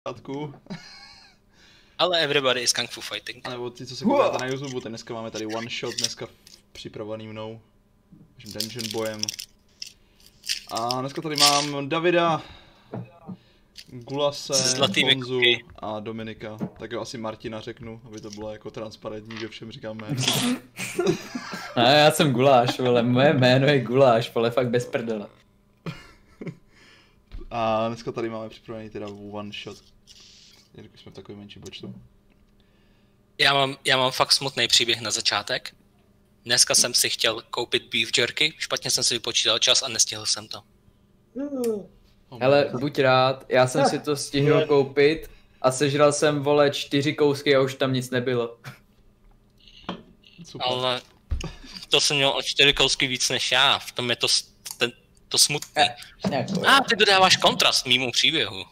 Ale everybody is kung fu fighting. A nebo ty, co se koukáte na YouTube, tak dneska máme tady one shot, dneska připravený mnou. Naším dungeon bojem. A dneska tady mám Davida, Gulase, Honzu a Dominika. Tak jo, asi Martina řeknu, aby to bylo jako transparentní, že všem říkám jméno. A já jsem Guláš, vole, moje jméno je Guláš, vole, fakt bez prdele. A dneska tady máme připravený teda one shot. Jelikož jsme v takovém menším počtu. Já mám fakt smutný příběh na začátek. Dneska jsem si chtěl koupit beef jerky, špatně jsem si vypočítal čas a nestihl jsem to. Hele, buď rád, já jsem si to stihl koupit a sežral jsem, vole, 4 kousky a už tam nic nebylo. Super. Ale to jsem měl o 4 kousky víc než já, v tom je to smutné. Ty dodáváš kontrast mýmu příběhu.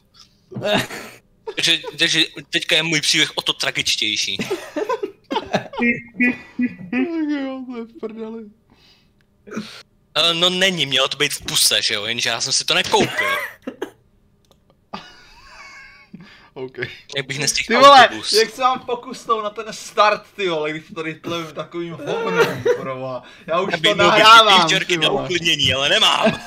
Takže teďka je můj příběh o to tragičtější. Jo, to je v prdeli. No není, mělo to být v puse, že jo, jenže já jsem si to nekoupil. Okay. Jak bych nestihl ty vole, autobus. jak se vám pokusnou na ten start, ty vole, když to tady tlem takovým hovnem, prova. Já už to nahrávám, ty vole. Na uklidnění, ale nemám.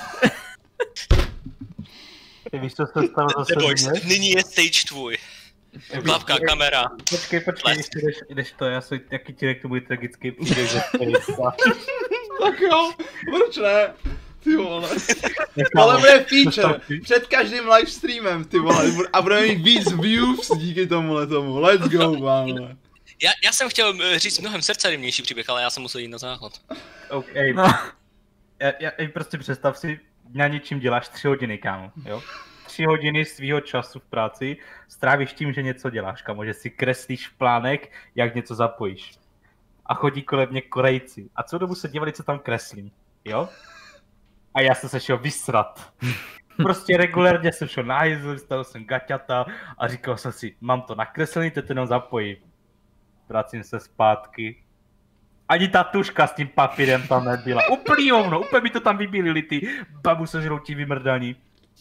Ty víš, co se stalo zase dnes? Nyní je stage tvůj. Klapka, kamera. Počkej, jdeš to, já si jaký ti řeknu můj tragický příběh, že tak jo, proč ne? Ty vole. Ale bude feature, před každým livestreamem, ty vole, a budeme mít víc views díky tomuhle tomu, let's go, máme. Já jsem chtěl říct mnohem srdcerivnější příběh, ale já jsem musel jít na záchod. OK, já prostě představ si, na něčím děláš 3 hodiny, kámo, jo? 3 hodiny svýho času v práci strávíš tím, že něco děláš, kámo, že si kreslíš plánek, jak něco zapojíš. A chodí kolem mě Korejci. A co dobu se dívali, co tam kreslím, jo? A já jsem se šel vysrat. Prostě regulérně jsem šel na hajzl, stavil jsem gaťata a říkal jsem si, mám to nakreslený, teď jenom zapojím. Vracím se zpátky. Ani ta tuška s tím papírem tam nebyla. Úplný hovno, úplně mi to tam vybílili ty babu se žroutí vymrdaní.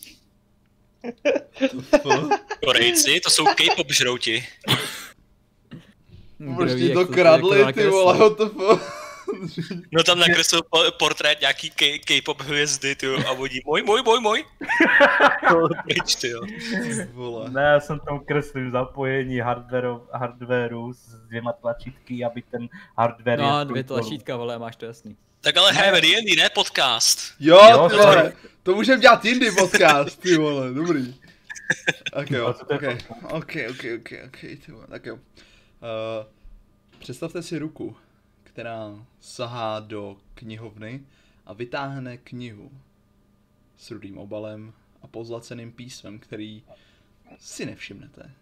Korejci, to jsou K-pop žrouti. Už ti to kradli, ty vole, what the fuck. No tam nakreslil portrét nějaký K-pop hvězdy, tyjo, a vodí můj. Pryč, tyjo. Ne, já jsem tam kreslil zapojení hardwareu s 2 tlačítky, aby ten hardware... No, 2 tlačítka, vole, máš to jasný. Tak ale have jindy, ne podcast. Jo, ty vole, to můžeme dělat jindy podcast, ty vole, dobrý. Tak jo, okay, ty vole, tak jo. Představte si ruku, která sahá do knihovny a vytáhne knihu s rudým obalem a pozlaceným písmem, který si nevšimnete.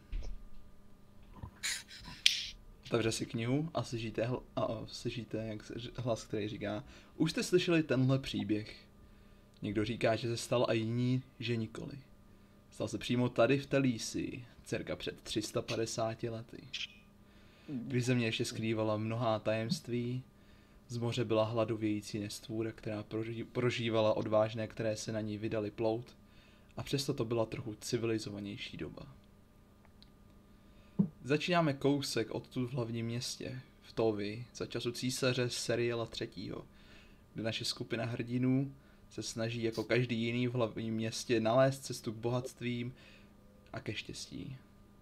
Otevře si knihu a slyšíte jak hlas, který říká: už jste slyšeli tenhle příběh. Někdo říká, že se stal a jiní, že nikoli. Stal se přímo tady v Talísii, cirka před 350 lety. Když země ještě skrývala mnohá tajemství, z moře byla hladovějící nestvůra, která prožívala odvážné, které se na ní vydali plout, a přesto to byla trochu civilizovanější doba. Začínáme kousek odtud v hlavním městě, v Tovi, za času císaře Seriela III., kde naše skupina hrdinů se snaží jako každý jiný v hlavním městě nalézt cestu k bohatstvím a ke štěstí.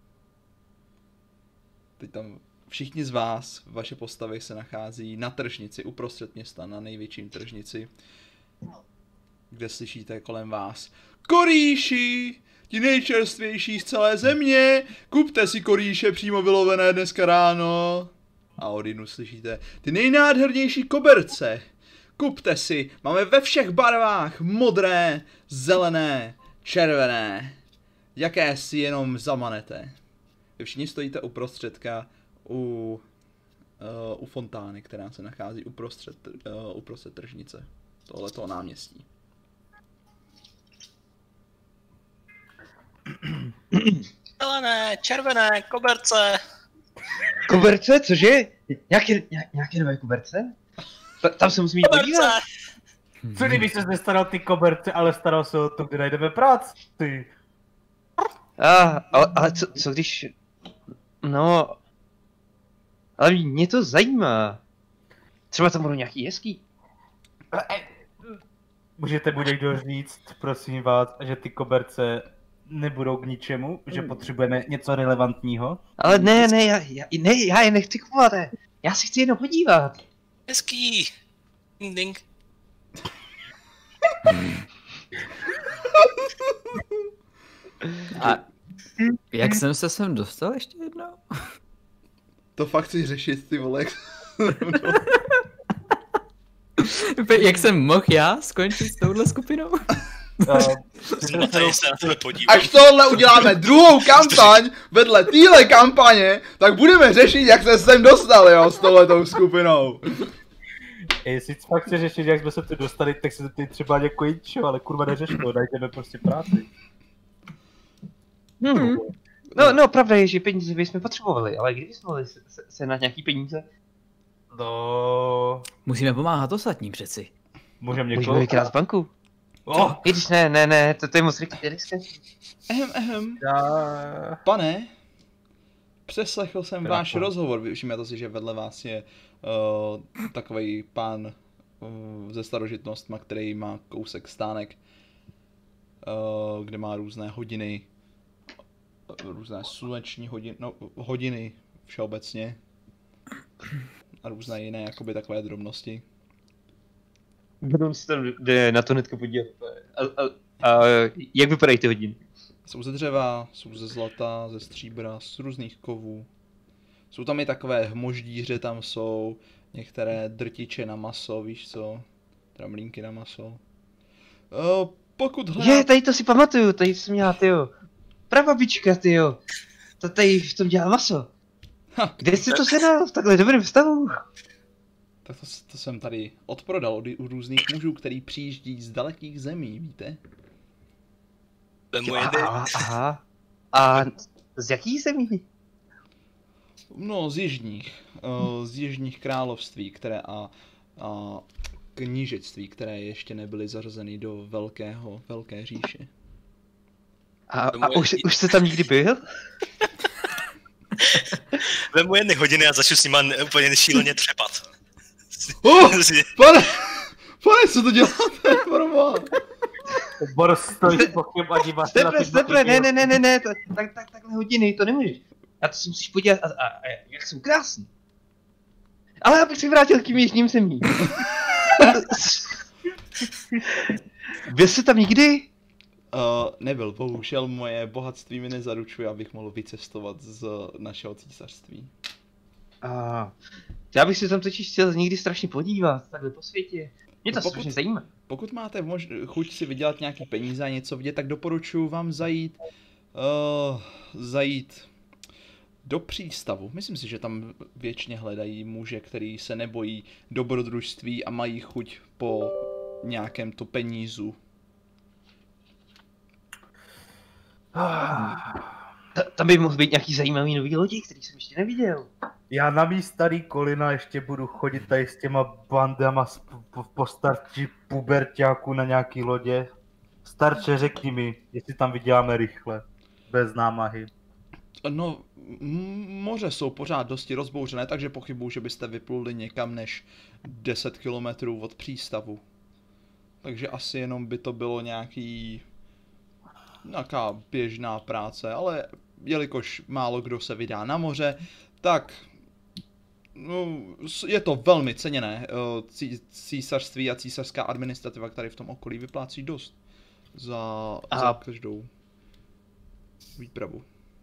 Teď tam všichni z vás, vaše postavy se nachází na tržnici, uprostřed města, na největším tržnici, kde slyšíte kolem vás: korýši, ti nejčerstvější z celé země, kupte si korýše přímo vylovené dneska ráno. A odinu slyšíte: ty nejnádhernější koberce, kupte si, máme ve všech barvách, modré, zelené, červené, jaké si jenom zamanete. Vy všichni stojíte uprostředka u fontány, která se nachází uprostřed tržnice tohletoho náměstí. Zelené, červené, koberce. Koberce? Cože? Nějaké nové koberce? Tam se musím jít podívat. Co kdyby se nestaral ty koberce, ale staral se o to, kde najdeme práci? Ale co když... No... Ale mě to zajímá. Třeba tam budou nějaký hezký. Můžete mu někdo říct, prosím vás, že ty koberce nebudou k ničemu, že potřebujeme něco relevantního? Ale ne, já je nechci kupovat, já si chci jenom podívat. Hezký. Ding ding. A jak jsem se sem dostal ještě jednou? To fakt chci řešit, ty vole. Jak jsem mohl já skončit s touhle skupinou? Tady se na tebe podívám. Až tohle uděláme druhou kampaň vedle téhle kampaně, tak budeme řešit, jak se sem dostal, jo, s touhletou skupinou. Jestli fakt chceš řešit, jak jsme se tu dostali, tak se ty třeba jako jičo, ale kurva neřeš to, dajte prostě práci. No, pravda je, že peníze bychom potřebovali, ale když jsme mohli se na nějaký peníze? No... Musíme pomáhat ostatním přeci. Můžeme Můžeme někoho? vykrát banku. Oh, I když ne, to je moc riskantní. Pane, přeslechl jsem Teda váš pan. rozhovor, všimněte si, že vedle vás je takový pán ze starožitnostma, který má kousek stánek, kde má různé hodiny, různé sluneční hodiny, no, hodiny všeobecně a různé jiné jakoby takové drobnosti. Budu si tam jde na to hnedka podívat. A jak vypadají ty hodiny? Jsou ze dřeva, jsou ze zlata, ze stříbra, z různých kovů. Jsou tam i takové hmoždíře, tam jsou některé drtiče na maso, víš co? Tramlínky na maso. Pokud hledáte... Tady to si pamatuju, tady jsem měla, tyjo. Prababička, tyjo. Ta tady v tom dělá maso. Kde jsi to sehnal v takhle dobrém stavu? Tak to jsem tady odprodal od různých mužů, který přijíždí z dalekých zemí, víte? Aha. A z jakých zemí? No, z jižních království, které a knížectví, které ještě nebyly zařazeny do velké říše. A už jste tam nikdy byl? Vemu jedny hodiny a začnu s nima úplně šíleně třepat. Pane, co to děláte, proboha? Bor stojí bokem a dívá se na ty Stepre, ne, takhle hodiny, to nemůžeš. A to si musíš podívat, a jak jsou krásný. Ale abych se vrátil k tím jižním zemím. Byl jsi tam nikdy? Nebyl, bohužel moje bohatství mi nezaručuje, abych mohl vycestovat z našeho císařství. Já bych se tam totiž chtěl někdy strašně podívat, takhle po světě. Mě to strašně zajímá. Pokud máte chuť si vydělat nějaký peníze a něco vidět, tak doporučuji vám zajít do přístavu. Myslím si, že tam věčně hledají muže, který se nebojí dobrodružství a mají chuť po nějakém to penízu. Tam by mohl být nějaký zajímavý nový lodi, který jsem ještě neviděl. Já na mý starý kolina ještě budu chodit tady s těma bandama postarčí puberťáků na nějaký lodě. Starče, řekni mi, jestli tam vyděláme rychle, bez námahy. No, moře jsou pořád dosti rozbouřené, takže pochybuju, že byste vypluli někam než 10 kilometrů od přístavu. Takže asi jenom by to bylo nějaká běžná práce, ale jelikož málo kdo se vydá na moře, tak no, je to velmi ceněné. Císařství a císařská administrativa, tady v tom okolí vyplácí dost za každou výpravu.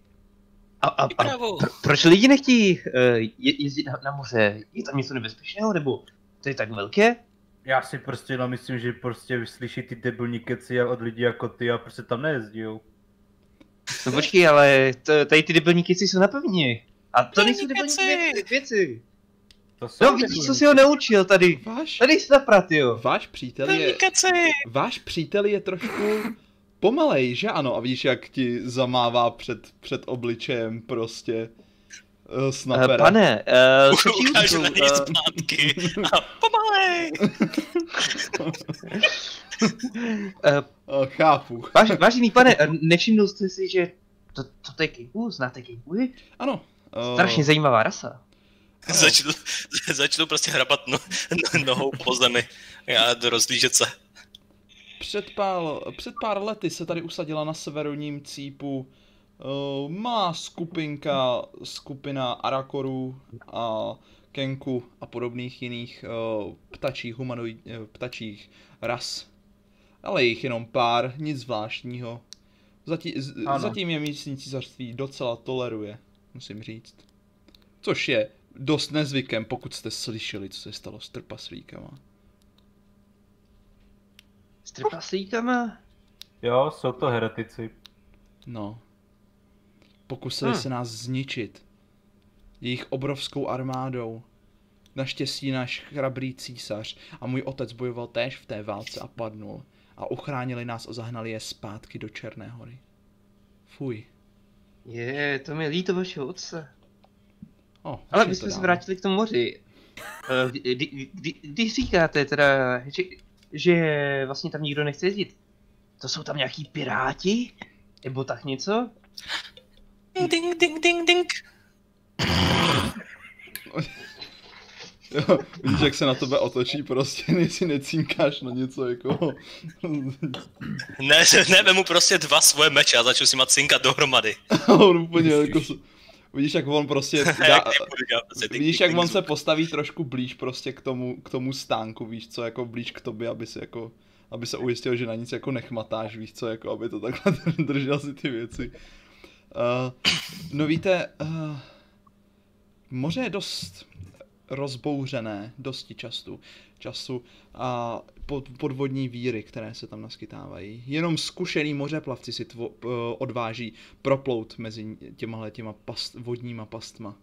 Proč lidi nechtějí jezdit na moře? Je tam něco nebezpečného, nebo to je tak velké? Já si prostě jenom myslím, že prostě vyslyší ty debilní keci od lidí jako ty a prostě tam nejezdijou. No počkej, ale tady ty debilní keci jsou na pevně. A to nejsou debilní věci. No vidíš, co jsi ho naučil tady. Tady jsi naprat, jo. Váš přítel je trošku pomalej, že ano? A víš, jak ti zamává před obličejem prostě snapera. Pane, ukážu na něj zpátky a pomalej! Chápu. Vážený pane, nevšiml jste si, že To je Kenku? Znáte Kenku? Ano. Strašně zajímavá rasa. Začnu prostě hrabat nohou po zemi a rozlížet se. Před pár lety se tady usadila na severním cípu malá skupina Arakorů a Kenku a podobných jiných ptačích ras. Ale jich jenom pár, nic zvláštního. Zatím je místní císařství docela toleruje, musím říct. Což je dost nezvykem, pokud jste slyšeli, co se stalo s trpaslíkama. S trpaslíkama? Jo, jsou to heretici. No. Pokusili se nás zničit. Jejich obrovskou armádou. Naštěstí náš chrabrý císař a můj otec bojoval též v té válce a padnul. A uchránili nás a zahnali je zpátky do Černé hory. Fuj. To mi líto vašeho otce. Ale my jsme se vrátili k tomu moři. Když říkáte teda, že vlastně tam nikdo nechce jezdit, to jsou tam nějaký piráti? Nebo tak něco? Ding, ding, ding, ding. Jo, vidíš, jak se na tebe otočí, prostě si necínkáš na něco jako... Ne, vemu prostě 2 svoje meče a začnu si ma cinkat dohromady. On úplně jako... Vidíš, jak on prostě vidíš, jak on se postaví trošku blíž prostě k tomu stánku, víš co, jako blíž k tobě, aby se ujistil, že na nic jako nechmatáš, víš co, jako aby to takhle držel si ty věci. No víte, moře je dost rozbouřené, dosti času a podvodní víry, které se tam naskytávají. Jenom zkušený mořeplavci si odváží proplout mezi těma vodníma pastma.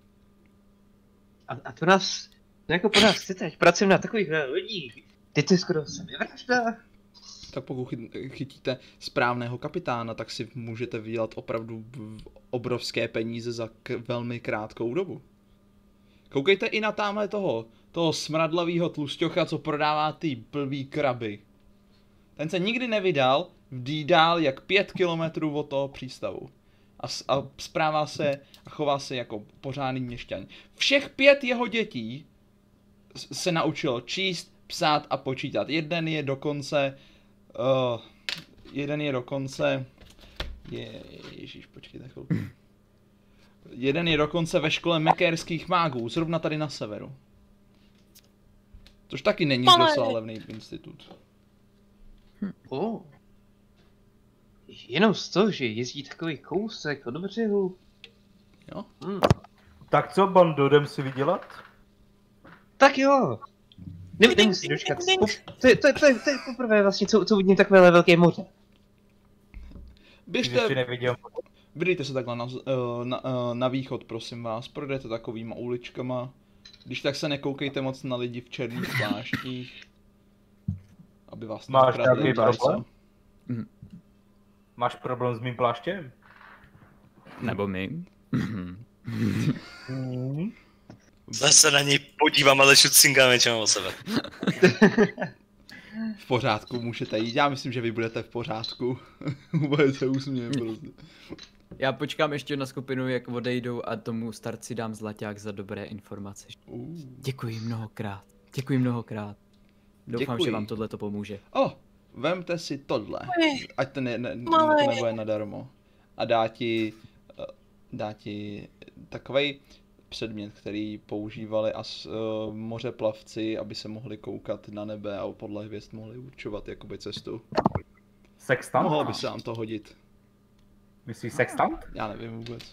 A to nás, jako po nás chcete, ať pracujeme na takových lidích. Teď to je skoro sebevražda. Tak pokud chytíte správného kapitána, tak si můžete vydělat opravdu obrovské peníze za velmi krátkou dobu. Koukejte i na tamhle toho smradlavýho tlusťocha, co prodává ty blbý kraby. Ten se nikdy nevydal dál jak 5 kilometrů od toho přístavu. A správá se a chová se jako pořádný měšťan. Všech 5 jeho dětí se naučilo číst, psát a počítat. Jeden je dokonce... Ježíš, počkejte chvilku. Jeden je dokonce ve škole mekérských mágů, zrovna tady na severu. Což taky není docela levný institut. Jenom z toho, že jezdí takový kousek od břehu. Jo? Tak co, Bando, jdem si vydělat? Tak jo. Nemusí dočkat. To je poprvé vlastně, co vidím takové velké moře. Běžte, vydejte se takhle na východ, prosím vás, projdete takovýma uličkama. Když tak se nekoukejte moc na lidi v černých pláštích. Aby vás nekradli. Máš problém? Máš problém s mým pláštěm? Nebo mým? Zase na něj podívám, ale šucinkáme čem o sebe. V pořádku, můžete jít. Já myslím, že vy budete v pořádku. Bude se usměje prostě. Já počkám ještě na skupinu, jak odejdou a tomu starci dám zlaťák za dobré informace. Děkuji mnohokrát. Děkuji mnohokrát. Doufám, že vám tohle to pomůže. Vemte si tohle. Ať to nebude nadarmo. A dá ti takovej předmět, který používali mořeplavci, aby se mohli koukat na nebe a podle hvězd mohli určovat jakoby cestu. Sextant? Mohlo by se vám to hodit. Myslíš sextant? Já nevím vůbec.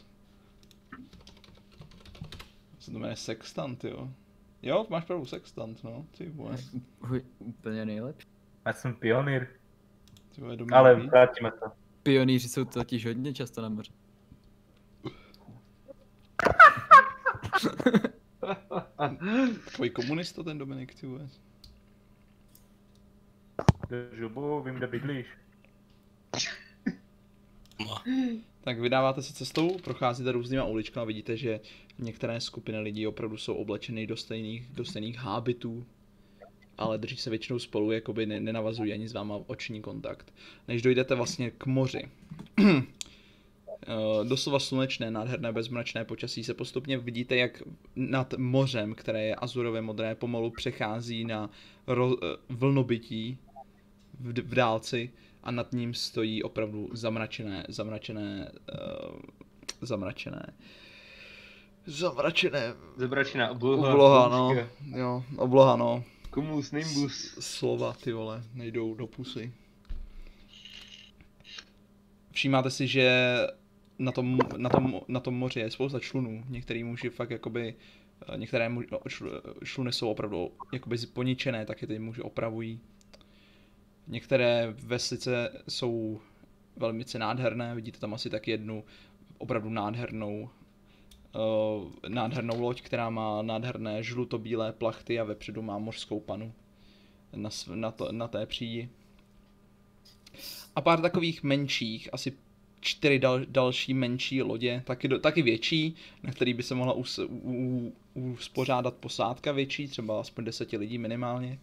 Co to jmenuje sextant, jo? Jo, máš pravdu, sextant, no, ty vole. Úplně nejlepší. Já jsem pionýr. Ale vrátíme to. Pionýři jsou totiž hodně často na moři. Takový komunista ten Dominik, ty vole. Žubu, vím, kde bydlíš. Tak vydáváte se cestou, procházíte různýma uličkami a vidíte, že některé skupiny lidí opravdu jsou oblečeny do stejných hábitů, ale drží se většinou spolu, jakoby nenavazují ani s váma oční kontakt. Než dojdete vlastně k moři. doslova slunečné, nádherné, bezmračné počasí se postupně vidíte, jak nad mořem, které je azurově modré, pomalu přechází na vlnobytí v dálci a nad ním stojí opravdu zamračená obloha, no. Jo, obloha, no. Cumulus nimbus. Slova, ty vole, nejdou do pusy. Všímáte si, že na tom moři je spousta člunů. Některý muži fakt jakoby, některé čluny jsou opravdu jakoby poničené, tak je ty muži opravují. Některé veslice jsou velmi nádherné, vidíte tam asi tak jednu opravdu nádhernou loď, která má nádherné žluto-bílé plachty a vepředu má mořskou panu na té přídi. A pár takových menších, asi 4 další menší lodě, taky větší, na který by se mohla uspořádat posádka větší, třeba aspoň 10 lidí minimálně.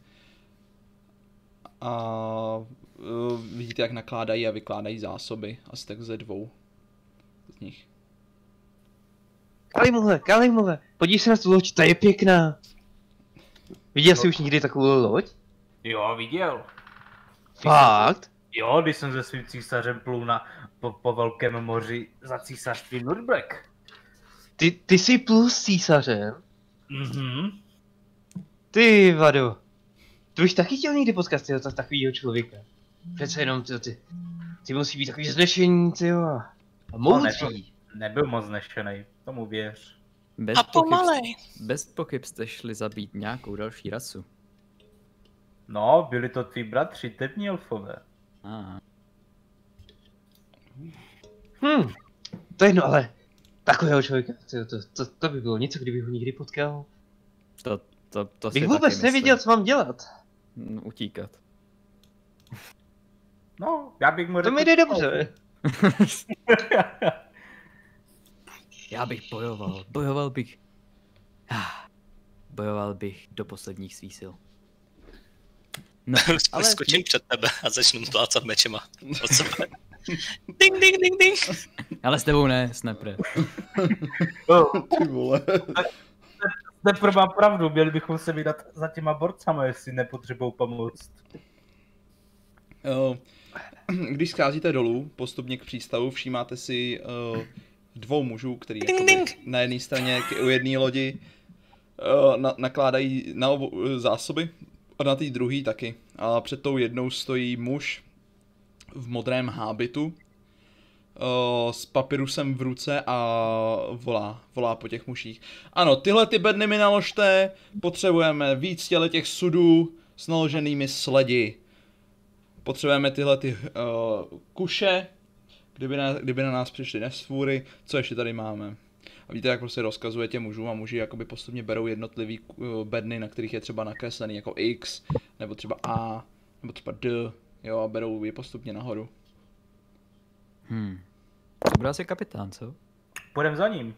A vidíte, jak nakládají a vykládají zásoby, asi tak ze 2 z nich. Kalimule, podívej se na tu loď, ta je pěkná. Viděl jsi už někdy takovou loď? Jo, viděl. Fakt? Jo, když jsem se svým císařem plul po velkém moři za císařství Nordbreck. Ty jsi plul s císařem? Mhm. Ty vado. Tu bych taky chtěl někdy potkat takovýho člověka. Přece jenom ty musí být takový znešení, tyjo. A moudří. Nebyl moc znešenej, tomu věř. Bez pochyb jste šli zabít nějakou další rasu. No, byli to tví bratři, temní elfové. To je jedno, ale takového člověka, to by bylo něco, kdybych ho někdy potkal. To si bych vůbec nevěděl, co mám dělat. Utíkat. No, já bych mu řekl... To mi jde dobře. Já bych bojoval. Bojoval bych do posledních svých sil. No, ale skočím před tebe a začnu plácat mečema od sebe. Ding, ding, ding, ding. Ale s tebou ne, Snapre. Ty vole. Snapre má pravdu, měli bychom se vydat za těma borcama, jestli nepotřebujou pomoct. Když scházíte dolů, postupně k přístavu, všímáte si 2 mužů, který na jedné straně u jedné lodi nakládají na zásoby a na té druhé taky. A před tou jednou stojí muž v modrém hábitu s papirusem v ruce a volá po těch mužích. Ano, tyhle ty bedny mi naložte, potřebujeme víc těch sudů s naloženými sledi. Potřebujeme tyhle ty kuše, kdyby na nás přišly nestvůry, co ještě tady máme. A víte, jak prostě rozkazuje těm mužům a muži jakoby postupně berou jednotlivý bedny, na kterých je třeba nakreslený jako X, nebo třeba A, nebo třeba D, jo, a berou je postupně nahoru. To bude asi kapitán, co? Půjdem za ním.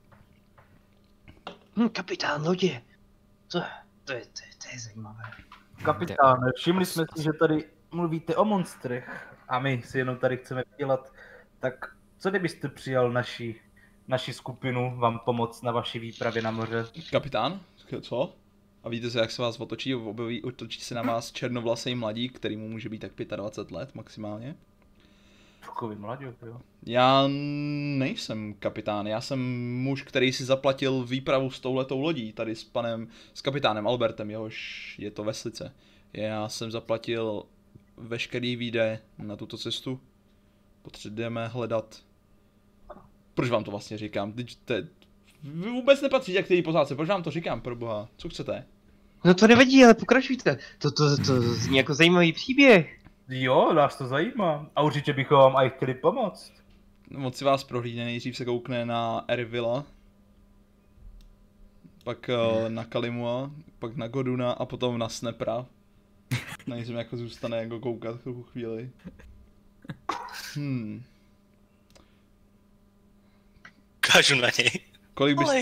Kapitán lodě. To je zajímavé. Kapitáne, všimli jsme si, že tady mluvíte o monstrech a my si jenom tady chceme dělat, tak co kdybyste přijal naši skupinu vám pomoct na vaší výpravě na moře? Kapitán? Co? A víte se, jak se vás otočí se na vás černovlasý mladík, který mu může být tak 25 let maximálně. Takový mladík, jo. Já nejsem kapitán, já jsem muž, který si zaplatil výpravu s touhletou lodí, tady s kapitánem Albertem, jehož je to veslice. Já jsem zaplatil veškerý výdaje na tuto cestu. Potřebujeme hledat... Proč vám to vlastně říkám? Vy vůbec nepatříte k té posádce, proč vám to říkám, proboha? Co chcete? No to nevadí, ale pokračujte. To zní jako zajímavý příběh. Jo, nás to zajímá. A určitě bychom vám aj chtěli pomoct. Moc si vás prohlídne, nejdřív se koukne na Ervila, pak na Kalimua, pak na Goduna a potom na Snapra. Na něj jako zůstane jako koukat chvíli. Kážu na něj. Kolik bys...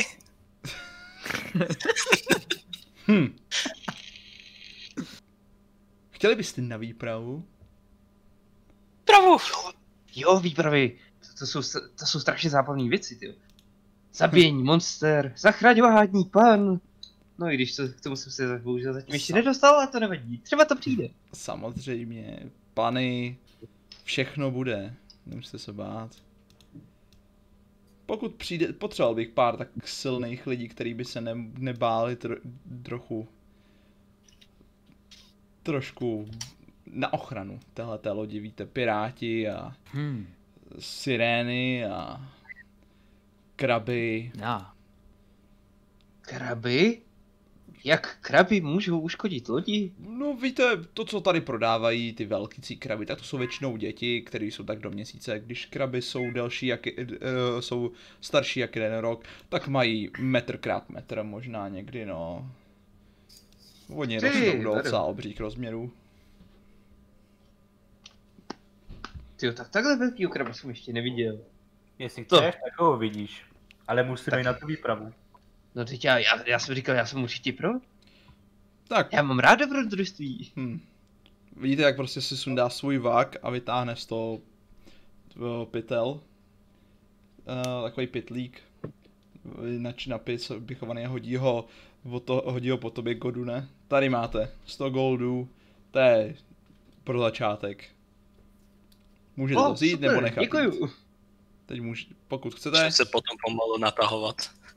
Chtěli byste na výpravu? Pravu! Jo, výpravy. to jsou strašně zábavné věci, ty. Zabíjení monster, zachraňování pan. No i když k tomu jsem se bohužel zatím ještě nedostal, ale to nevadí. Třeba to přijde. Samozřejmě, pany, všechno bude. Nemusíte se bát. Pokud přijde, potřeboval bych pár tak silných lidí, kteří by se nebáli trošku na ochranu téhleté lodi, víte, piráti a sirény a kraby. Kraby? Jak kraby můžou uškodit lodi? No víte, to co tady prodávají, ty velký kraby, tak to jsou většinou děti, které jsou tak do měsíce. Když kraby jsou jsou starší jak 1 rok, tak mají metr krát metr možná někdy, no. Oni rostou do docela obřích rozměrů. Tyjo, tak takhle velkýho kraba jsem ještě neviděl. Jestli chceš, tak ho vidíš. Ale musíme jít na tu výpravu. No teď já jsem říkal, já jsem určitě pro. Tak. Já mám rád dobrodružství. Vidíte, jak prostě si sundá svůj vak a vytáhne z toho pytel. Takový pytlík. Napis vychovaný a hodí ho po tobě Godune. Tady máte 100 goldů. To je pro začátek. Můžete to vzít nebo nechat. Děkuju. Teď pokud chcete. Můžu se potom pomalu natahovat.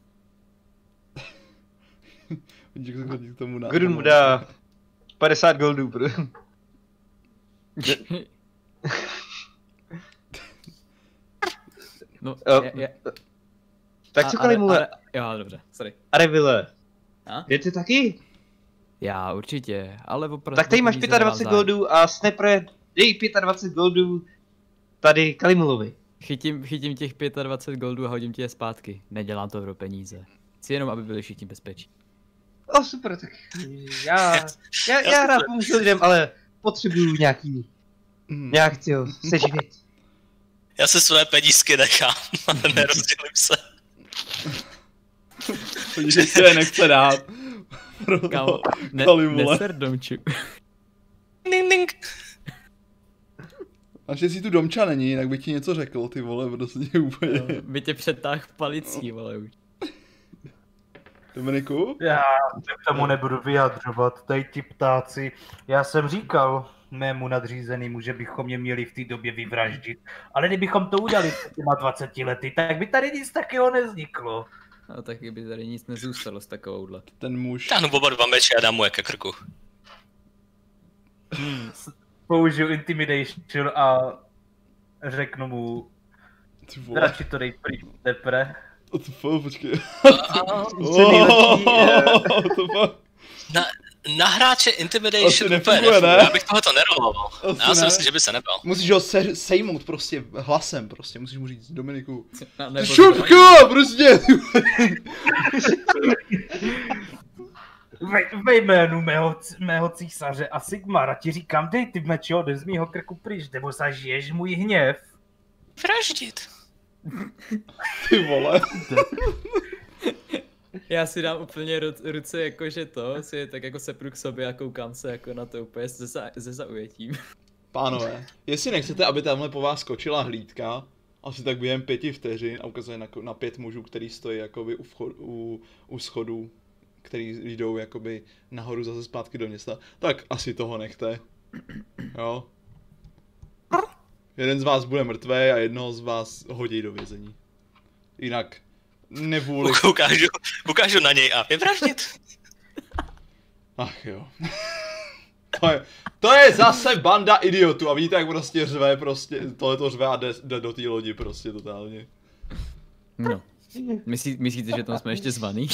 Godun mu dá 50 goldů. No, tak co Kalimule? Jo, dobře, sorry. Arevile. Jdete taky? Já určitě, ale opravdu... Tak tady máš 25 goldů a Snapper dej 25 goldů tady Kalimulovi. Chytím těch 25 goldů a hodím ti je zpátky. Nedělám to pro peníze. Chci jenom, aby byli všichni bezpečí. O super, tak já rád pomůžu lidem, ale potřebuju nějak tyjo, seživit. Já se své penízky nechám, ale nerozdělím se. Protože si je nechce dát. Kámo, neser domču. Ding ding. Až jestli tu domča není, jinak by ti něco řekl, ty vole, prostě úplně. No, by tě přetáhl palicí, vole už. Dominiku? Já se k tomu nebudu vyjadřovat, tady ti ptáci. Já jsem říkal mému nadřízenému, že bychom je měli v té době vyvraždit. Ale kdybychom to udělali před těma 20 lety, tak by tady nic takového nevzniklo. No taky by tady nic nezůstalo s takovouhle. Ten muž... Táhnu oba 2 meče a dám mu je ke krku. Použiju intimidation a řeknu mu... Radši to dej pryč, Depre. Počkej. Na hráče Intimidation úplně nefunguje. Já bych tohoto neroloval. Já si myslím, že by se nebal. Musíš ho sejmout prostě hlasem prostě, musíš mu říct Dominiku. Šupka, prostě! Ve jménu mého císaře a Sigmara ti říkám, dej ty meči ode z mýho krku pryč, nebo zažiješ můj hněv. Vraždit. Ty vole. Já si dám úplně ruce jakože to, si je tak jako sepru k sobě a koukám se jako na to úplně se zaujetím. Pánové, jestli nechcete, aby tamhle po vás skočila hlídka, asi tak během 5 vteřin a ukazuje na 5 mužů, který stojí jakoby u schodů, který jdou jakoby nahoru zase zpátky do města, tak asi toho nechte. Jo. Jeden z vás bude mrtvý a jednoho z vás hodí do vězení. Jinak nevůli... Ukážu na něj a vyvraždit. Ach jo. To je zase banda idiotů a vidíte, jak prostě řve, tohleto řve a jde do té lodi prostě totálně. No. Myslíte, že tam jsme ještě zvaný?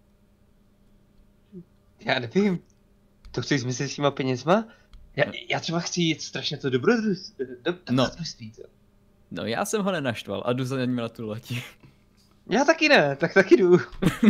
Já nevím. To chceš zmyslet s těma penězma? Já třeba chci jít strašně to dobrodružství. No já jsem ho nenaštval a jdu za ním na tu loď. Já taky ne, tak taky jdu.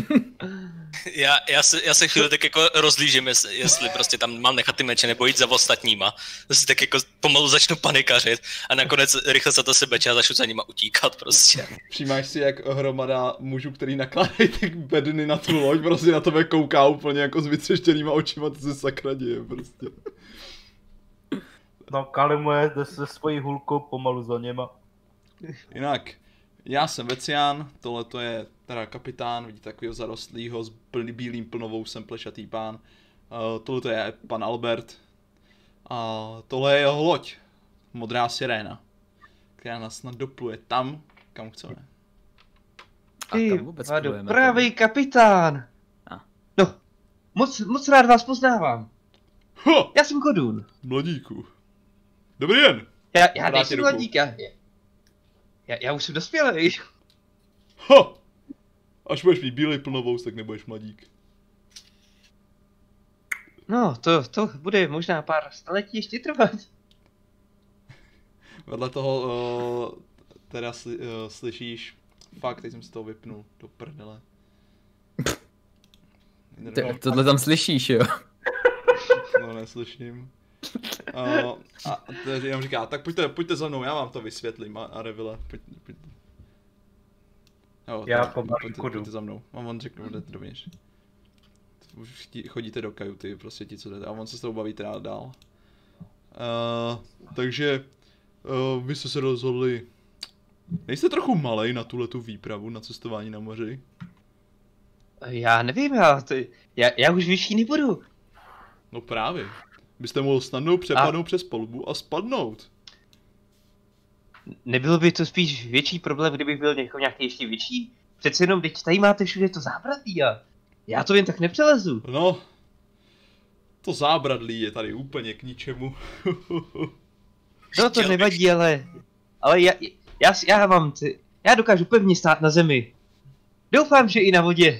Já se chvíli tak jako rozlížím, jestli prostě tam mám nechat ty meče nebo jít za ostatníma. Zase tak jako pomalu začnu panikařit a nakonec rychle se to sebeče a začnu za nima utíkat prostě. Všímáš si, jak hromada mužů, který nakládají ty bedny na tu loď, prostě na tebe kouká úplně jako s vytřeštěnýma očima, to se sakra děje prostě. No Kalimule jde se svojí hůlkou pomalu za něma. Jinak, já jsem Vecián, tohle to je teda kapitán, vidíte takového zarostlýho s bílým plnovousem plešatý pán. Tohle to je pan Albert. A tohle je jeho loď, modrá siréna, která nás snad dopluje tam, kam chceme. Ty, pravý kapitán. No, moc rád vás poznávám. Já jsem Godun. Mladíku. Dobrý den. Já nejsem mladík, já už jsem dospělej. Až budeš mít bílej plnovous, tak nebudeš mladík. No, to bude možná pár staletí ještě trvat. Vedle toho teda slyšíš, fakt, teď jsem si toho vypnul, do prdele. Tohle tam slyšíš, jo? No, neslyším. A takže jenom říká, tak pojďte za mnou, já vám to vysvětlím, a Revile, pojďte. Jo, já pojďte za mnou, a on řekne, jdete dovnitř. Chodíte do kajuty, prostě ti, co jdete, a on se s tou baví teda dál. Takže vy jste se rozhodli, nejste trochu malej na tuhletu výpravu, na cestování na moři? Já nevím, já už vyšší nebudu. No právě, byste mohl snadnou přepadnout přes palubu a spadnout. Nebylo by to spíš větší problém, kdybych byl nějaký ještě větší? Přece jenom, teď tady máte všude to zábradlí a já to jen tak nepřelezu. No, to zábradlí je tady úplně k ničemu. No to nevadí, ale já dokážu pevně stát na zemi. Doufám, že i na vodě.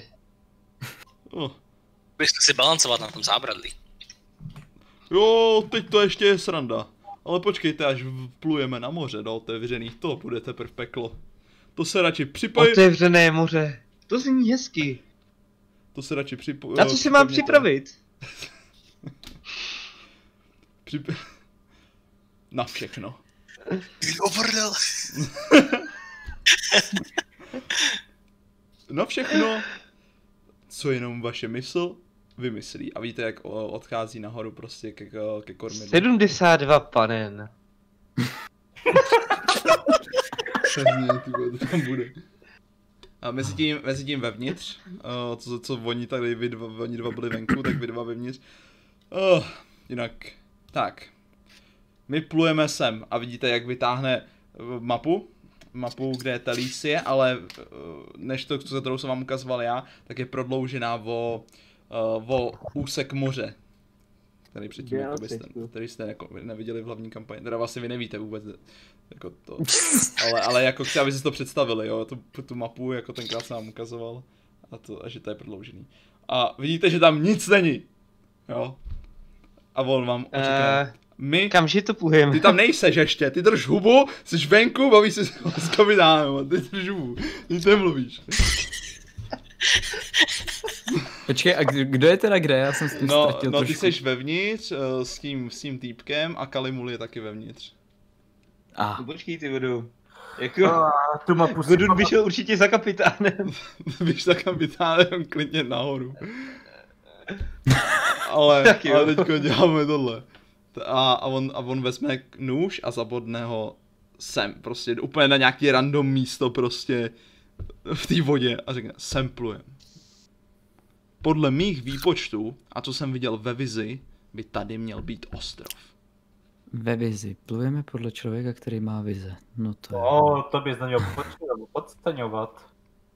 Byste si balancovat na tom zábradlí. Jo, teď to ještě je sranda. Ale počkejte, až vplujeme na moře do otevřených, to bude teprve peklo. To se radši připojí... Otevřené moře, to zní hezky. To se radši připojí... Na co si mám připravit? Na všechno. Ovrdel. Na všechno, co jenom vaše mysl vymyslí. A víte, jak odchází nahoru prostě ke kormidlu. 72 panen. To tam bude. A mezi tím vevnitř, co oni tady, oni dva byli venku, tak vy dva vevnitř. Jinak, tak. My plujeme sem a vidíte, jak vytáhne mapu, kde je Talisie, ale než to, kterou jsem vám ukazoval já, tak je prodloužená o úsek moře. Který předtím který jste jako neviděli v hlavní kampani. Teda vlastně vy nevíte vůbec jako to. Ale jako chci, aby si to představili, jo, tu mapu, jako tenkrát jsem vám ukazoval. A že to je prodloužený. A vidíte, že tam nic není. Jo. A on vám očeká. Kamže to půjdeme? Ty tam nejseš ještě, ty drž hubu, jsi venku, bavíš se s kapitánem, ty drž hubu, ty nemluvíš. Počkej, a kdo je teda kde? Já jsem s tím ztratil trošku. Ty seš vevnitř s tím týpkem a Kalimul je taky vevnitř. No počkej, ty vodu. Godun by šel určitě za kapitánem. Běž za kapitánem, klidně nahoru. ale teďko děláme tohle. A on vezme nůž a zabodne ho sem, prostě úplně na nějaký random místo prostě v té vodě a řekne, sem plujem. Podle mých výpočtů, a co jsem viděl ve vizi, by tady měl být ostrov. Ve vizi. Plujeme podle člověka, který má vize. No to je... to bys neměl podstaňovat.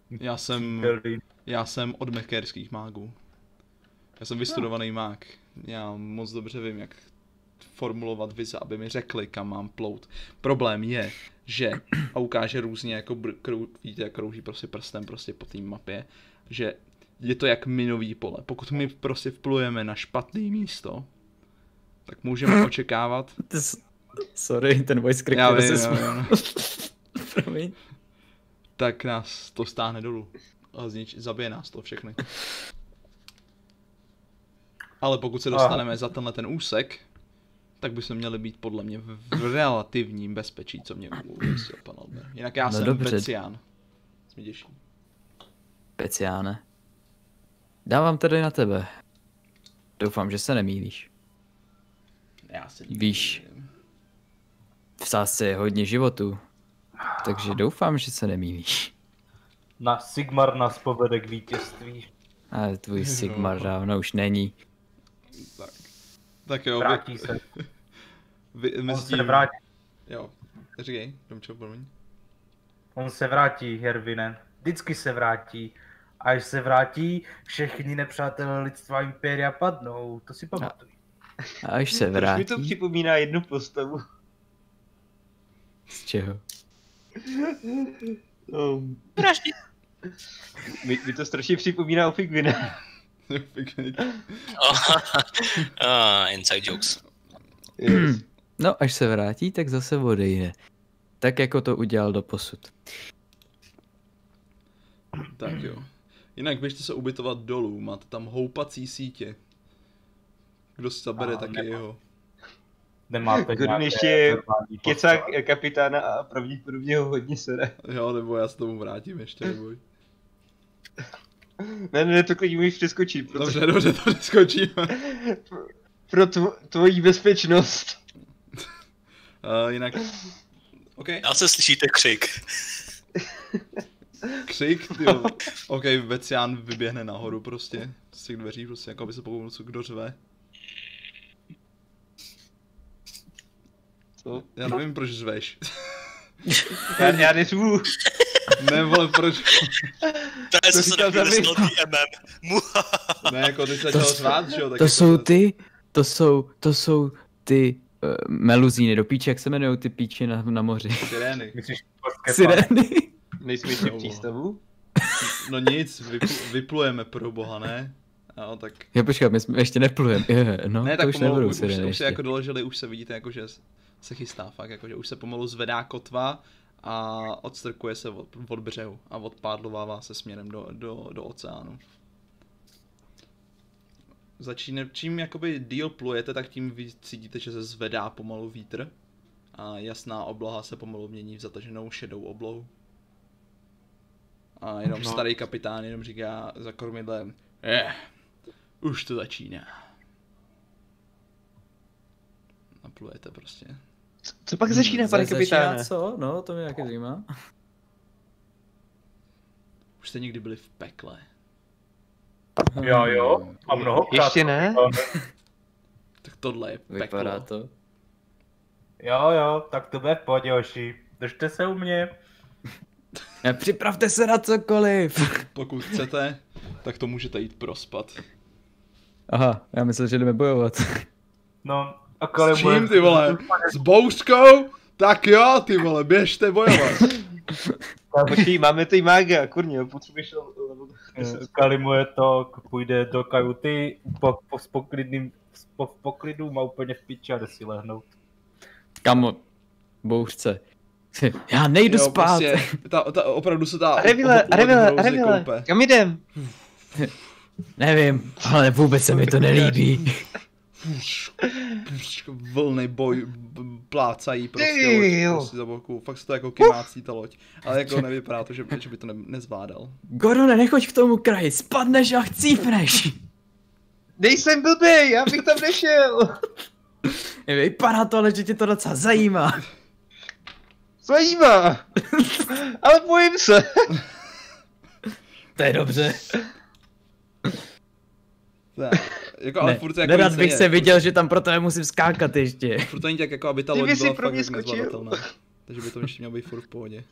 Já jsem od mekérských mágů. Já jsem vystudovaný mág. Já moc dobře vím, jak formulovat vize, aby mi řekli, kam mám plout. Problém je, že a ukáže různě jako víte, jak krouží prostě prstem prostě po té mapě, že je to jak minový pole. Pokud my prostě vplujeme na špatné místo, tak můžeme očekávat... Sorry, ten voice crack, já vím. Promiň. Tak nás to stáhne dolů. A zabije nás to všechny. Ale pokud se dostaneme za tenhle úsek, tak bychom měli být podle mě v relativním bezpečí, co mě ujistil pan Albert. Jinak já jsem Vecián. Mě těší. Veciáne. Dávám tedy na tebe. Doufám, že se nemýlíš. Já se víš, v sázce je hodně životů. Takže doufám, že se nemýlíš. Na Sigmar nás povede k vítězství. Ale tvůj Sigmar dávno už není. Tak jo. Vrátí se. On se vrátí. Jo, říkej, Domčo, promiň. On se vrátí, Hervinen. Vždycky se vrátí. A až se vrátí, všichni nepřátelé lidstva Impéria padnou. To si pamatuj. A až se vrátí... Mi to připomíná jednu postavu. Z čeho? Mi to strašně připomíná o Figvina. Inside jokes. Yes. No, až se vrátí, tak zase odejde. Tak jako to udělal doposud. Tak jo. Jinak běžte se ubytovat dolů, máte tam houpací sítě. Kdo si zabere, tak je jeho. Nemáte Gordon ještě kecá kapitána a pravděpodobně ho hodně sere. Jo, nebo já se tomu vrátím ještě, neboj. Ne, to klidně můžeš přeskočit. Protože... Dobře, to přeskočíme. Pro tvojí bezpečnost. Jinak... Okay. Já se slyšíte křik. Křik, tyjo. OK, Vecián vyběhne nahoru prostě. Z těch dveří prostě, jako by se pokouknul, kdo řve. Co? Já nevím, proč řveš. Já neřvu. Ne, vole, proč? To je co se nevysnul MM. Ne, jako ty se chtěl řvát, že jo? To jsou ty meluzíny do píče, jak se jmenujou ty píče na moři? Sirény. Sirény. Nejsme ještě v přístavu? No nic, vyplujeme pro boha, ne? No, tak... Já počkej, my jsme ještě neplujeme. No, ne, to tak už pomalu, nebudou sirény už se jako doložili, už se vidíte, jako, že se chystá fakt, jako, že už se pomalu zvedá kotva a odstrkuje se od břehu a odpádlovává se směrem do oceánu. Čím jakoby díl plujete, tak tím vy cítíte, že se zvedá pomalu vítr a jasná obloha se pomalu mění v zataženou šedou oblohu. A jenom starý kapitán jenom říká za kormidlem, už to začíná. Naplujete prostě. Co pak začíná, pane kapitáne? Co? No, to mě taky zajímá. Už jste někdy byli v pekle? Jo. A mnohokrát. Ještě ne? Tak tohle je peklo. Vypadá to. Jo, tak to bude v pohodě, hoši. Držte se u mě. Připravte se na cokoliv. Pokud chcete, tak to můžete jít prospat. Aha, já myslel, že jdeme bojovat. No, a s čím, ty vole? S bouřkou? Tak jo, ty vole, běžte bojovat. Počkej, máme tady mága, kurně, potřebuješ... Kalimuje to, půjde do kajuty, v poklidu má úplně v piči a jde si lehnout. Kamo, bouřce. Já nejdu spát. Prostě, opravdu se dá Arevile, kam jdem? Nevím, ale vůbec se mi to nelíbí. Vlny plácají prostě za boku, fakt se to jako kymácí ta loď, ale jako nevypadá to, že by to nezvládal. Gordone, nechoď k tomu kraji, spadneš a chcípneš. Nejsem blbej, já bych tam nešel. Vypadá to, ale že tě to docela zajímá. Zajímá, ale bojím se. To je dobře. Jako, ale furt jako nerad bych se viděl, že tam pro tebe musím skákat ještě. Furt to není tak jako, aby ta loď byla fakt nezvladatelná. Takže by to ještě mělo být furt v pohodě.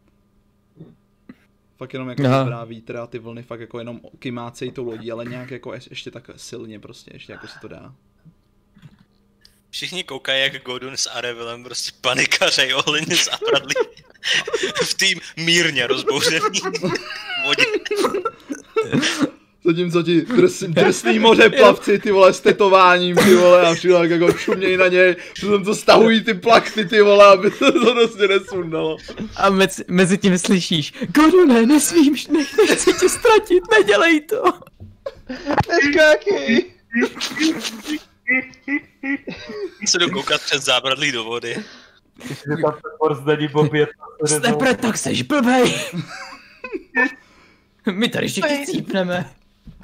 Fakt jenom jako dobrá vítr a ty vlny fakt jako jenom kymácejí tou lodí, ale nějak jako ještě tak silně prostě, ještě jako se to dá. Všichni koukají, jak Godun s Arevilem prostě panikařejí ohledně zábradlí. V tým mírně rozbouřený vodě. Zatímco ti drsný moře plavci, ty vole, s tetováním, ty vole, a všude jako čumějí na něj, přitom to stahují ty plachty, ty vole, aby to prostě nesundalo. A mezi tím slyšíš, Godune, nesmíš, nechci tě ztratit, nedělej to. Neskákej. Se jdu koukat přes zábradlí do vody. Snapre, tak seš blbej. My tady všichni cípneme.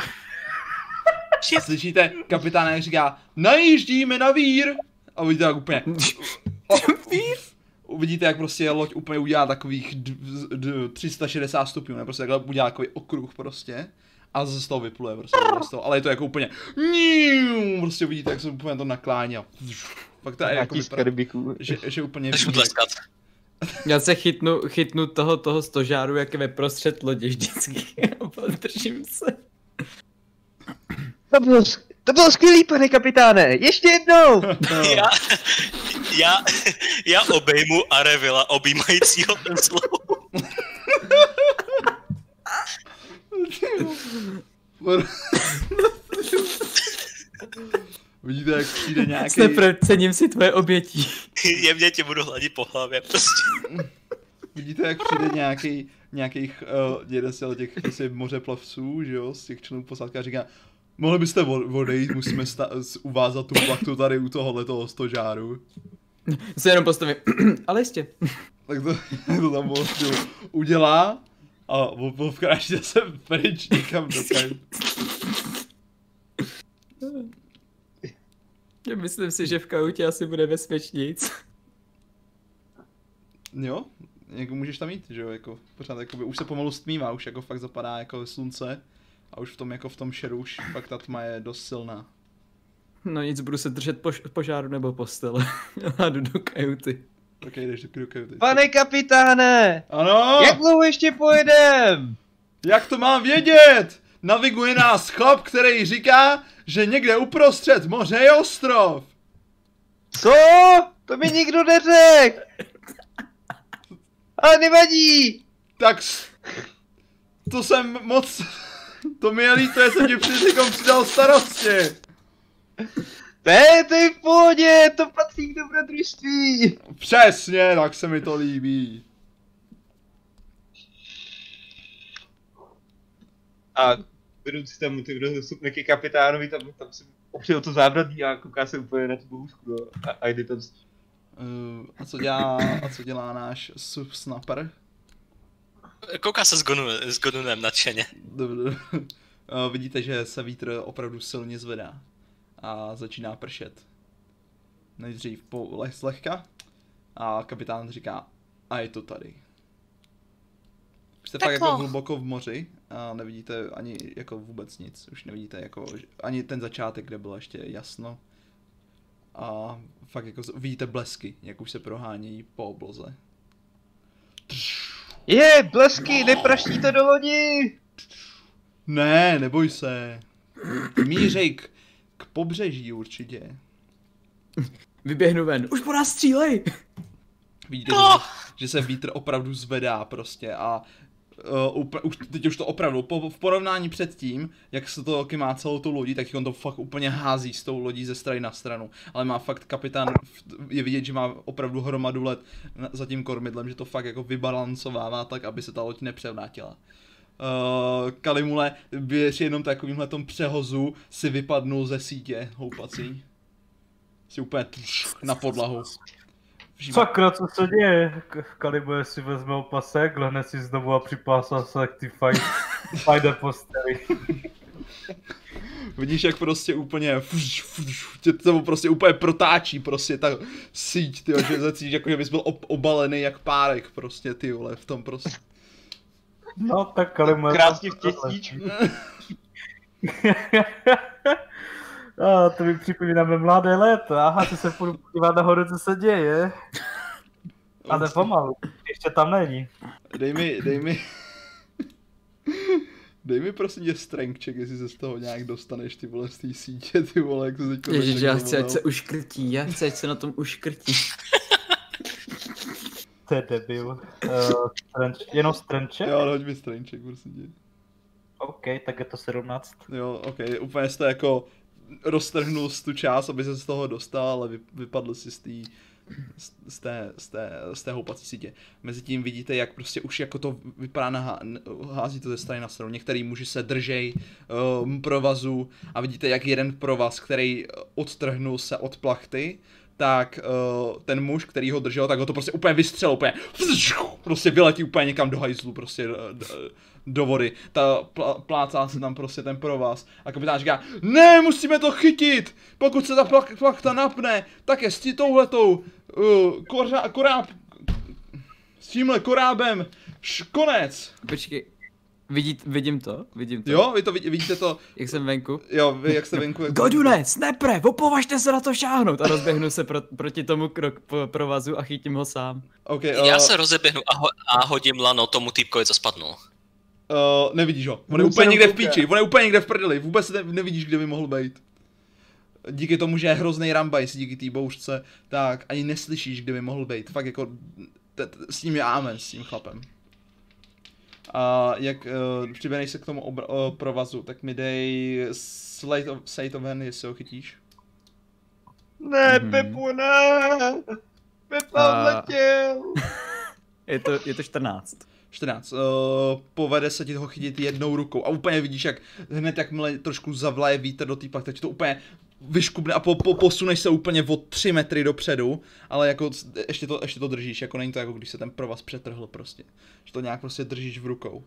Slyšíte, kapitán říká, najíždíme na vír. A vidíte tak úplně. Vír? Uvidíte, jak prostě loď úplně udělá takových 360 stupňů, ne? Prostě takhle udělá takový okruh prostě. A zase z toho vypluje prostě, ale je to jako úplně prostě uvidíte, jak se úplně to naklání a fakt to je jako že úplně Já se chytnu toho stožáru, jak je ve prostřed lodě vždycky a podržím se. To bylo skvělý, pane kapitáne, ještě jednou! No. Já obejmu Arevila objímajícího ten slov. Vidíte, jak přijde nějaký... Snapper, cením si tvoje obětí. Jemně tě budu hladit po hlavě, prostě. Vidíte, jak přijde nějakých jeden z těch prostě mořeplavců, že jo, z těch členů posádky a říká, mohli byste odejít, musíme uvázat tu plachtu tady u tohohletoho stožáru. Se jenom postavím, ale jistě. Tak to tam prostě udělá a vkráčí se pryč někam do kajut. Myslím si, že v kajutě asi bude bezpečnějc. Jo, jako můžeš tam jít, že jo, jako pořád jakoby, už se pomalu stmívá, už jako fakt zapadá jako slunce a už v tom šeru už fakt ta tma je dost silná. No nic, budu se držet požáru nebo postele a jdu do kajuty. Ok, jdeš do kajuty. Pane kapitáne! Ano? Jak dlouho ještě pojedem? Jak to mám vědět? Naviguje nás chlap, který říká, že někde uprostřed moře je ostrov. Co? To mi nikdo neřekl. Ale nevadí. Tak to jsem moc... To mi je líto, že jsem tě přidal starosti. To je v pohodě, to patří k dobrodružství. Přesně, tak se mi to líbí. A vedoucí tam kdo stupne ke kapitánovi, tam si opřel to zábradlí a kouká se úplně na tu bohůzku a jde tam. A co dělá náš snapper? Kouká se s Godunem nadšeně. Vidíte, že se vítr opravdu silně zvedá a začíná pršet. Nejdřív zlehka a kapitán říká, a je to tady. Jste fakt jako hluboko v moři a nevidíte ani jako vůbec nic. Už nevidíte jako ani ten začátek, kde bylo ještě jasno. A fakt jako vidíte blesky, jak už se prohánějí po obloze. Blesky, nepraští to do lodi! Ne, neboj se. Mířej k pobřeží určitě. Vyběhnu ven. Už po nás střílej! Vidíte, že se vítr opravdu zvedá prostě a teď už to opravdu, v porovnání před tím, jak se to má celou tu lodí, tak on to fakt úplně hází s tou lodí ze strany na stranu. Ale má fakt kapitán, je vidět, že má opravdu hromadu let za tím kormidlem, že to fakt jako vybalancovává tak, aby se ta loď nepřevrátila. Kalimule, běž jenom takovýmhle tom přehozu si vypadnul ze sítě houpací. Si úplně na podlahu. Sakra, co se děje? Kalimule si vezme opasek, lehne si znovu a připásá se k ty fajde posteli. Vidíš, jak prostě úplně to prostě úplně protáčí prostě ta síť, tyjo, že zacítíš, jako že bys byl obalený jak párek prostě, ty vole, v tom prostě. No tak Kalimule... Krásně v těsníčku. To mi připomíná mé mladé léta. Aha, ty se půjdu podívat nahoru, co se děje. A to pomalu, ještě tam není. Dej mi prosím tě strength check, jestli se z toho nějak dostaneš, ty vole, z té sítě, ty vole, jak to teďko... Ježiš, já chci, ať se uškrtí, ať se na tom uškrtí. To je debil. Jenom strength check? Jo, hoď mi strength check, prosím tě. OK, tak je to 17. Jo, OK, úplně jste jako roztrhnul tu část, aby se z toho dostal, ale vypadl si z té houpací sítě. Mezitím vidíte, jak prostě už jako to vypadá, hází to ze strany na stranu. Některý muži se držej provazu a vidíte, jak jeden provaz, který odtrhnul se od plachty, tak ten muž, který ho držel, tak ho to prostě úplně vystřelil, úplně prostě vyletí úplně někam do hajzlu, prostě do vody. Plácá se tam prostě ten provaz a kapitán říká, ne, musíme to chytit, pokud se ta plachta napne, tak je s touhletou S tímhle korábem konec. Počkej, vidím to? Jo, vy to vidíte to. Jak jsem venku? Jo, vy jak jste venku. Godune, snepre, opovažte se na to šáhnout a rozběhnu se proti tomu provazu a chytím ho sám. Okay, Já se rozeběhnu a hodím lano tomu týpkovi, co spadnul. Nevidíš ho, on je úplně někde v píči, on je úplně někde v prdeli, vůbec nevidíš, kde by mohl být. Díky tomu, že je hrozný rambajs, díky té bouřce, tak ani neslyšíš, kde by mohl být. Fakt jako, s tím je amen, s tím chlapem. A jak přibenej se k tomu provazu, tak mi dej Slate of Hand, jestli ho chytíš. Ne, Pepu, ne! Pepa odletěl! Je to 14. 14. Povede se ti toho chytit jednou rukou a úplně vidíš, jak hned jakmile trošku zavlaje vítr do té tak ti to úplně vyškubne a posuneš se úplně o 3 metry dopředu, ale jako ještě to držíš, jako není to jako když se ten provaz přetrhl prostě. Že to nějak prostě držíš v rukou.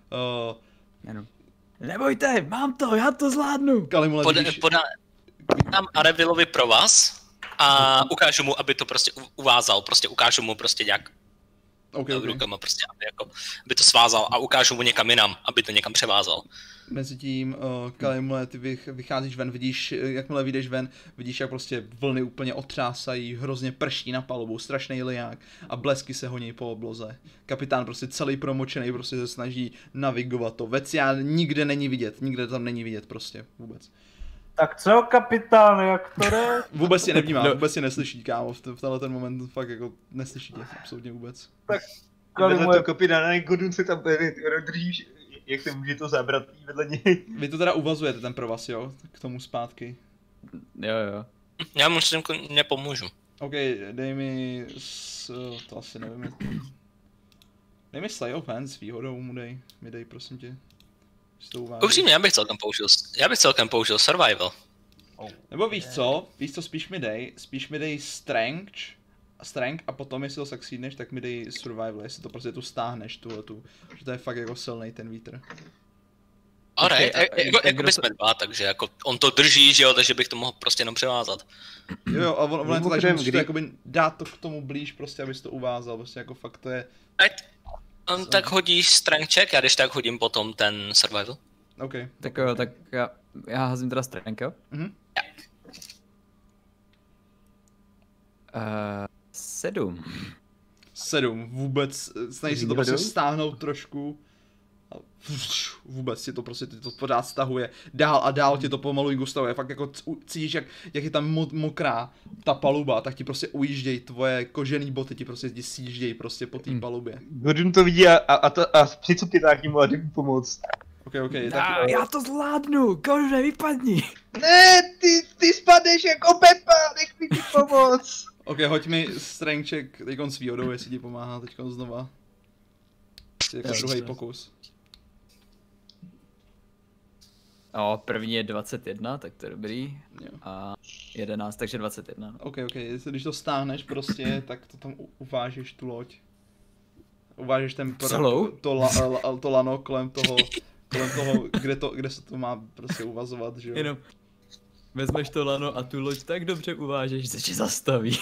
Nebojte, mám to, já to zvládnu. Podám Arevilovi provaz a ukážu mu, aby to prostě uvázal, prostě ukážu mu prostě nějak rukama prostě, aby to svázal a ukážu mu někam jinam, aby to někam převázal. Mezitím, Kalimule, ty vycházíš ven, vidíš, jakmile vyjdeš ven, vidíš, jak prostě vlny úplně otřásají, hrozně prší na palubu, strašný liják a blesky se honí po obloze. Kapitán prostě celý promočený prostě se snaží navigovat to. Veciá nikde není vidět, nikde tam není vidět prostě, vůbec. Tak co, kapitán, jak to jde? Vůbec tě nevnímá, vůbec tě neslyší, kámo, v tenhle ten moment fakt jako neslyší tě, absolutně vůbec. Tak, vedle toho kapitána, Godun se tam držíš, jak se může to zabrat vedle něj. Vy to teda uvazujete ten provaz, jo, k tomu zpátky. Jo. Já mu s tím nepomůžu. OK, dej mi, to asi nevím. Dej mi Slay of Hand s výhodou, mi dej prosím tě. Upřímně, já bych celkem použil Survival. Nebo víš co, spíš mi dej Strength a potom jestli to succeedneš, tak mi dej Survival, jestli to prostě tu stáhneš, že to je fakt jako silnej ten vítr. Alright, jako my jsme dva, takže jako on to drží, že jo, takže bych to mohl prostě jenom převázat. Jo, a on je to tak, že musíš to jakoby dát to k tomu blíž prostě, abys to uvázal, prostě jako fakt to je... Tak hodíš strength check, já když tak hodím potom ten survival. OK. Tak jo, tak já házím teda strength, jo? 7. 7, vůbec, snaží se to prostě stáhnout trošku. A vůbec ti to prostě to pořád stahuje. Dál a dál ti to pomalu gustavuje. Fakt jako cítíš, jak je tam mokrá ta paluba, tak ti prostě ujíždějí tvoje kožený boty, ti prostě sjíždějí prostě po té palubě. Godun to vidí a přicupí tak mu a jde mu pomoct. OK, tak... Já to zvládnu, Godune, vypadni. Ne, ty spadneš jako Pepa, nech mi ti pomoct. OK, hoď mi strength check teďkon s výhodou, jestli ti pomáhá teďkon znova. Jako druhý pokus. První je 21, tak to je dobrý. Jo. A 11, takže 21. OK, když to stáhneš prostě, tak to tam uvážeš tu loď. Uvážeš ten to lano kolem toho, kde se to má prostě uvazovat, že jo. Jenom vezmeš to lano a tu loď tak dobře uvážeš, že se ti zastaví.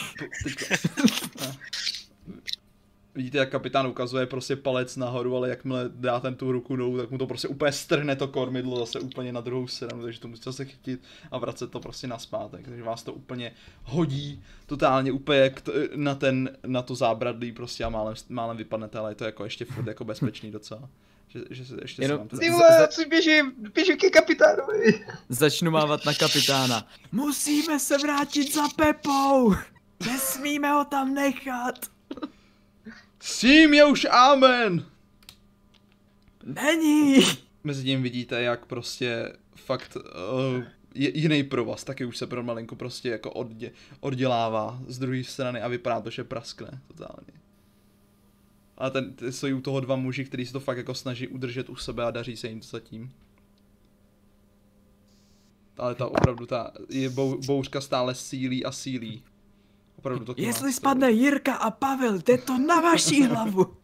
Vidíte, jak kapitán ukazuje prostě palec nahoru, ale jakmile dá ten tu ruku dolů, tak mu to prostě úplně strhne to kormidlo zase úplně na druhou stranu, takže to musíte zase chytit a vracet to prostě naspátek, takže vás to úplně hodí totálně úplně na to zábradlí prostě a málem vypadnete, ale je to jako ještě furt jako bezpečný docela. Že se ještě jenom, ty vole, běžím ke kapitánovi. Začnu mávat na kapitána. Musíme se vrátit za Pepou! Nesmíme ho tam nechat! S tím je už amen! Není! Mezitím vidíte, jak prostě fakt jiný provaz, taky už se pro malinko prostě jako oddělává z druhé strany a vypadá to, že praskne totálně. Ale jsou u toho dva muži, kteří se to fakt jako snaží udržet u sebe a daří se jim to zatím. Ale opravdu bouřka stále sílí a sílí. Opravdu to jestli spadne Jirka a Pavel, jde to na vaší hlavu.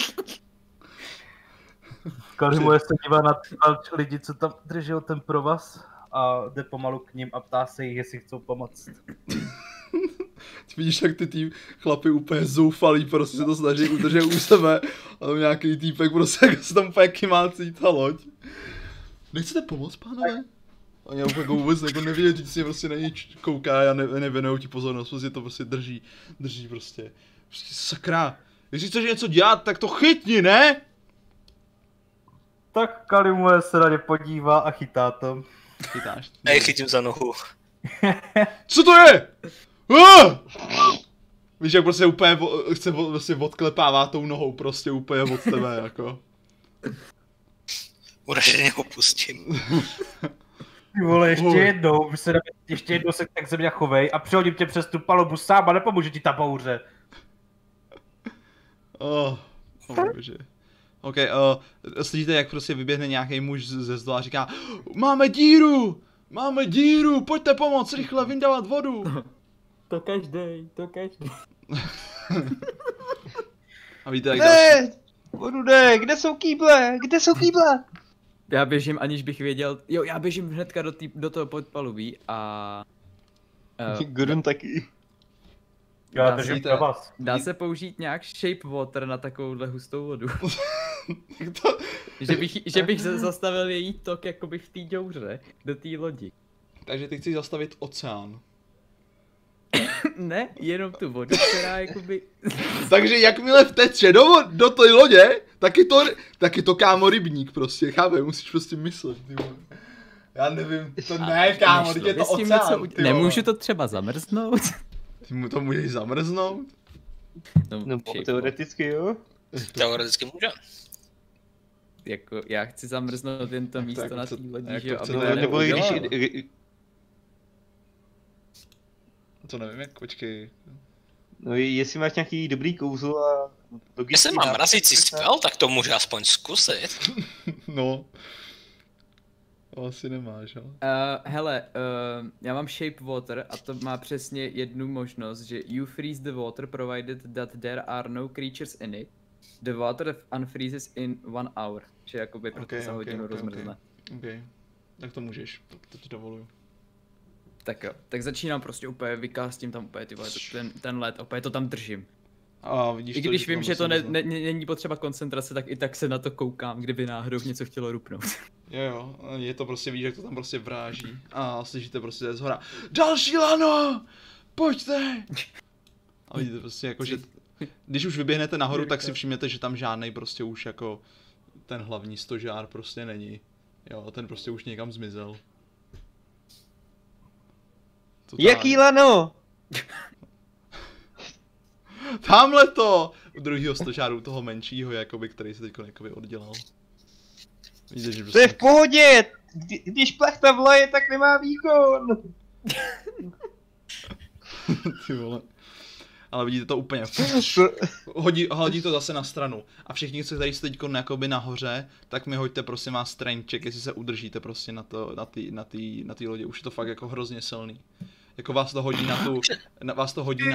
Kalimule se dívá na lidi, co tam drží ten provaz a jde pomalu k ním a ptá se jich, jestli chcou pomoct. Ty vidíš, jak ty chlapy úplně zoufalí, prostě se to snaží udržet u sebe. A tam nějaký týpek prostě jak se tam úplně kymácí ta loď. Nechcete pomoct, pánové? Oni úplně vůbec jako nevědí, si prostě na něj kouká a nevěnují ti pozornost, prostě to prostě drží prostě. Prostě sakra. Jestli chceš něco dělat, tak to chytni, ne? Tak Kalimue se na ně podívá a chytá to. Chytáš. Já chytím za nohu. Co to je? Víš, jak prostě úplně chce prostě odklepává tou nohou prostě úplně od tebe, jako. Uraženě ho pustím. Ty vole, ještě jednou se tak ze mě chovej a přihodím tě přes tu palubu sám a nepomůže ti ta bouře. Bože. OK, slyšíte, jak prostě vyběhne nějaký muž ze zdola a říká Máme díru, pojďte pomoct, rychle vyndávat vodu. To každej. A víte, jak další. Vodu ne, kde jsou kýble? Já běžím, aniž bych věděl, já běžím hnedka do toho podpalubí a... Gordon taky. Já držím pro vás. Dá se použít nějak shape water na takovouhle hustou vodu. že bych zastavil její tok jakoby v té děuře do té lodi. Takže ty chceš zastavit oceán. Ne, jenom tu vodu, která jakoby... Takže jakmile vteče do té lodě, tak je to kámo rybník prostě, chápeš, musíš prostě myslet, ty vole. Já nevím, to ne kámo, teď je to oceán, ty vole. Nemůžu to třeba zamrznout? Ty mu to můžeš zamrznout? No teoreticky jo. Teoreticky může. Jako, já chci zamrznout jen to místo na té lodi, že jo, aby to nebo když... To nevím, jak, počkej. No jestli máš nějaký dobrý kouzlo a... Jestli mám mrazící spell, tak to může aspoň zkusit. No. To asi nemáš, jo? Já mám shape water a to má přesně jednu možnost, že you freeze the water provided that there are no creatures in it. The water unfreezes in 1 hour. Že jakoby proto za hodinu rozmrzne. Okay. Tak to můžeš, to ti dovoluju. Tak jo, tak začínám prostě úplně vykástím tam úplně ten led, úplně to tam držím. A vidíš I když vím, že to není potřeba koncentrace, tak i tak se na to koukám, kdyby náhodou něco chtělo rupnout. Jo, je to prostě, víš, jak to tam prostě vráží. A slyšíte prostě z hora. Další lano! Pojďte! A vidíte prostě jako, že když už vyběhnete nahoru, tak si všimnete, že tam žádnej prostě už jako ten hlavní stožár prostě není. Jo, ten prostě už někam zmizel. Jaký lano? Tamhle to! U druhého stožáru, toho menšího, jakoby, který se teďko jakoby oddělal. Vidíte, že prostě... To je v pohodě! Když plachta vlaje, tak nemá výkon! Ty vole. Ale vidíte to úplně. Hodí to zase na stranu. A všichni, co tady jste teďko jakoby nahoře, tak mi hoďte prosím vás strength check, jestli se udržíte prostě na té lodě. Už je to fakt jako hrozně silný. Jako vás to hodí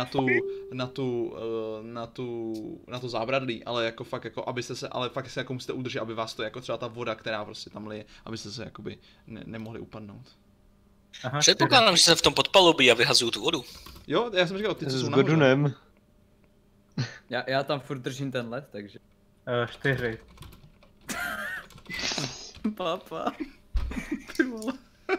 na to zábradlí, ale jako fakt jako abyste se, ale fakt se jako musíte udržet, aby vás to jako třeba ta voda, která prostě tam lije, abyste se jakoby nemohli upadnout. Předpokládám, že jsem v tom podpalubí a vyhazuju tu vodu. Jo, já jsem říkal, ty co jsou nahoře. S Gordonem. Já tam furt držím ten led, takže. 4. Papa. Ty vole.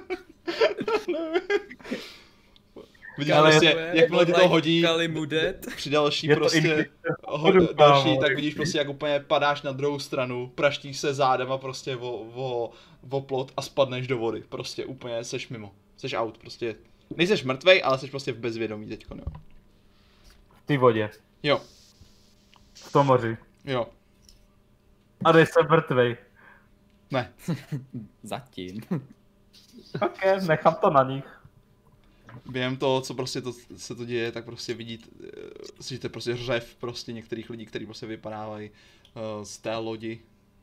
Vidíte prostě, jakmile ty to hodí, při další prostě, další, tak vidíš prostě, jak úplně padáš na druhou stranu, praštíš se zádem a prostě o plot a spadneš do vody, prostě úplně seš mimo, seš out, prostě, nejseš mrtvej, ale seš prostě v bezvědomí teďko, jo. V té vodě. Jo. V tom moři. Jo. A nejsem mrtvej. Ne. Zatím. Ok, nechám to na nich. Během toho, co prostě se to děje, tak prostě slyšíte prostě řev prostě některých lidí, kteří prostě vypadávají z té lodi.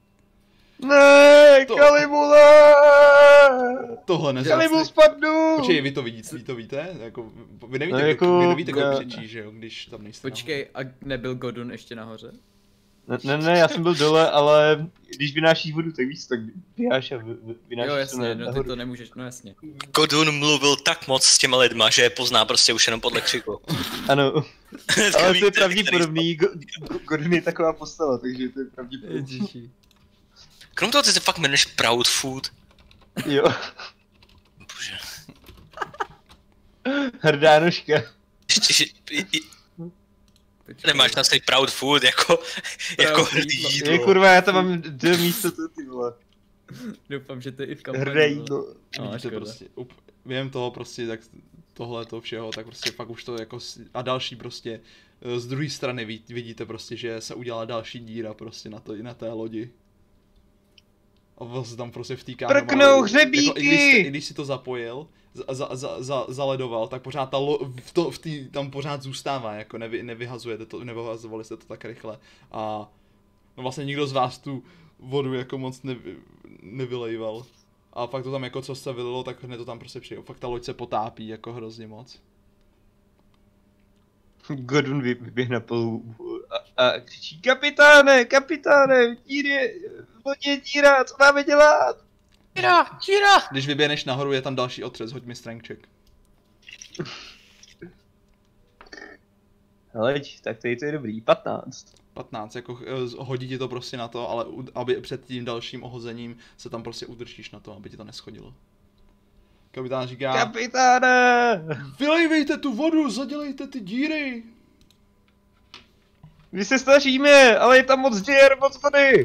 Ne, Kalimule! Tohle nezase. Kalimu spadnu! Počkej, vy to víte? Jako, vy nevíte, kdo křičí, že jo, když tam nejste. Počkej, a nebyl Godun ještě nahoře? Ne, já jsem byl dole, ale když vynášíš vodu, tak víš, tak běháš a vynášíš. Jo, jasně, no ty to nemůžeš, no jasně. Godun mluvil tak moc s těma lidma, že je pozná prostě už jenom podle křiku. Ano, ale to je pravděpodobný, Godun je taková postava, takže to je pravděpodobný. Krom toho ty se fakt jmenuješ Proud Food. Jo. Bože. Hrdá nožka. Nemáš tam stejný Proud Food jako hrdý jídlo. Je kurva, já tam mám 2 místo to ty vole. Doufám, že to je i v kampani. Hrdé jídlo. Vidíte prostě, během toho prostě, tak tohle to všeho, tak prostě fakt už to jako, a další prostě, z druhé strany vidíte prostě, že se udělala další díra prostě na té lodi. A vlastně tam prostě vtýká. Prknou hřebíky! Jako, i když si to zapojil, zaledoval, tak pořád tam pořád zůstává, jako nevyhazujete to, nevyhazovali jste to tak rychle. A no vlastně nikdo z vás tu vodu jako moc nevylejval. A fakt to tam jako co se vylilo, tak hned to tam prostě přijde. Fakt ta loď se potápí jako hrozně moc. Godun vyběhne na polu a křičí kapitáne, vodě díra, co máme dělat? Díra! Když vyběhneš nahoru, je tam další otřes, hoď mi strength check. Hleď, tak tady to je dobrý, 15. 15, jako hodí ti to prostě na to, ale aby před tím dalším ohozením se tam prostě udržíš na to, aby ti to neschodilo. Kapitán říká... Kapitáne! Vylejvejte tu vodu, zadělejte ty díry! My se snažíme, ale je tam moc děr, moc vody!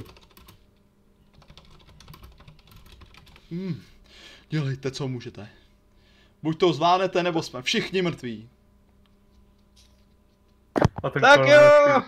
Dělejte, co můžete. Buď to zvládnete, nebo jsme všichni mrtví. Tak jo!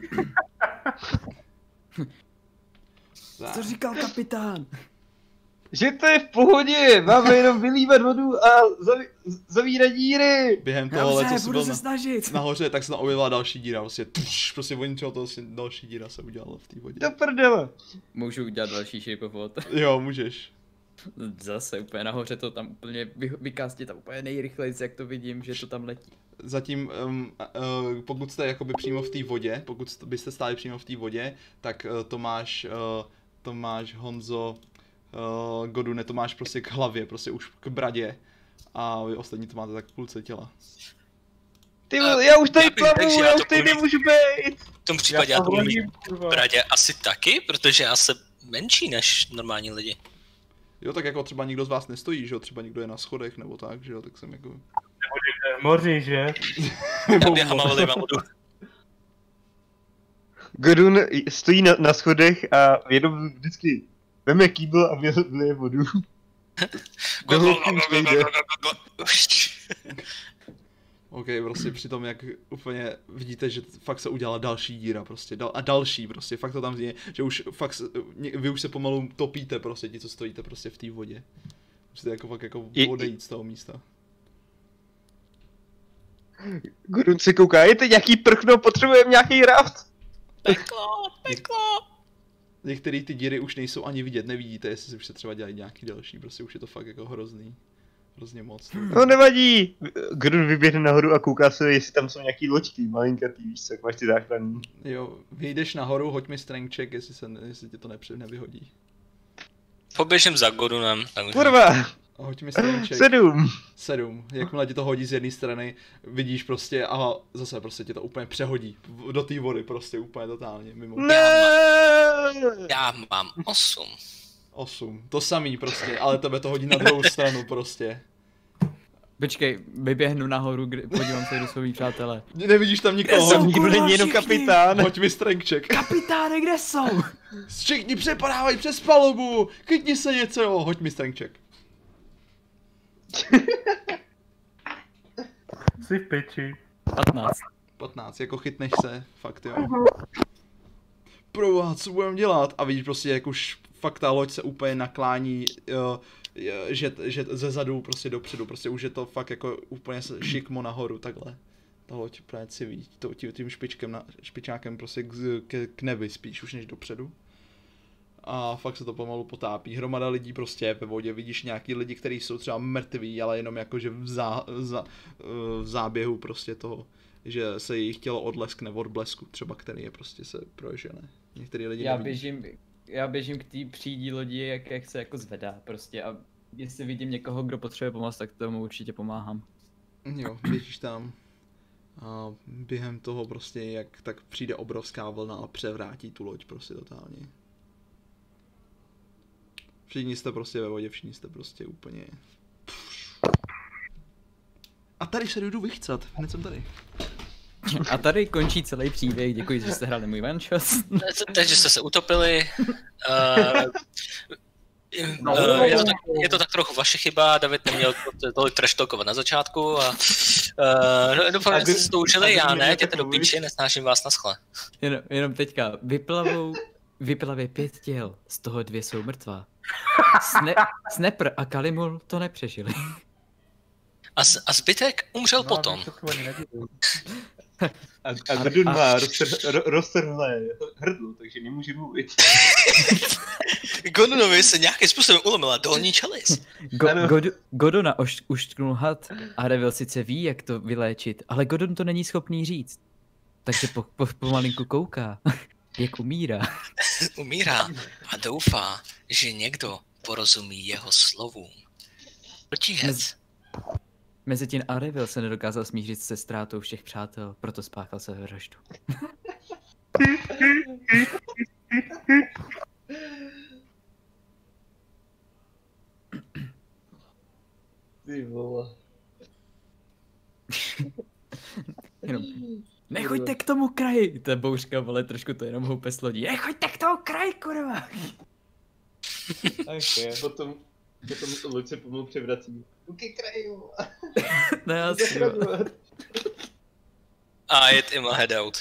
Co říkal kapitán? Že to je v pohodě, máme jenom vylívat vodu a zavírat díry. Během toho, co budu se snažit. Nahoře, tak se tam objevila další díra, prostě oni toho další díra se udělala v té vodě. Do prdele. Můžu udělat další shape of water. Jo, můžeš. Zase úplně nahoře to tam úplně vykástit tam úplně nejrychleji, jak to vidím, že to tam letí. Zatím, pokud jste jakoby přímo v té vodě, pokud byste stáli přímo v té vodě, tak Tomáš, Honzo, Godune, to máš prostě k hlavě, prostě už k bradě a vy ostatní to máte tak k půlce těla. Ty já už tady plavu, já už tady nemůžu být! V tom případě já to budu mít v bradě asi taky, protože já jsem menší než normální lidi. Jo, tak jako třeba nikdo z vás nestojí, že jo, třeba někdo je na schodech nebo tak, že jo, tak jsem jako... Nebo v moři, že? Já běhám a vylivám vodu. Godun stojí na schodech a jenom vždycky veme kýbl a vylije vodu. OK, prostě při tom, jak úplně vidíte, že fakt se udělala další díra prostě, a další prostě, fakt to tam zní, že už fakt, vy už se pomalu topíte prostě, ti co stojíte prostě v té vodě. Musíte jako fakt jako odejít z toho místa. Godun se kouká, je to nějaký prchno, potřebujeme nějaký raft. Peklo! Některé ty díry už nejsou ani vidět, nevidíte, jestli už se třeba dělají nějaký další, prostě už je to fakt jako hrozný. Hrozně moc. No nevadí! Godun vyběhne nahoru a kouká se, jestli tam jsou nějaký loďky, malinkatý, víš co, jak máš ty záchranný. Jo, vyjdeš nahoru, hoď mi strength check, jestli ti to nevyhodí. Poběžím za Godunem. Kurva! Hoď mi strength check. 7. Jakmile ti to hodí z jedné strany, vidíš prostě a zase prostě ti to úplně přehodí do té vody prostě úplně totálně mimo. Já mám 8. 8, to samý prostě, ale tebe to hodí na druhou stranu prostě. Počkej, vyběhnu nahoru, podívám se, kdo jsou mý přátelé. Nevidíš tam nikoho. Nikdo není jenom kapitán. Hoď mi strength check. Kapitáne, kde jsou? Všichni přepadávají přes palubu, chytni se něco, hoď mi strength check. Jsi v piči. 15, jako chytneš se, fakt jo. Proboha, co budeme dělat? A vidíš prostě, jak už fakt ta loď se úplně naklání, že ze zadu prostě dopředu, prostě už je to fakt jako úplně šikmo nahoru, takhle. Ta loď právě civí, tím špičákem prostě k nebi spíš už než dopředu. A fakt se to pomalu potápí. Hromada lidí prostě ve vodě, vidíš nějaký lidi, kteří jsou třeba mrtví, ale jenom jakože v záběhu prostě toho, že se jejich tělo odleskne od blesku, třeba který je prostě se prožene. Některý lidi já běžím k té přídí lodi, jak se jako zvedá prostě a jestli vidím někoho, kdo potřebuje pomoc, tak tomu určitě pomáhám. Jo, běžíš tam a během toho prostě jak tak přijde obrovská vlna a převrátí tu loď prostě totálně. Všichni jste prostě ve vodě, všichni jste prostě úplně... A tady se jdu vychcat, hned jsem tady. A tady končí celý příběh, děkuji, že jste hráli můj one shot. Takže jste se utopili. Je to tak trochu vaše chyba, David neměl tolik trash talkovat na začátku a doufám, že jste se to užili, já ne, jděte do píči, nesnáším vás na schle. Jenom teďka, vyplaví 5 těl, z toho 2 jsou mrtvá. Snapper a Kalimul to nepřežili. A zbytek umřel potom. A Godun má roztrhlé hrdlo, takže nemůže mluvit. Godunovi se nějakým způsobem ulomila dolní čelist. Goduna uštknul had a Revil sice ví, jak to vyléčit, ale Godun to není schopný říct. Takže pomalinku kouká, jak umírá. Umírá a doufá, že někdo porozumí jeho slovům. Protihet. Mezitím Arevil se nedokázal smířit se ztrátou všech přátel, proto spáchal sebevraždu. Ty vole. Jenom, nechoďte k tomu kraji! Ta bouřka, vole, trošku to jenom houpe s lodí. Nechoďte k tomu kraji, kurva! Okay, potom loď se pomalu převrací. Ke kraju! No jasný. A it in my head out.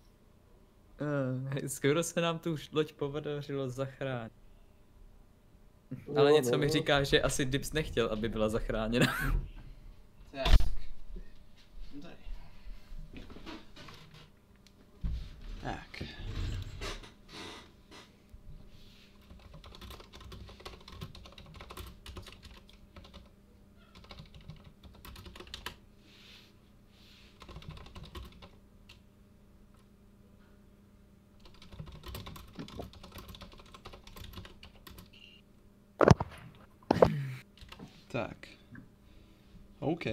Skoro se nám tu loď podařilo zachránit. Ale něco mi říká, že asi Dips nechtěl, aby byla zachráněna. Tak. Tak. OK.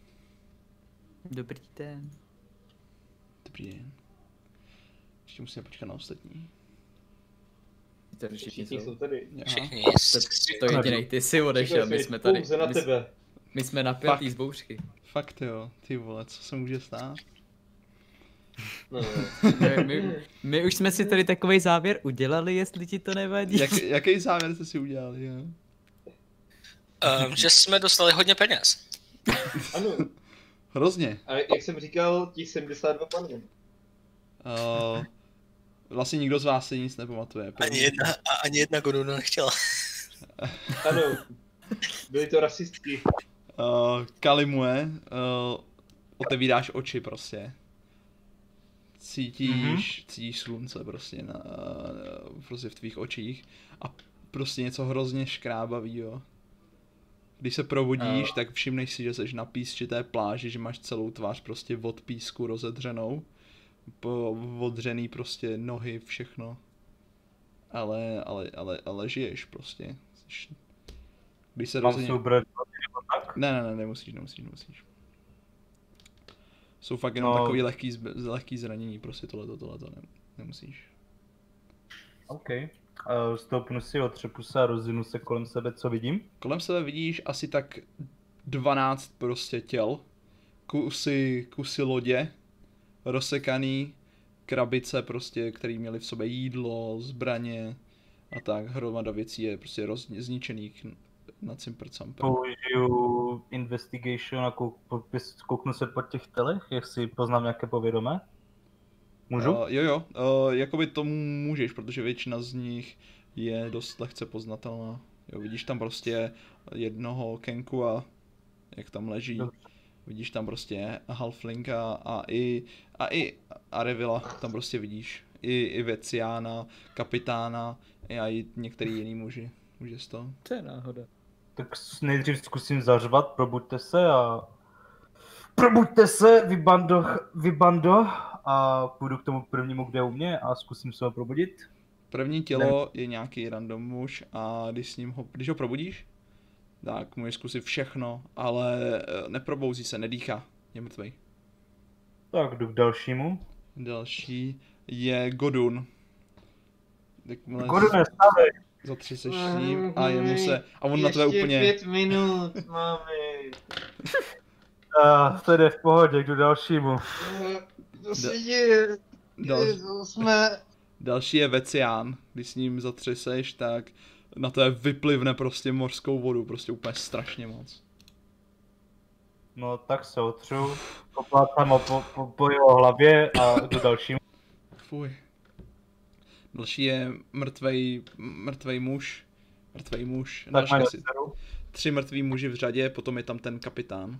Dobrý den. Dobrý den. Ještě musíme počkat na ostatní. Všichni jsou tady. Všichni. To jedinej, ty jsi odešel, my jsme tady. Pouze na tebe. My jsme napjatý z bouřky. Fakt jo, ty vole, co se může stát? No. My už jsme si tady takovej závěr udělali, jestli ti to nevadí. Jaký závěr jste si udělali, jo? Že jsme dostali hodně peněz. Ano. Hrozně. A jak jsem říkal, těch 72 panů. Vlastně nikdo z vás si nic nepamatuje. Ani jedna Goduna nechtěla. Ano. Byly to rasistky. Kalimue, otevíráš oči prostě. Cítíš slunce prostě, prostě v tvých očích a prostě něco hrozně škrábavýho. Když se probudíš, tak všimneš si, že jsi na písčité pláži, že máš celou tvář prostě od písku rozedřenou. Odřený prostě nohy, všechno. Ale žiješ prostě. Když se rozhodně... Ne, nemusíš. Jsou fakt jenom takový lehký zranění, prostě tohleto nemusíš. OK. Stoupnu si, otřepu se a rozvinu se kolem sebe, co vidím? Kolem sebe vidíš asi tak 12 prostě těl. Kusy lodě, rozsekaný, krabice prostě, které měly v sobě jídlo, zbraně a tak. Hromada věcí je prostě zničených na cimpr-campr. Použiju investigation a kouknu se po těch telech, jestli poznám nějaké povědomé. Můžu? Jo, jakoby tomu můžeš, protože většina z nich je dost lehce poznatelná. Jo, vidíš tam prostě jednoho Kenku a jak tam leží. Dobře. Vidíš tam prostě Halflinga a i Arevila tam prostě vidíš. I Veciana, kapitána a i některý jiný muži z toho. To je náhoda. Tak nejdřív zkusím zařvat, probuďte se, vybando a půjdu k tomu prvnímu, kde je u mě a zkusím se ho probudit. První tělo je nějaký random muž a když ho probudíš, tak můžeš zkusit všechno, ale neprobouzí se, nedýchá, je mrtvej. Tak jdu k dalšímu. Další je Godun. Godun je stavej. Za 3 seš s ním a jemu se... A on na tebe úplně... Ještě 5 minut, máme. To jde v pohodě, jdu dalšímu. To se děje. Další je Vecián. Když s ním zatřeseš, tak na tebe vyplivne prostě mořskou vodu, prostě úplně strašně moc. No tak se otřu, poplácám ho po jeho hlavě a jdu dalšímu. Fuj. Další je mrtvej muž. Další asi 3 mrtví muži v řadě, potom je tam ten kapitán.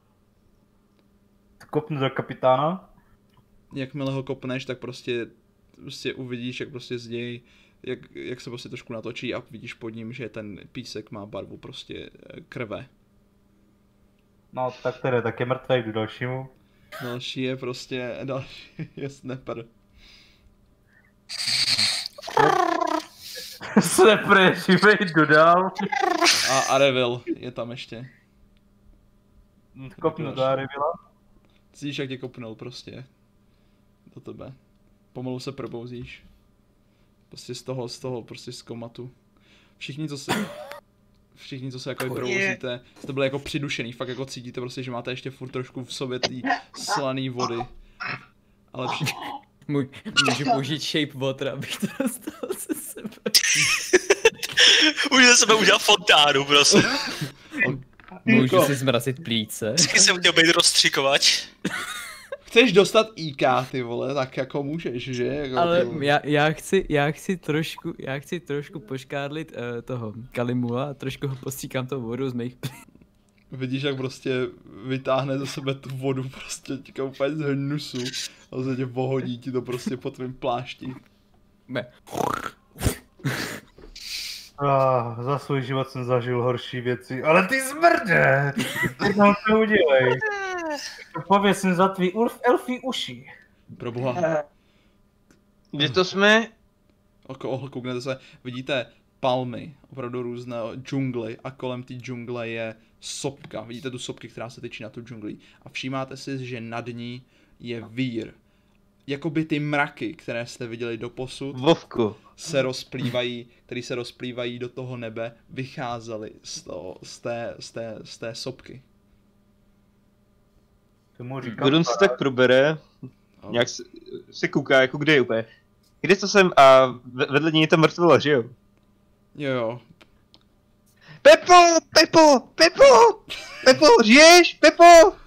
Kopnu do kapitána. Jakmile ho kopneš, tak prostě uvidíš, jak prostě z něj, jak se prostě trošku natočí a vidíš pod ním, že ten písek má barvu prostě krve. No tak tedy, tak je mrtvej, jdu dalšímu. Další je Snapper. Snapper je živej, jdu dál. A Arevil je tam ještě. Kopnu do Arevila. Cítíš, jak tě kopnul prostě. Do tebe. Pomalu se probouzíš. Prostě prostě z komatu. Všichni, co se jako probouzíte, jste byli jako přidušený, fakt jako cítíte prostě, že máte ještě furt trošku v sobě tý slaný vody. Ale všichni... Můžu použít shape water, abych to dostal ze sebe. Můžu ze sebe udělat fontánu, prostě. Můžu si zmrazit plíce. Vždycky jsem chtěl být rozstřikovač. Chceš dostat IK, ty vole, tak jako můžeš, že? Jako, ale já chci trošku poškádlit toho Kalimula a trošku ho postříkám tou vodou z mých plíc. Vidíš, jak prostě vytáhne ze sebe tu vodu prostě těká úplně z hnusu a se tě pohodí ti to prostě po tvým plášti. Za svůj život jsem zažil horší věci, ale ty zmrde! Jednou to udělej. Pověsím za tvý elfí uši. Proboha. Kde to jsme? Kouknete se, vidíte palmy, opravdu různé džungly a kolem té džungle je sopka. Vidíte tu sopky, která se tyčí na tu džungli. A všímáte si, že nad ní je vír. Jakoby ty mraky, které jste viděli doposud, se rozplývají do toho nebe, vycházely z té sopky. Godun se tak probere, nějak se kouká, jako kde je úplně. Kde to jsem a vedle něj je ta mrtvola, že jo? Jo. Pepo, žiješ? Pepo!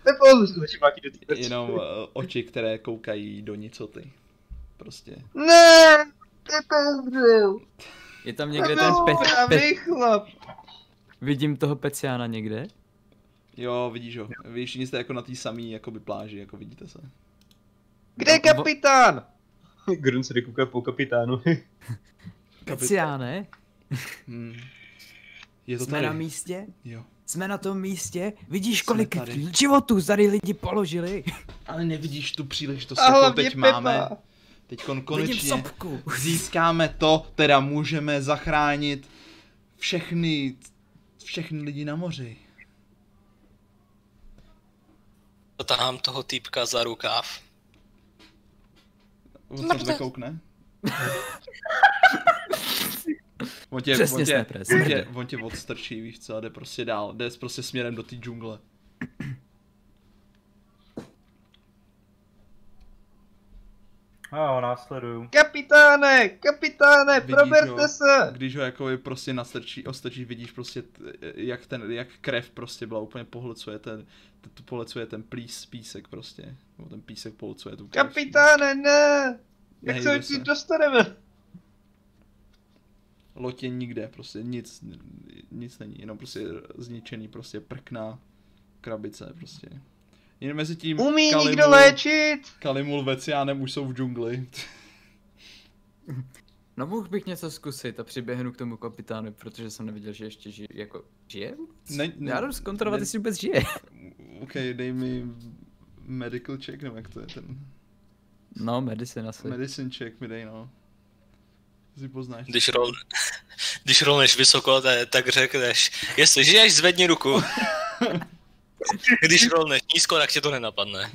Jenom oči, které koukají do nicoty. Prostě. Ne, Pepo umřel. Je tam někde ten chlap. Vidím toho Peciána někde? Jo, vidíš ho. Vy všichni jste jako na té samé jakoby pláži, jako vidíte se. Kde je kapitán? Grun se kouká po kapitánu. Peciáne? Je to Jsme tady. na místě? Jo. Jsme na tom místě? Vidíš, kolik životů tady lidi položili? Ale nevidíš tu příležitost, jakou teď máme. Teď konečně získáme to, teda můžeme zachránit všechny lidi na moři. Tahám toho týpka za rukáv. On se tebe koukne. On tě odstrčí, víš co, a jde prostě dál, jde prostě směrem do té džungle. Jo, následuju. Kapitáne, proberte se! Když ho jako prostě ostrčí, vidíš prostě, jak krev prostě byla úplně pohlcuje ten písek prostě. Nebo ten písek pohlcuje tu krev. Kapitáne, ne! Jak se ti dostaneme? Loď je nikde, prostě nic není, jenom prostě zničený prostě prkna, krabice prostě. Jen mezi tím umí někdo léčit? Kalimul Veciánem už jsou v džungli. No mohl bych něco zkusit a přiběhnu k tomu kapitánu, protože jsem neviděl, že ještě žije, jako žije? Já jdu zkontrolovat, jestli vůbec žije. OK, dej mi medical check, nebo jak to je ten... No, medicine asi. Medicine check mi dej, no. Si poznáš. Když rolneš vysoko, tak řekneš, jestli žiješ, zvedni ruku. Když rolneš nízko, tak tě to nenapadne.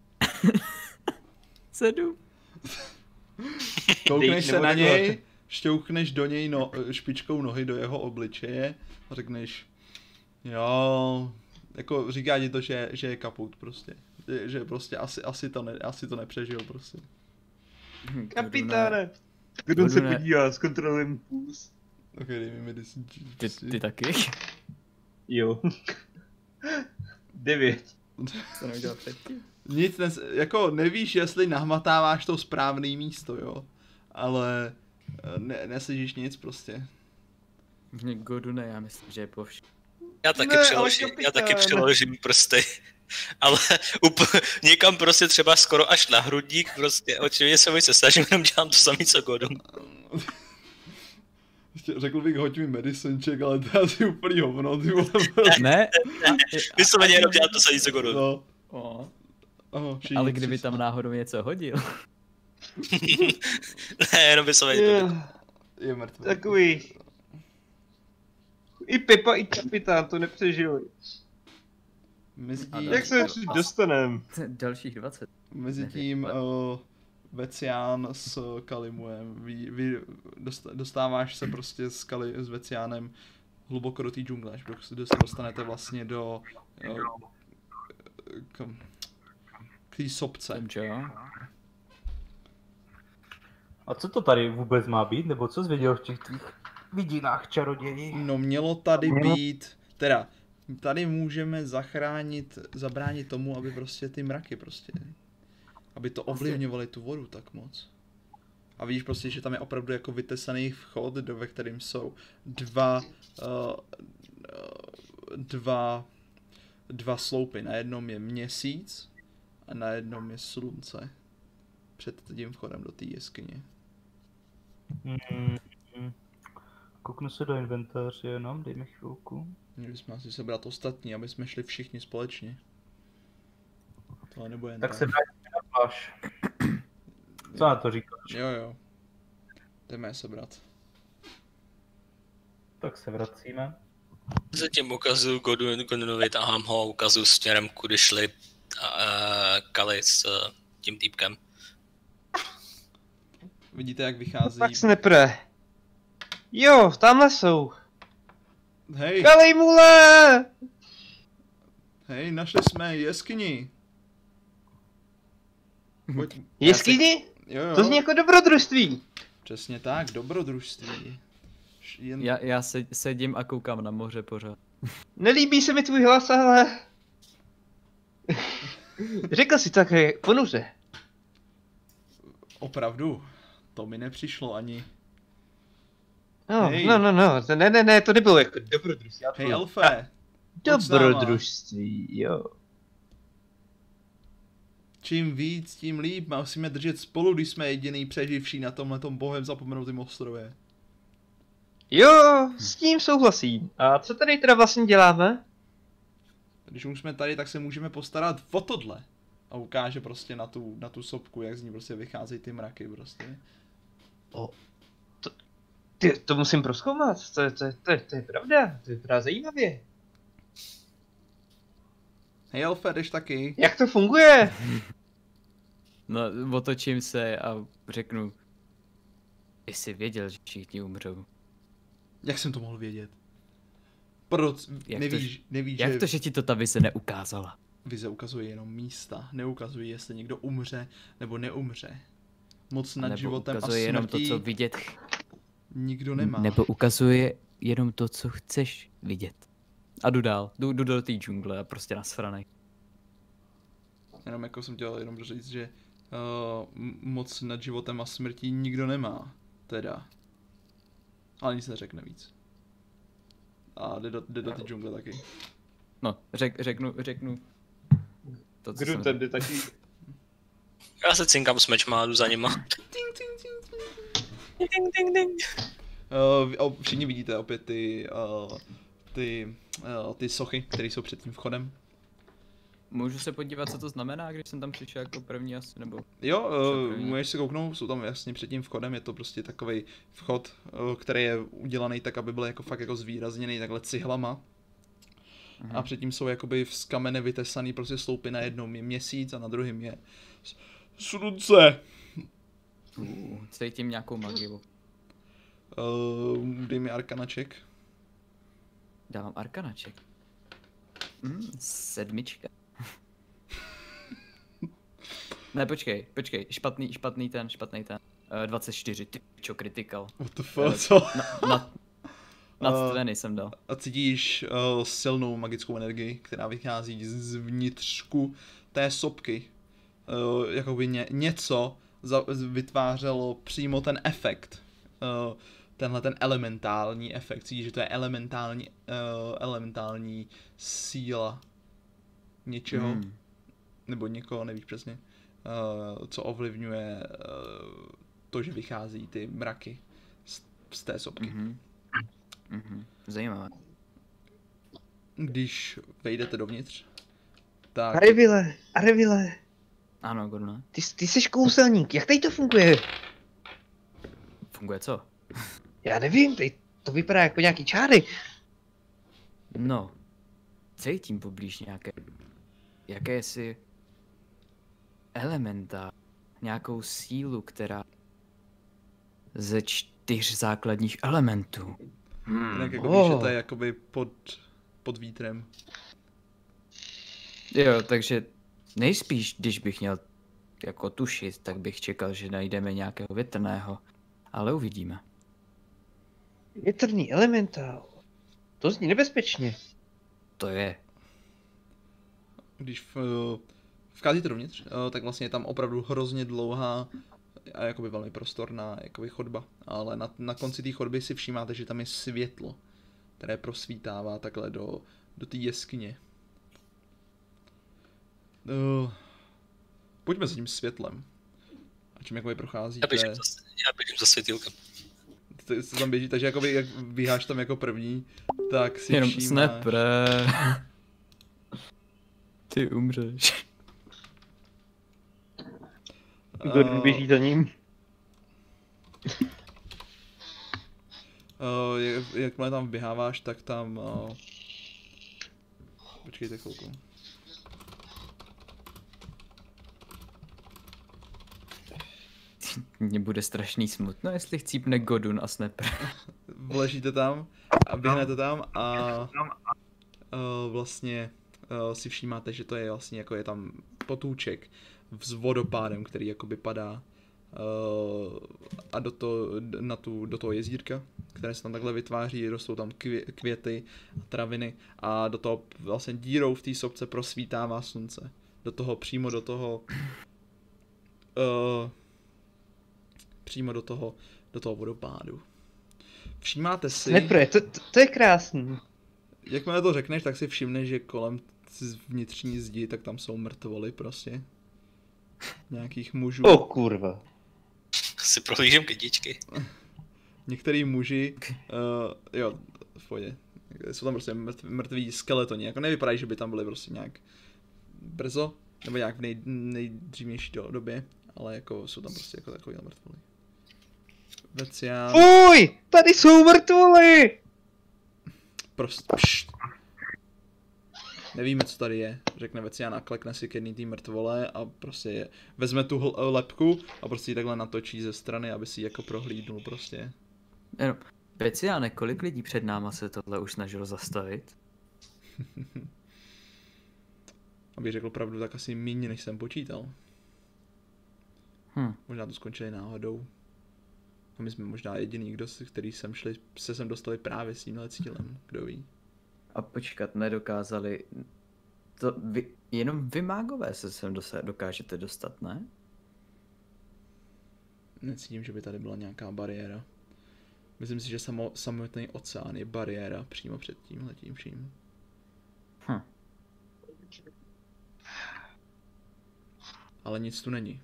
7. Koukneš se na něj, šťouchneš do něj špičkou nohy do jeho obličeje a řekneš, jo, jako říká ti to, že je kaput prostě. Že prostě asi to nepřežil prostě. Kapitáne! Kdo se podívá, zkontrolujeme puls. Ok, dej mi medicine. Ty taky? Jo. 9. Co neudělal předtím? Nic, jako nevíš, jestli nahmatáváš to správné místo, jo. Ale neslyšíš nic prostě. Godune, já myslím, že je po všem. Já taky přeložím prsty. Ale někam prostě třeba skoro až na hrudník, prostě očividně se snažím, jenom dělám to samý co Godun. Řekl bych, hoď mi medicine check, ale to je asi úplný hovno, ty vole. Ne? Vysloveně jenom dělám to samý co Godun. No. Ale kdyby tam náhodou něco hodil. Ne, jenom vysloveně to. Je mrtvý. Takový. I Pepa, i kapitán to nepřežili. Jak se dostanem? Dalších 20. Mezitím Vecián s Kalimuem. Dostáváš se prostě s Veciánem hluboko do té džungle, až se dostanete vlastně do k té sopce. A co to tady vůbec má být, nebo co jsi viděl v těch tvých vidinách čaroději? No mělo tady být, teda tady můžeme zabránit tomu, aby prostě ty mraky prostě, aby to ovlivňovaly tu vodu tak moc. A vidíš prostě, že tam je opravdu jako vytesaný vchod, ve kterým jsou dva sloupy. Na jednom je měsíc a na jednom je slunce. Před tím vchodem do té jeskyně. Kouknu se do inventáře jenom, dej mi chvilku. Měli jsme asi sebrat ostatní, aby jsme šli všichni společně. To nebo jen tak. Se vrátíme na pláž. Co na to říkáš? Jo. Jdeme je sebrat. Tak se vracíme. Zatím ukazuju Godunovi, tahám ho, ukazuju směrem, kudy šli Kali s tím týpkem. Vidíte, jak vychází. Tak snepre. Jo, tamhle jsou. Hej. Kalimule! Hej, našli jsme jeskyni. Jeskyni? Jo. To zní jako dobrodružství. Přesně tak, dobrodružství. Já sedím a koukám na moře pořád. Nelíbí se mi tvůj hlas, ale... Řekl si také ponuře. Opravdu, to mi nepřišlo ani. No, ne, to nebylo jako dobrodružství. Hej, Elfe. Dobrodružství, jo. Čím víc, tím líp. Musíme držet spolu, když jsme jediný přeživší na tomhletom bohem zapomenutém ostrově. Jo, s tím souhlasím. A co tady teda vlastně děláme? Když už jsme tady, tak se můžeme postarat o tohle. A ukáže prostě na tu sopku, jak z ní prostě vycházejí ty mraky prostě. To musím prozkoumat, to je pravda, to vypadá zajímavě. Hej Elfe, jdeš taky? Jak to funguje? No, otočím se a řeknu, jsi věděl, že všichni umřou. Jak jsem to mohl vědět? Proč? Nevíš, jak to, že ti to ta vize neukázala? Vize ukazuje jenom místa, neukazuje, jestli někdo umře nebo neumře. Moc nad životem a smrtí jenom to, co vidět nikdo nemá. Nebo ukazuje jenom to, co chceš vidět. A jdu dál, jdu do té džungle a prostě nasranej. Jenom jako jsem chtěl jenom říct, že moc nad životem a smrtí nikdo nemá, teda. Ale nic neřekne víc. A jde do té džungle taky. No, řeknu. To, Kdo ten jde taky? Já se cinkám s mečma a jdu za nima. Všichni vidíte opět ty sochy, které jsou před tím vchodem. můžu se podívat, co to znamená, když jsem tam přišel jako první asi, nebo... Jo, můžeš se kouknout, jsou tam jasně před tím vchodem, je to prostě takovej vchod, který je udělaný tak, aby byl jako fakt jako zvýrazněný takhle cihlama. A předtím jsou jakoby z kamene vytesaný prostě sloupy, na jednom je měsíc a na druhém je slunce. Cítím nějakou magii. Dej mi arkanaček. Dávám arkanaček. 7. Ne, počkej, špatný ten. 24, ty čo, critical. What the fuck, co? Nad 20 jsem dal. A cítíš silnou magickou energii, která vychází z vnitřku té sopky. Jakoby něco vytvářelo přímo ten efekt. Tenhle ten elementální efekt. Cítíš, že to je elementální síla něčeho, nebo někoho, nevíš přesně, co ovlivňuje to, že vychází ty mraky z té sopky. Zajímavé. Když vejdete dovnitř, tak... Arevile. Ano, Godune. Ty jsi kouzelník, jak tady to funguje? Funguje co? Já nevím, tady to vypadá jako nějaký čáry. No, cítím poblíž jakési elementa, nějakou sílu, která ze 4 základních elementů. Tak jako víš, že to je jakoby pod vítrem. Jo, takže nejspíš, když bych měl jako tušit, tak bych čekal, že najdeme nějakého větrného, ale uvidíme. Větrný elementál. To zní nebezpečně. To je. Když vcházíte dovnitř, tak vlastně je tam opravdu hrozně dlouhá a jakoby velmi prostorná jakoby chodba. Ale na konci té chodby si všímáte, že tam je světlo, které prosvítává takhle do té jeskyně. Pojďme za tím světlem. A čím jakoby procházíte... Já běžím za světýlkem. Ty se tam běží, takže jakoby, jak běháš tam jako první, tak si jenom všímáš... Snapre. Ty umřeš. Kdo běží za ním? Jakmile tam běháváš, tak tam... Počkejte chvilku. Mně bude strašný smutno, jestli chcípne Godun a Snapper. Vležíte tam a běhnete tam a vlastně si všímáte, že to je vlastně jako je tam potůček s vodopádem, který jakoby padá a do toho jezírka, které se tam takhle vytváří, rostou tam květy a traviny a do toho vlastně dírou v té sopce prosvítává slunce. Přímo do toho vodopádu. Všímáte si... Snapre, to je krásný. Jakmile to řekneš, tak si všimneš, že kolem vnitřní zdi, tak tam jsou mrtvoly prostě. Nějakých mužů. O kurva. Si prohlížím kytičky. Některý muži, jo, v pohodě. Jsou tam prostě mrtví skeletoni, jako nevypadají, že by tam byly prostě nějak brzo, nebo nějak v nejdřívější době, ale jako jsou tam prostě jako takový mrtvoly. Vecián. Fuj, tady jsou mrtvoly! Prostě, nevíme, co tady je, řekne Vecián a klekne si k jedný tý mrtvole a prostě vezme tu lepku a prostě ji takhle natočí ze strany, aby si ji jako prohlídnul prostě. Jenom, Veciáne, kolik lidí před náma se tohle už snažilo zastavit? Abych řekl pravdu, tak asi méně, než jsem počítal. Možná to skončili náhodou. A my jsme možná jediný, který se sem dostali právě s tímhle cílem, kdo ví. A počkat, nedokázali... Jenom vy mágové se sem dokážete dostat, ne? Necítím, že by tady byla nějaká bariéra. Myslím si, že samotný oceán je bariéra přímo před tímhletím vším. Ale nic tu není.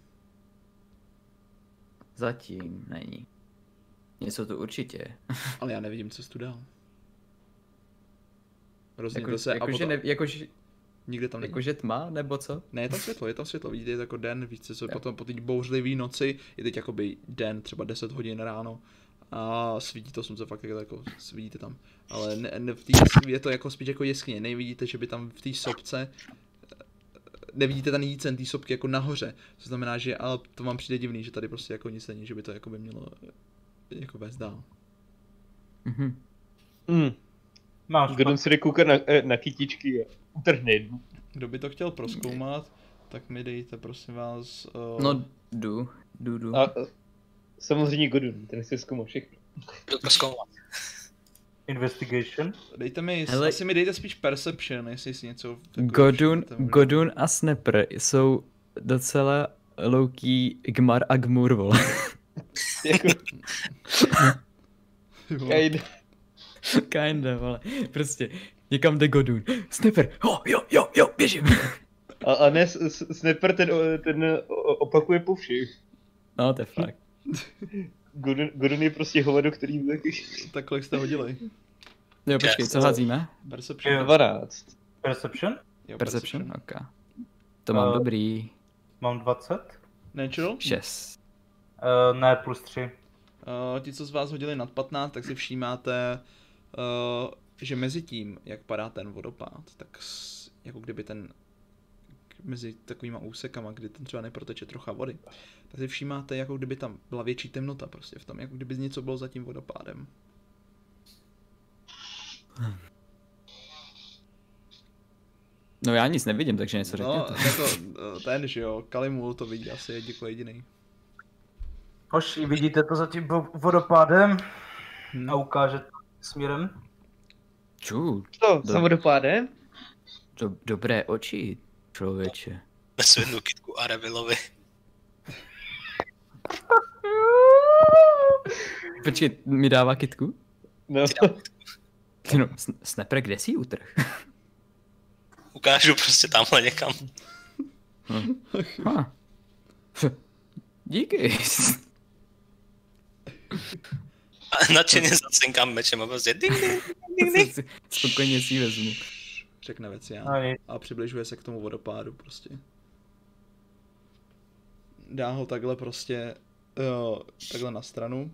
Zatím není. Něco tu určitě. Ale já nevidím, co jsi tu dál. Jakože Nikde tam není. Jakože tma, nebo co? Ne, je tam světlo, vidíte, je to jako den, více co potom po té bouřlivé noci, je teď jakoby den, třeba 10 hodin ráno a svítí to slunce fakt jako vidíte tam, ale ne je to jako spíš jako jeskyně, nevidíte, že by tam v té sopce, nevidíte ten jícen té sopky jako nahoře, to znamená, že ale to vám přijde divný, že tady prostě jako nic není, že by to jako by mělo jako vést dál. Kdo si jde koukat na kytičky a utrhne jednu. Kdo by to chtěl prozkoumat, tak mi dejte prosím vás... No, jdu. A samozřejmě Godun, ten chce zkoumat všechno. Jdu prozkoumat. Investigation. Dejte mi, asi mi dejte spíš perception, jestli si něco... Godun a Snapper jsou docela low-key Gmar a Gmur, vole. Kinda, vole. Prostě, někam jde Godun. Snapper, jo, běžím. A ne, Snapper ten opakuje po všech. No, to je fakt. Godun je prostě hovado, který taky... Tak kolik jste hodili? Jo, počkej, co házíme? Perception. 12. Perception? Jo, Perception, ok. To mám dobrý. Mám 20. Natural? 6. Ne, plus 3. Ti, co z vás hodili nad 15, tak si všímáte, že mezi tím, jak padá ten vodopád, tak jako kdyby ten mezi takovýma úsekama, kdy ten třeba neproteče trocha vody, tak si všímáte, jako kdyby tam byla větší temnota prostě v tom, jako kdyby něco bylo za tím vodopádem. No já nic nevidím, takže něco řekněte. No, jako ten, že jo, Kalimul to vidí asi jako jediný. Hoši, vidíte to za tím vodopádem? A ukáže směrem? Ču. Co, za vodopádem? Dobré oči, člověče. Nesvědnu kytku Aravilovi. Počkej, mi dává kytku? No. No, Snapper, kde jsi utrh? Ukážu prostě tamhle někam. Díky. A nadšeně zacinkám mečem a prostě ding. Spokojně si ji vezmu. Řekne Vecián a přibližuje se k tomu vodopádu prostě. Dá ho takhle prostě, takhle na stranu.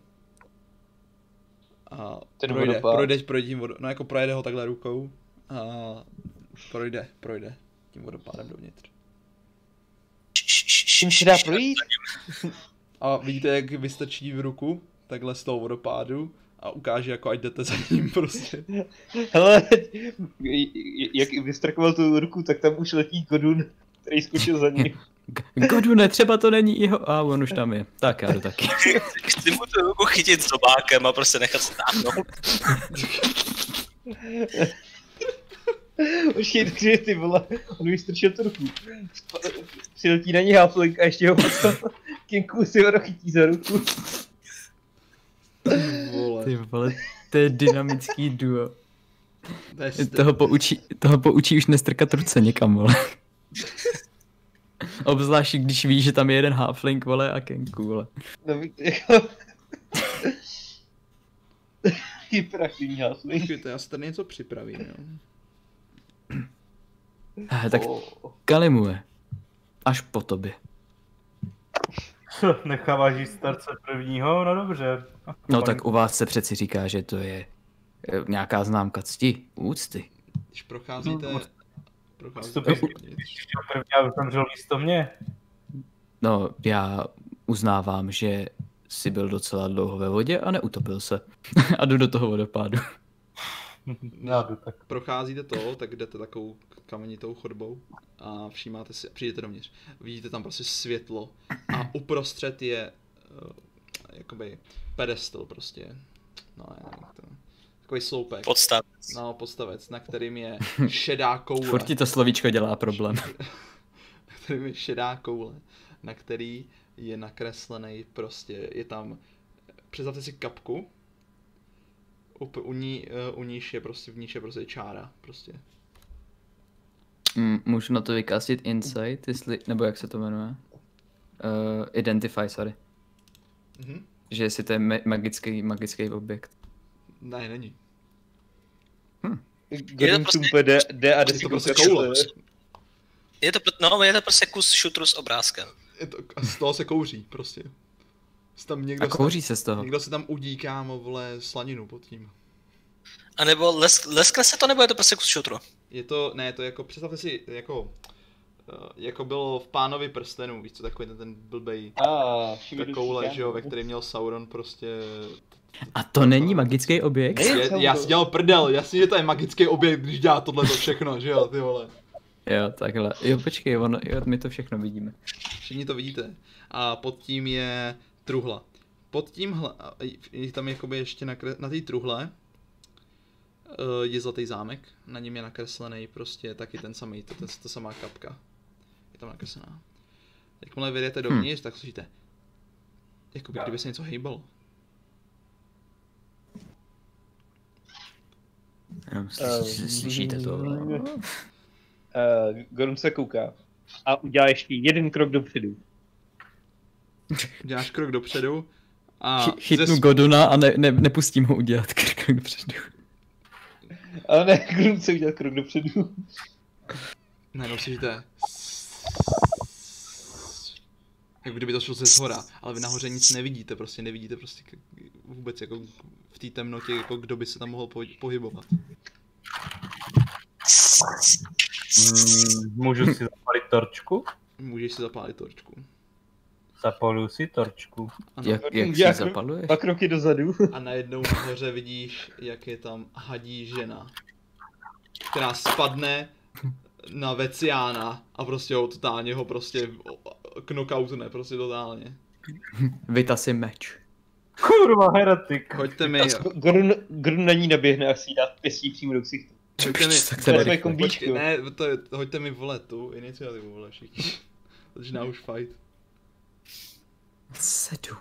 A projde tím vodopádem, no jako projede ho takhle rukou a projde tím vodopádem dovnitř. Čím se dá projít? A vidíte, jak vystrčí v ruku, takhle z toho vodopádu a ukáže, jako ať jdete za ním prostě. Hele, jak vystrkoval tu ruku, tak tam už letí Godun, který skočil za ním. Godune, třeba to není jeho... A on už tam je. Tak já jdu taky. Chci mu tu ruku chytit zobákem a prostě nechat se táhnout. Počkej, takže ty vole, on vystrčil tu ruku. Přiletí na něj halfling a ještě ho potom Kinku si ho dochytí za ruku. Ty vole, to je dynamický duo. Toho poučí už nestrkat ruce někam, vole. Obzvlášť, když víš, že tam je jeden halfling, vole, a Kenku, vole. No, jako... Hyperaktivní halfling. Počkejte, já si tady něco připravím, jo. Tak Kalimue, až po tobě. Necháváš jí starce prvního? No dobře. No tak u vás se přeci říká, že to je nějaká známka cti, úcty. Když procházíte... Když chtěl první, aby zemřel místo mě. No, já uznávám, že jsi byl docela dlouho ve vodě a neutopil se. A jdu do toho vodopádu. Já jdu tak. Procházíte to, tak jdete takovou kamenitou chodbou a všímáte si, přijdete dovnitř. Vidíte tam prostě světlo a uprostřed je jakoby pedestal prostě. No, jak to... Takový sloupek. Podstavec. No, podstavec, na kterým je šedá koule. Furt ti to slovíčko dělá problém. Na kterým je šedá koule, na který je nakreslený prostě, je tam, představte si kapku, u níž je prostě, v níž je prostě čára, prostě. Můžu na to vykastit insight, jestli, nebo jak se to jmenuje? Identify, sorry. Že jestli to je magický objekt. Ne, není. Godun Tumpe jde a jde si prostě koule. je to prostě kus šutru s obrázkem. Z toho se kouří, prostě. Tam někdo a kouří se z toho. Někdo se tam udí, kámo, vole, slaninu pod tím. A nebo leskne se to, nebo je to prostě kus šutru? To jako, představte si, jako bylo v Pánovi prstenů, víš co, takový ten blbej ta koule, že jo, ve který měl Sauron prostě... A to není magický objekt? Já si dělal prdel, jasně, že to je magický objekt, když dělá tohleto všechno, že jo, ty vole. Jo, takhle, jo počkej, my to všechno vidíme. Všichni to vidíte. A pod tím je truhla. Pod tímhle, tam jakoby ještě na té truhle je zlatý zámek, na něm je nakreslený prostě taky ten samý, ta samá kapka. Je tam nakreslená. Jakmile vyjdete dovnitř, tak slyšíte, jakoby kdyby se něco hejbalo. Slyšíte to? Gorum se kouká a udělá ještě jeden krok dopředu. Děláš krok dopředu a... Chytnu Goduna a nepustím ho udělat krok dopředu. Ale ne, Gorum se udělat krok dopředu. Najednou slyšíte... Jak kdyby to šlo ze shora, ale vy nahoře nic nevidíte prostě vůbec jako v té temnotě, jako kdo by se tam mohl pohybovat. Můžu si zapalit torčku? Můžeš si zapálit torčku. Zapaluju si torčku. Jak si zapaluješ? 2 kroky dozadu. A najednou nahoře vidíš, jak je tam hadí žena, která spadne na Veciána a prostě totálně ho prostě knockoutne, prostě totálně. Vyta si meč. Kurva, heretik. Hoďte mi... Grun na ní naběhne a si dá pěstí přímo do ksichtu. Hoďte mi vole tu iniciativu, vole všichni. Začíná už fight. 7.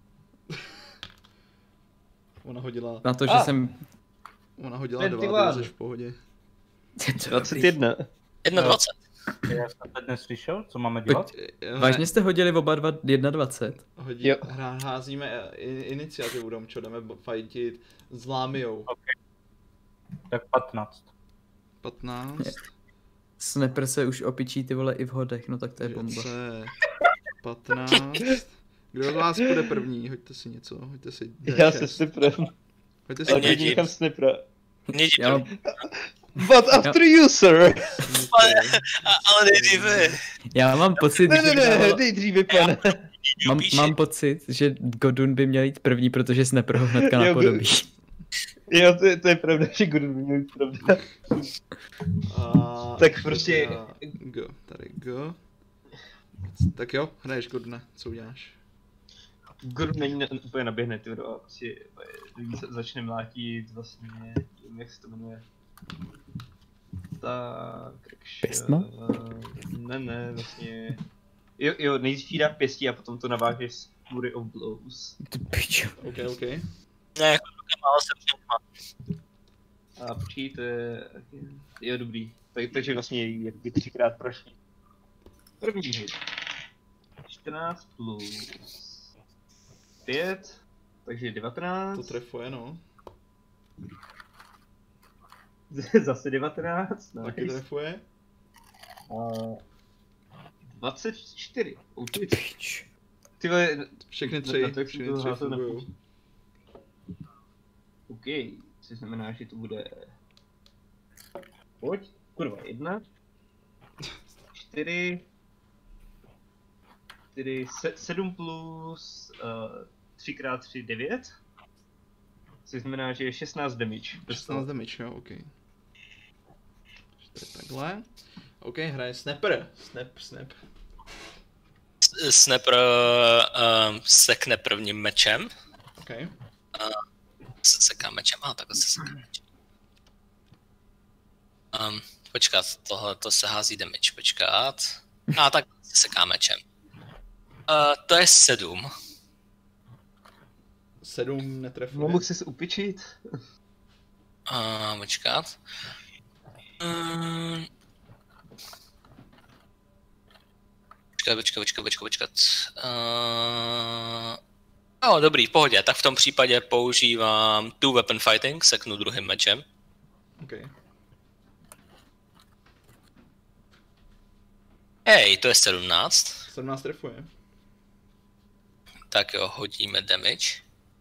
Ona hodila... Na to, že jsem... Ona hodila 2, ty jsi v pohodě. 21. 21. Já jsem teď neslyšel, co máme dělat? Vážně jste hodili oba dva 21? Házíme iniciativu, Domčo, jdeme fightit s Lámiou. Okay. Tak 15. 15. Snapper se už opičí ty vole i v hodech, no tak to je bomba. 15. Kdo z vás bude první? Hoďte si něco, hoďte si D6. Já se Snapperem. Hoďte si D6. Nechám Snappera. Já... But after you, sir! Ale nejdříve. Já mám pocit, že... Ne, nejdříve, pane. Mám pocit, že Godun by měl jít první, protože Snapper ho hnedka napodobí. Jo, to je pravda, že Godun by měl jít pravda. Tak prostě... Go, tady go. Tak jo, hraješ Godune, co uděláš? Godun není úplně naběhne, ty a prostě začne mlátit vlastně, jak se to jmenuje. Tak, Pěstma? Ne, vlastně... Jo, nejdřív dá pěstí a potom to naváže s Fury of Blows. Ty pičo. Ok. Ne, jako málo se přijde. A počkej, to je... Jo, dobrý. Takže vlastně jakby 3krát prošli. První hit. 14 plus 5, takže 19. To trefuje, no. Zase 19, nice. Taky trefuje. 24. Ty vole, všechny 3 fungujou. OK, což znamená, že to bude... Pojď, kurva, 1. 4. 7 plus 3x3, 9. Což znamená, že je 16 damage. 16 damage, jo, ok. Takhle. Ok, hraje Snapper. Snap. Snapper sekne prvním mečem. Ok. Se seká mečem, takhle se seká mečem. Počkat, tohle to se hází damage, počkat. Tak se seká mečem. To je 7. 7 netrefuje. Mohl se upičit? Počkat. Počkat. Dobrý, v pohodě. Tak v tom případě používám 2 weapon fighting, seknu druhým mečem. Okay. Hej, to je 17. 17 trefuje. Tak jo, hodíme damage.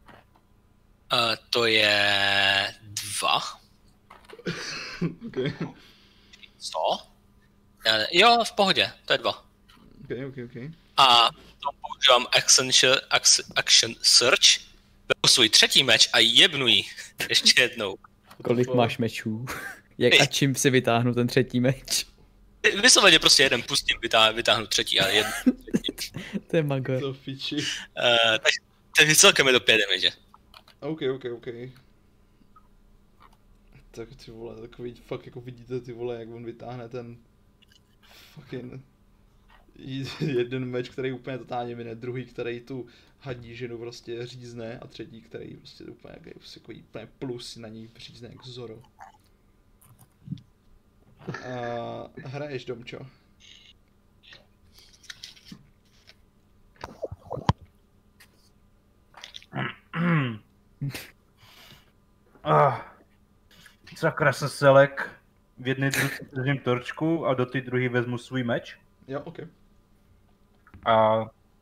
To je 2. Okay. Co? Jo, v pohodě, to je 2. Okay. A to používám action search, beru svůj třetí meč a jebnu jí. Ještě jednou. Kolik máš mečů? Jak a čím si vytáhnu ten třetí meč? Vysloveně prostě jeden pustím, vytáhnu třetí a jeden. To je magor. To fiči. Takže celkem je to 5 damage. OK. Tak ty vole, takový fakt jako vidíte ty vole, jak on vytáhne ten fucking jeden meč, který úplně totálně mine, druhý, který tu hadí ženu prostě řízne a třetí, který prostě úplně úplně plus na ní řízne jak Zoro. Hraješ, Domčo? Sakra se selek. V jedné držím torčku a do té druhé vezmu svůj meč. Jo, OK. A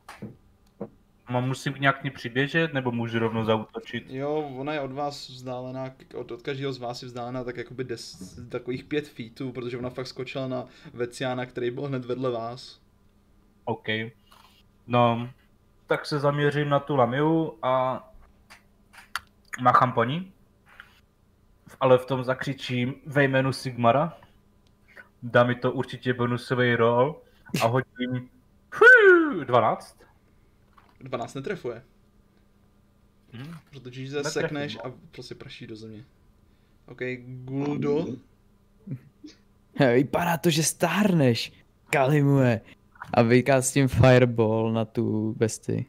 musím nějak ní přiběžet, nebo můžu rovnou zaútočit? Jo, ona je od vás vzdálená, od každého z vás je vzdálená tak jakoby takových 5 feetů, protože ona fakt skočila na Veciana, který byl hned vedle vás. OK. No, tak se zaměřím na tu Lamiu a machám po ní. Ale v tom zakřičím ve jménu Sigmara. Dá mi to určitě bonusový roll a hodím 12. 12 netrefuje. Protože se sekneš a prostě praší do země. OK, Guldo. Vypadá to, že stárneš, Kalimue. A vykázím Fireball na tu bestii.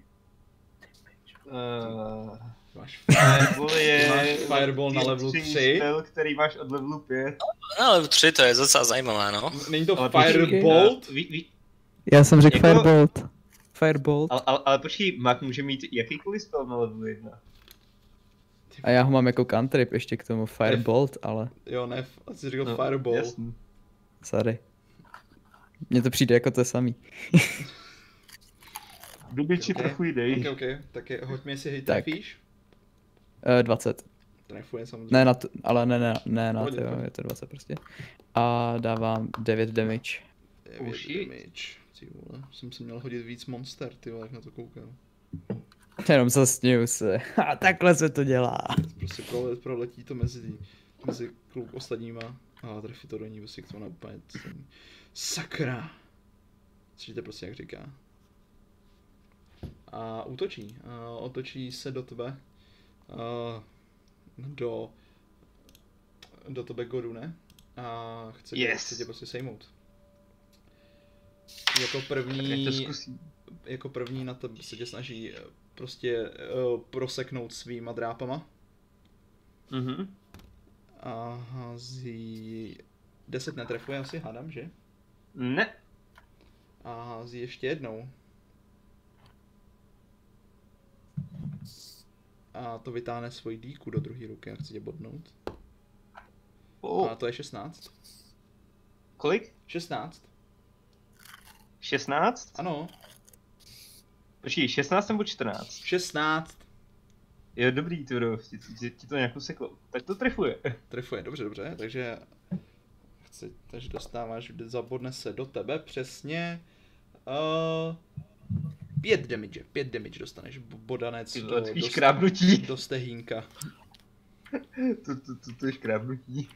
Máš Fireball na levelu 3. Spell, který máš od levelu 5. Na levelu 3 to je docela zajímavé, no. Není to Firebolt? Já jsem řekl jako... Firebolt. Ale počkej, Mak může mít jakýkoliv spell na levelu 1. A já ho mám jako cantrip ještě k tomu Firebolt, ale... Jo, ne, asi řekl Fireball. Jasný. Sorry. Mně to přijde jako to samý. Dubiči trochu jdej. OK. Tak hoď mi, jestli trefíš. 20. Trefuje samozřejmě. Ne, ale ne, to je to 20 prostě. A dávám 9 damage. 9 damage. Ty vole, jsem si měl hodit víc monster, ty vole, jak na to koukal. Jenom zasněju se. A takhle se to dělá. Prostě proletí to mezi kluk ostatníma. A trefí to do ní, prostě to ona úplně... Sakra! Slyšíte prostě, jak říká. A útočí. Otočí se do tebe. Do tebe, Gorune. A chce tě prostě sejmout. Jako první na tebe se tě snaží prostě proseknout svýma drápama. A hází... 10 netrefuje asi, hádám, že? Ne. A hází ještě jednou. A to vytáhne svoji dýku do druhé ruky a chci tě bodnout. A to je 16. Kolik? 16. 16? Ano. Počkej, 16 nebo 14? 16. Jo, dobrý, Turo, ti to nějak useklo. Tak to trefuje. Trefuje, dobře, takže dostáváš, zabodne se do tebe přesně 5 damage dostaneš, bodanec do stehínka. To je škrábnutí.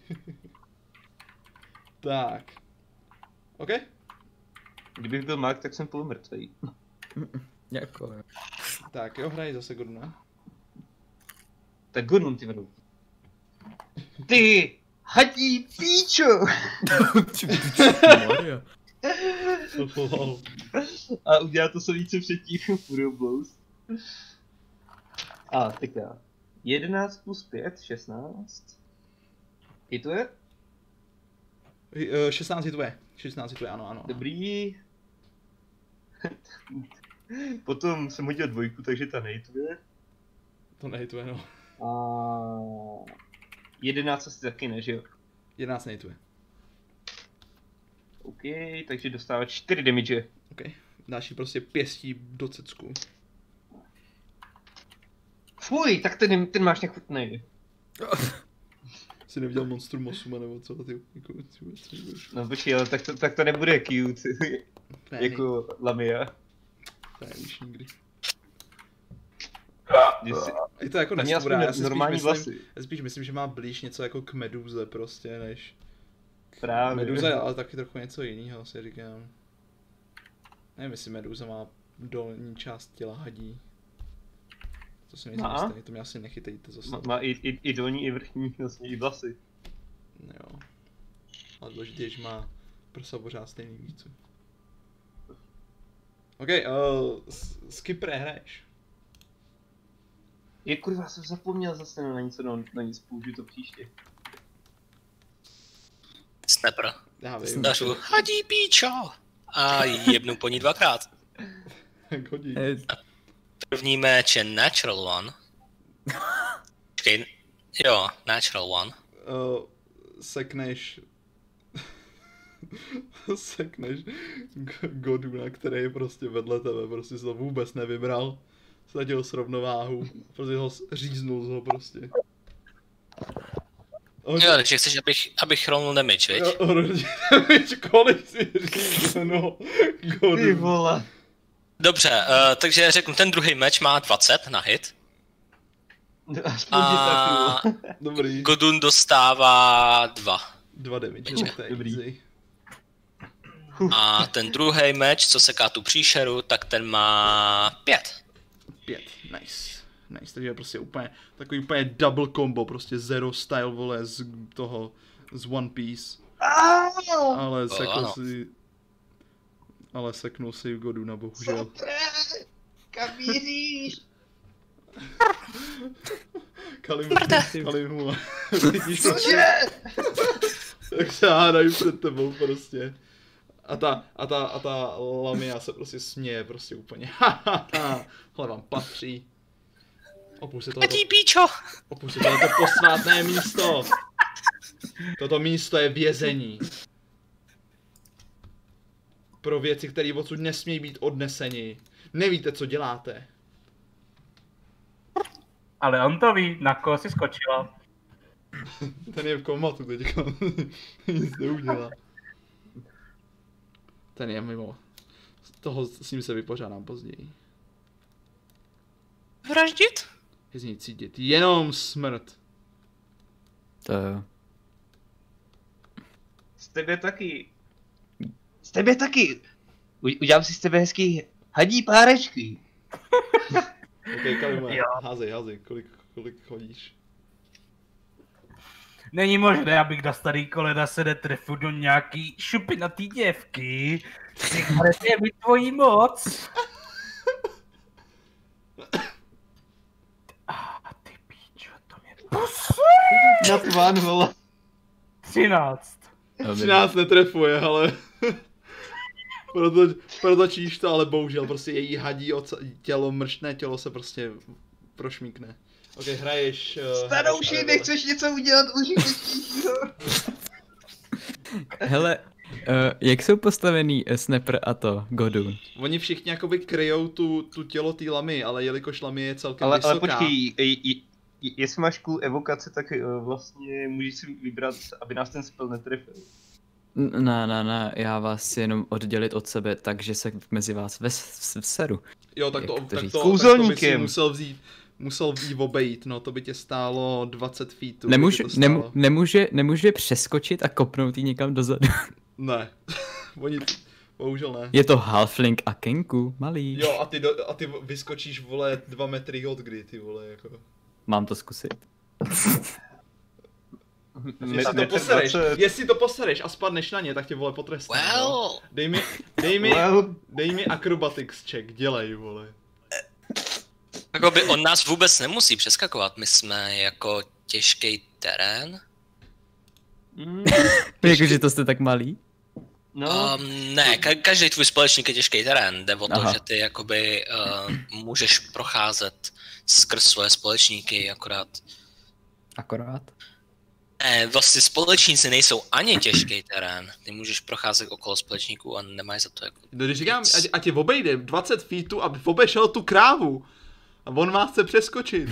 Tak. OK? Kdybych byl mag, tak jsem polumrtvej. Jako jo. Tak jo, hraj zase Gordona. Tak Gordon, ty vedou. Ty hadí píčo! A udělá to samý, co předtím, Furious Blows. A teďka 11 plus 5, 16. Hituje? 16 hituje, ano. Dobrý. Potom jsem hodil 2, takže ta nehituje. To nehituje, no. A 11 asi taky ne, že jo? 11 nehituje. OK, takže dostává 4 damage. OK, dáš jí prostě pěstí do cecku. Fuj, tak ten máš nechutnej. Jsi neviděl Monstrum Osuma nebo co? Ty, jako, no počkej, ale tak to nebude cute. Ne, jako Lamia. To nevíš nikdy. Jsi... Je to jako nestvůrá, já spíš myslím, že má blíž něco jako k Meduze prostě, než... Právě. Meduza je ale taky trochu něco jiného, si říkám. Nevím, jestli Meduza má dolní část těla hadí. To si nejsem jistý, to mě asi nechytejte zase. Má i dolní, i vrchní, vlastně i vlasy. Jo. Ale důležitě je, že má prsa pořád stejný více. OK, Skipper, hraješ. Je kurva, jsem zapomněl zase na něco, na nic použiju to příště. Snapper. Já vím. Dašu, hadí píčo! A jebnu po ní 2krát. Jak hodí. První meč je Natural One. Počkej, jo, Natural One. Sekneš Goduna, který je prostě vedle tebe, prostě si to vůbec nevybral. Ztratil srovnováhu, prostě ho říznul z ho prostě. Jo, takže chceš, abych rolnul damage, viď? Jo, damage, kolik si říznul, Godun. Ty vole. Dobře, takže řeknu, ten druhý meč má 20 na hit. A Dobrý. Godun dostává 2. 2 damage, to je dobrý. easy. A ten druhý meč, co seká tu příšeru, tak ten má 5. 5, nice. Nice, takže je prostě úplně, takový úplně double combo, prostě Zero style, vole, z toho, z One Piece. Ale seknul si Goduna, bohužel. Kam míříš? Kalim, vidíš prostě, jak se hádají před tebou prostě. A ta Lamia se prostě směje prostě úplně, hahaha, hle vám patří. Opuste tohleto posvátné místo. Toto místo je vězení. Pro věci, které odsud nesmějí být odneseni. Nevíte, co děláte. Ale on to ví, na koho si skočila. Ten je v komatu teďka. Nic neudělá. Ten je mimo. S ním se vypořádám později. Vraždit? Je z ní cítit jenom smrt. To jo. Z tebe taky. Udělám si z tebe hezký hadí párečky. Ok, Kalima, házej, kolik chodíš? Není možné, abych na starý kolena se netrefu do nějaký šupinatý děvky. Ty mi tvojí moc. Ty píčo, to mě pusu. Na tván, vole. 13. 13 netrefuje, ale... Protočíš to, ale bohužel prostě její hadí tělo, mrštné tělo se prostě prošmíkne. Ok, hraješ... Starouši, nechceš něco udělat užitečnějšího? Hele, jak jsou postavený Snapper a to Godun? Oni všichni jakoby kryjou tu tělo té lamy, ale jelikož lamy je celkem vysoká... Ale počkej, jestli máš cool evokace, tak vlastně můžeš si vybrat, aby nás ten spell netrefil. Ne, já vás chci jenom oddělit od sebe, takže se mezi vás vseru. Jo, tak to by si musel jí obejít, no to by tě stálo 20 feetů. Nemůže přeskočit a kopnout jí někam dozadu. Ne, bohužel ne. Je to halfling a Kenku, malý. Jo, a ty vyskočíš, vole, 2 metry od kdy, ty vole, jako. Mám to zkusit. Jestli to posereš a spadneš na ně, tak tě, vole, potrestám. Well. Dej mi acrobatics check, dělej, vole. Jakoby on nás vůbec nemusí přeskakovat, my jsme jako těžký terén. Jakože to jste tak malý? No. Ne, každý tvůj společník je těžký terén, jde o to, že ty jakoby můžeš procházet skrz svoje společníky, akorát. Vlastně společníci nejsou ani těžký terén. Ty můžeš procházet okolo společníků a nemáš za to jako... No, když říkám, ať je obejde 20 feetů, aby obešel tu krávu. A on vás chce přeskočit.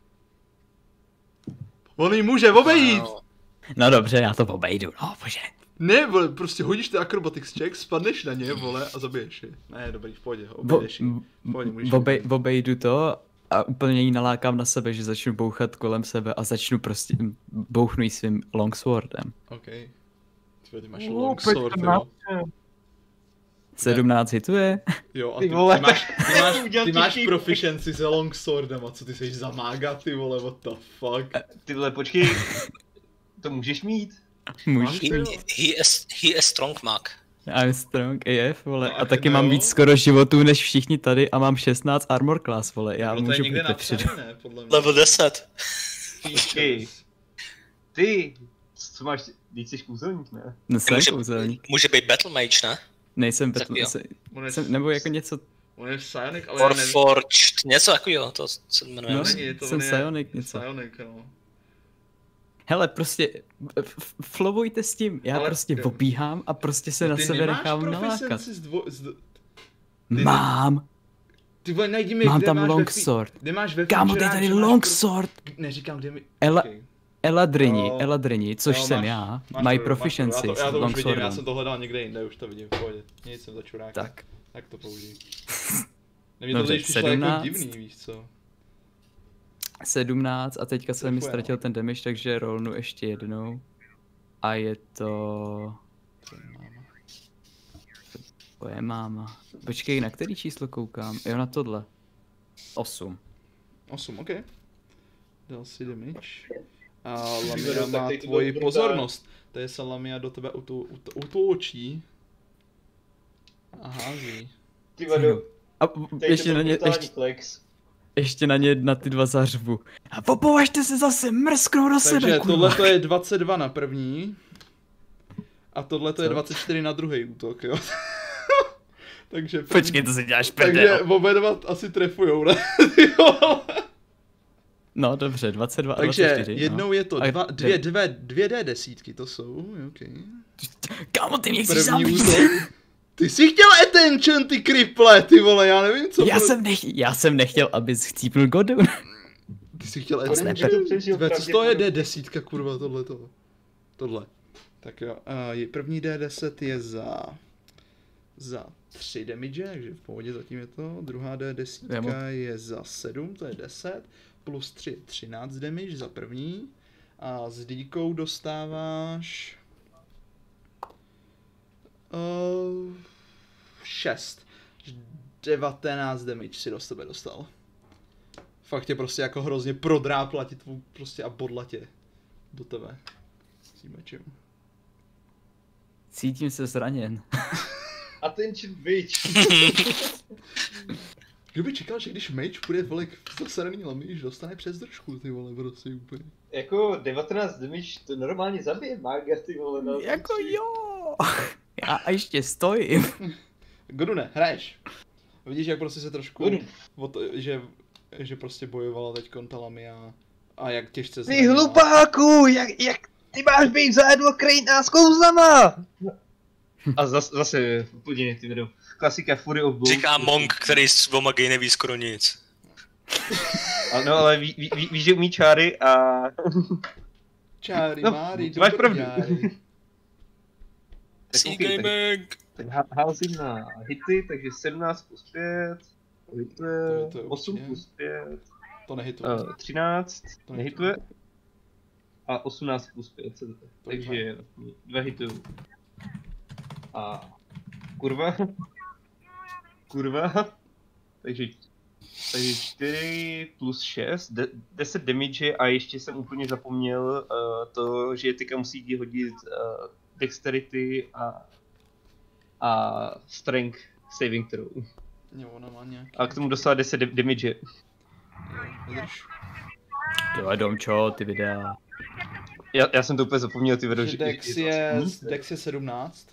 On ji může obejít. No dobře, já to obejdu, no bože. Ne, vole, prostě hodíš ten acrobatics check, spadneš na ně, vole, a zabiješ je. Ne, dobrý, v pohodě, obejdeš ji. Obejdu to a úplně jí nalákám na sebe, že začnu bouchat kolem sebe a začnu prostě bouchnu jí svým longswordem. OK. Ty máš longsword, jo. 17 hituje. Jo, a ty máš proficiency se longswordem, a co ty seš za mága, ty vole, what the fuck. Ty vole, počkej. To můžeš mít. He is strong mag. I'm strong AF, vole, a taky mám víc skoro životů než všichni tady a mám 16 armor class, vole, já můžu být předu. Level 10. Ty, co máš, teď jsi kouzelník, ne? No jsem kouzelník. Může být battle mage, ne? Nejsem battle, nebo jako něco... On je psionic, ale Warforged, něco takového, to se jmenuje. No, jsem psionic něco. Psionic, no. Hele, prostě flowujte s tím, já ale prostě obíhám a prostě se na sebe nechám nalákat. Mám! Ty vole, najdi mi, mám tam longsword. Kámo, to je tady longsword! Neříkám, kde mi... Eladrini, což jsem já, mají proficiency já to už vidím, já jsem to hledal někde jinde, už to vidím v pohodě. Nic jsem za čuráka. Tak to použij. Mně to teď přišlo jako divný, víš co. 17 a teďka jsem mi ztratil ten damage, takže rollnu ještě jednou. A je to... To je máma. Počkej, na který číslo koukám? Jo, na tohle. 8. 8, ok. Dal si damage. A Lamia má tvoji pozornost. To je Lamia do tebe utoučí. A hází. Ty vado. A ještě na ně, ještě na ně na ty dva zařvu. A popovažte se zase, mrsknou do sebe, takže tohle to je 22 na první. A tohle to je 24 na druhý útok, jo. Takže první... Počkej, to si děláš prdel. Takže oba dva asi trefujou, ne? No dobře, 22 takže a 24. jednou no. je to dvě D10, to jsou, ok. Kámo, ty mě chceš zabít. Ty jsi chtěl attention, ty kriple, ty vole, já nevím co. Já jsem nechtěl, abys chcípnul Godun. Ty jsi chtěl attention? Co to je D10, kurva, tohle. Tak jo, první D10 je za 3 damage, takže v pohodě zatím je to. Druhá D10 je za 7, to je 10. Plus 3 je 13 damage za první. A s D-kou dostáváš... 6. 19 damage si do sebe dostal. Fakt tě prostě jako hrozně prodrápla ti tvou prostě a bodla tě do tebe. S tím mečem. Cítím se zraněn. Attention bitch. Kdo by čekal, že když mage půjde vole k zasraný Lamii, že dostane přes držku, ty vole, prostě úplně. Jako 19 damage to normálně zabije mága, ty vole. No. Jako jo. Já ještě stojím. Godune, hraješ. Vidíš, jak prostě se trošku, že prostě bojovala teď ta Lamia a jak těžce zraněla. Ty hlupáku, jak ty máš být zájedlo krejná s kouzlama. A zase úplně ty vedou. Klasika Fury of Bolt. Říká Monk, který s Vomagej neví skoro nic. Ano, ale víš, že umí čáry a... Čáry, no, Máry, to máš pravdu. Gaming. Tak házím na hity, takže 17 plus 5. Hituje, 8 plus 5. To nehituje. 13, to nehituje. A 18 plus 5. Takže 2 hitují. A kurva, takže 4 plus 6, 10 damage a ještě jsem úplně zapomněl to, že teďka musí hodit dexterity a strength saving throw. Jo, ona má nějaký... A k tomu dostala 10 damage. Jo, vydrž. Jo, Domčo, ty videa. Já jsem to úplně zapomněl, ty videa, že... Dex je 17.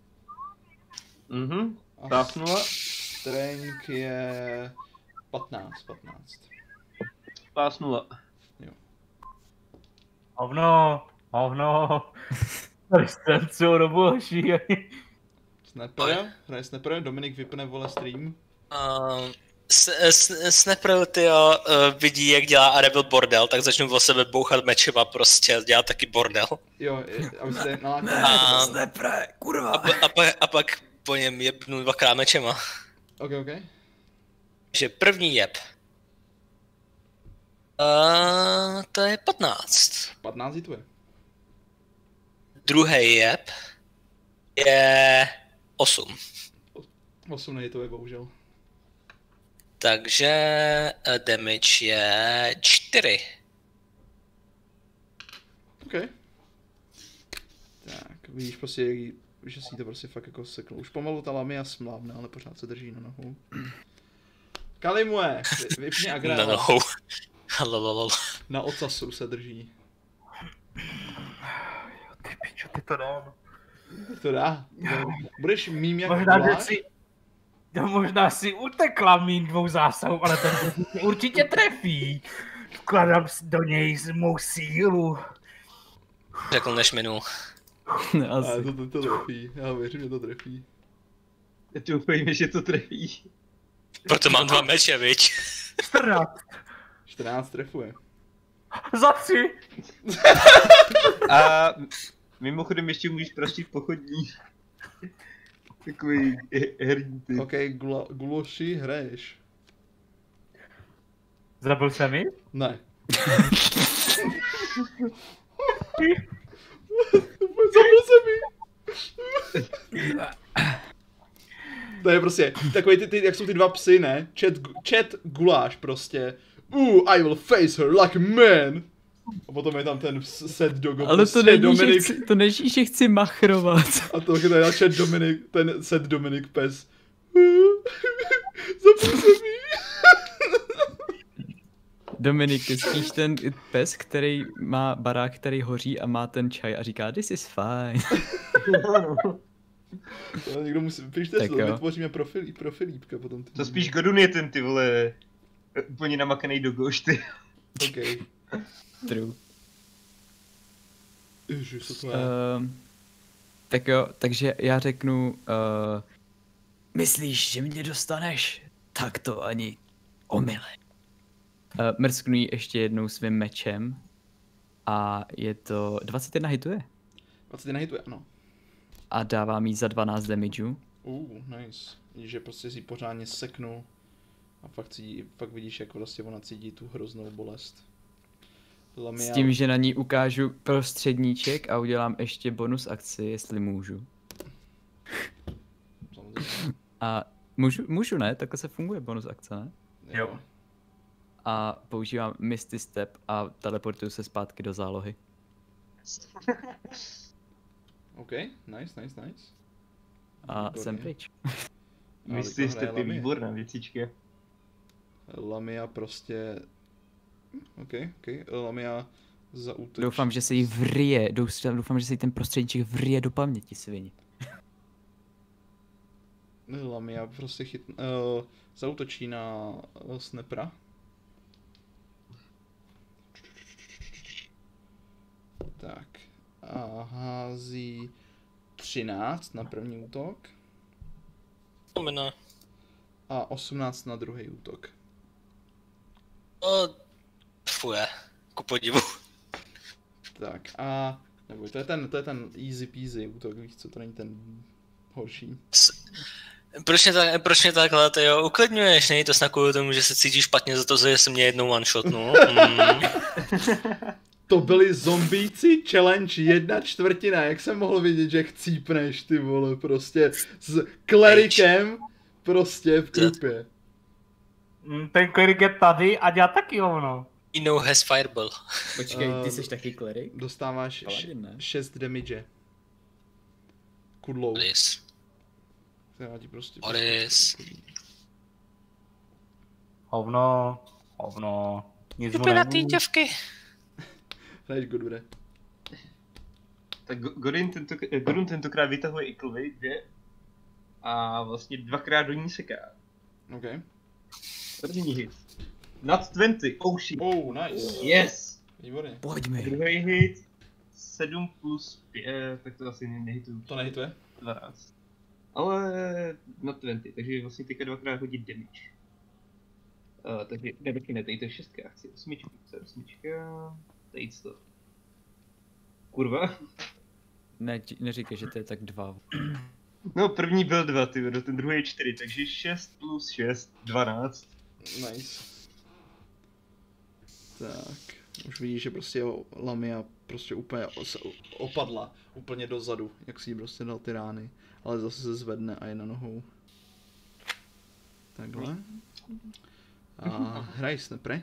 Mhm, pásnula. Strength je 15. Pásnula. Jo. Hovno. Hovno. Tady jste celou dobu hoší. Snapper, hraje Snapper, Dominik vypne vole stream. Snapper, tyjo, vidí, jak dělá Arevil bordel, tak začnu o sebe bouchat mečema, prostě dělat taky bordel. Jo, aby se nalákal. Snapper, kurva. A pak po něm jebnu 2x mečema. Ok. Takže první jeb. To je 15. 15 hituje. Druhý jeb je 8. 8 nehituje, bohužel. Takže damage je 4. Ok. Tak, vidíš prostě, že si to prostě fakt jako sekl. Už pomalu ta Lamia smlávne, ale pořád se drží na nohou. Kalimue, vypni agrál. Na nohou. Lololol. Na ocasu se drží. Ty pičo, ty to dám. To dá. Budeš mým jak Možná si utekla mým 2 zásahů, ale ten se určitě trefí. Vkladám do něj mou sílu. Řekl než minul. Ale to trefí, já věřím, že to trefí. Ty doufejme, že to trefí. Proto mám 2 meče, viď? 14 trefuje. Za 3. A mimochodem ještě můžeš praštit pochodní. Takový herní typ. Ok, Guloši, hraješ. Zabil se mi? Ne. Zabil se mi. To je prostě takový ty jak jsou ty 2 psy, ne? Chat guláš prostě. I will face her like a man. A potom je tam ten Set Dogo. Ale to není, že chci machrovat. A to je na chat Dominik, ten Set Dominik pes. Zabil se mi. Dominik, ty spíš ten pes, který má barák, který hoří a má ten čaj a říká this is fine. Někdo musí, pište si to, vytvoříme profilípka potom. To spíš Godun je ten ty vole, úplně namakanej do gošty. Ok. True. Ježiš, co to je? Tak jo, takže já řeknu, myslíš, že mě dostaneš? Tak to ani omyle. Mrsknu jí ještě jednou svým mečem a je to 21 hituje. 21 hituje, ano. A dávám jí za 12 damageu. Nice. Vidíš, že prostě si pořádně seknu a fakt vidíš, jak vlastně ona cítí tu hroznou bolest. S tím, že na ní ukážu prostředníček a udělám ještě bonus akci, jestli můžu. Samozřejmě. A můžu ne? Takhle se funguje bonus akce, ne? Jo. A používám Misty Step a teleportuju se zpátky do zálohy. OK, nice. A Výborně. jsem pryč. Misty Step je výborná věcička. Lamia prostě... OK. Lamia zaútočí. Doufám, že se jí vrije, doufám, že se jí ten prostředníček vrije do paměti, svini. Lamia prostě zaútočí na Snappera. Tak. A hází 13 na první útok. A 18 na druhý útok. Fuje, ku podivu. Tak a... Nebo to je ten easy peasy útok, víš co, to není ten horší. Proč mě takhle, tyjo, uklidňuješ, nej to snad kvůli tomu, že se cítíš špatně za to, že jsi mě jednou one-shotnul. To byli zombíci challenge 1/4, jak jsem mohl vidět, že chcípneš, ty vole, prostě s klerikem, prostě v krupě. Ten klerik je tady a dělá taky ono. Ino has fireball. Počkej, ty jsi taky klerik? Dostáváš 6 damage. Kudlou. Oris. Já ti prostě... Oris. Hovno. Nic mu Vypěla ty děvky. Hraješ Godure. Tak Godun tentokrát vytahuje i klvy, 2. A vlastně 2krát do ní seká. OK. První hit. Nad 20, oh shit. Oh, nice. Yes. Výborně. Pojď mi. Druhý hit. 7 plus 5, tak to asi nehituju. To nehituje? 12. Ale na 20, takže vlastně teďka dvakrát hodit damage. Takže damage ne, tady to je 6, chci 8, tady to. Kurva. Ne, neříkej, že to je tak 2. No první byl 2, ten druhý je 4, takže 6 plus 6, 12. Nice. Tak, už vidíš, že prostě Lamia prostě úplně opadla, úplně dozadu, jak si jí prostě dal ty rány, ale zase se zvedne a je na nohou. Takhle. A hraj snapre.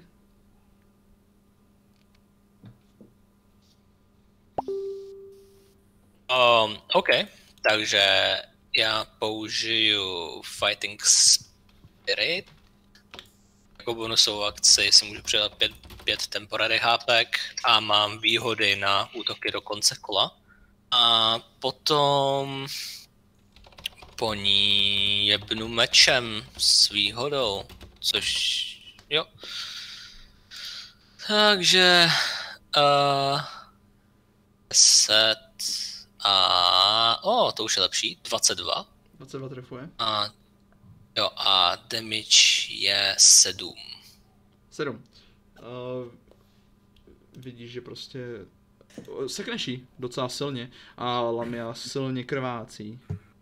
OK, takže já použiju Fighting Spirit. Jako bonusovou akci si můžu přidat 5 temporary HPek a mám výhody na útoky do konce kola. A potom po ní jebnu mečem s výhodou, což jo. Takže 10 a to už je lepší, 22. 22 trefuje. A jo, a damage je 7. 7. Vidíš, že prostě sekneš jí docela silně a Lamia silně krvácí.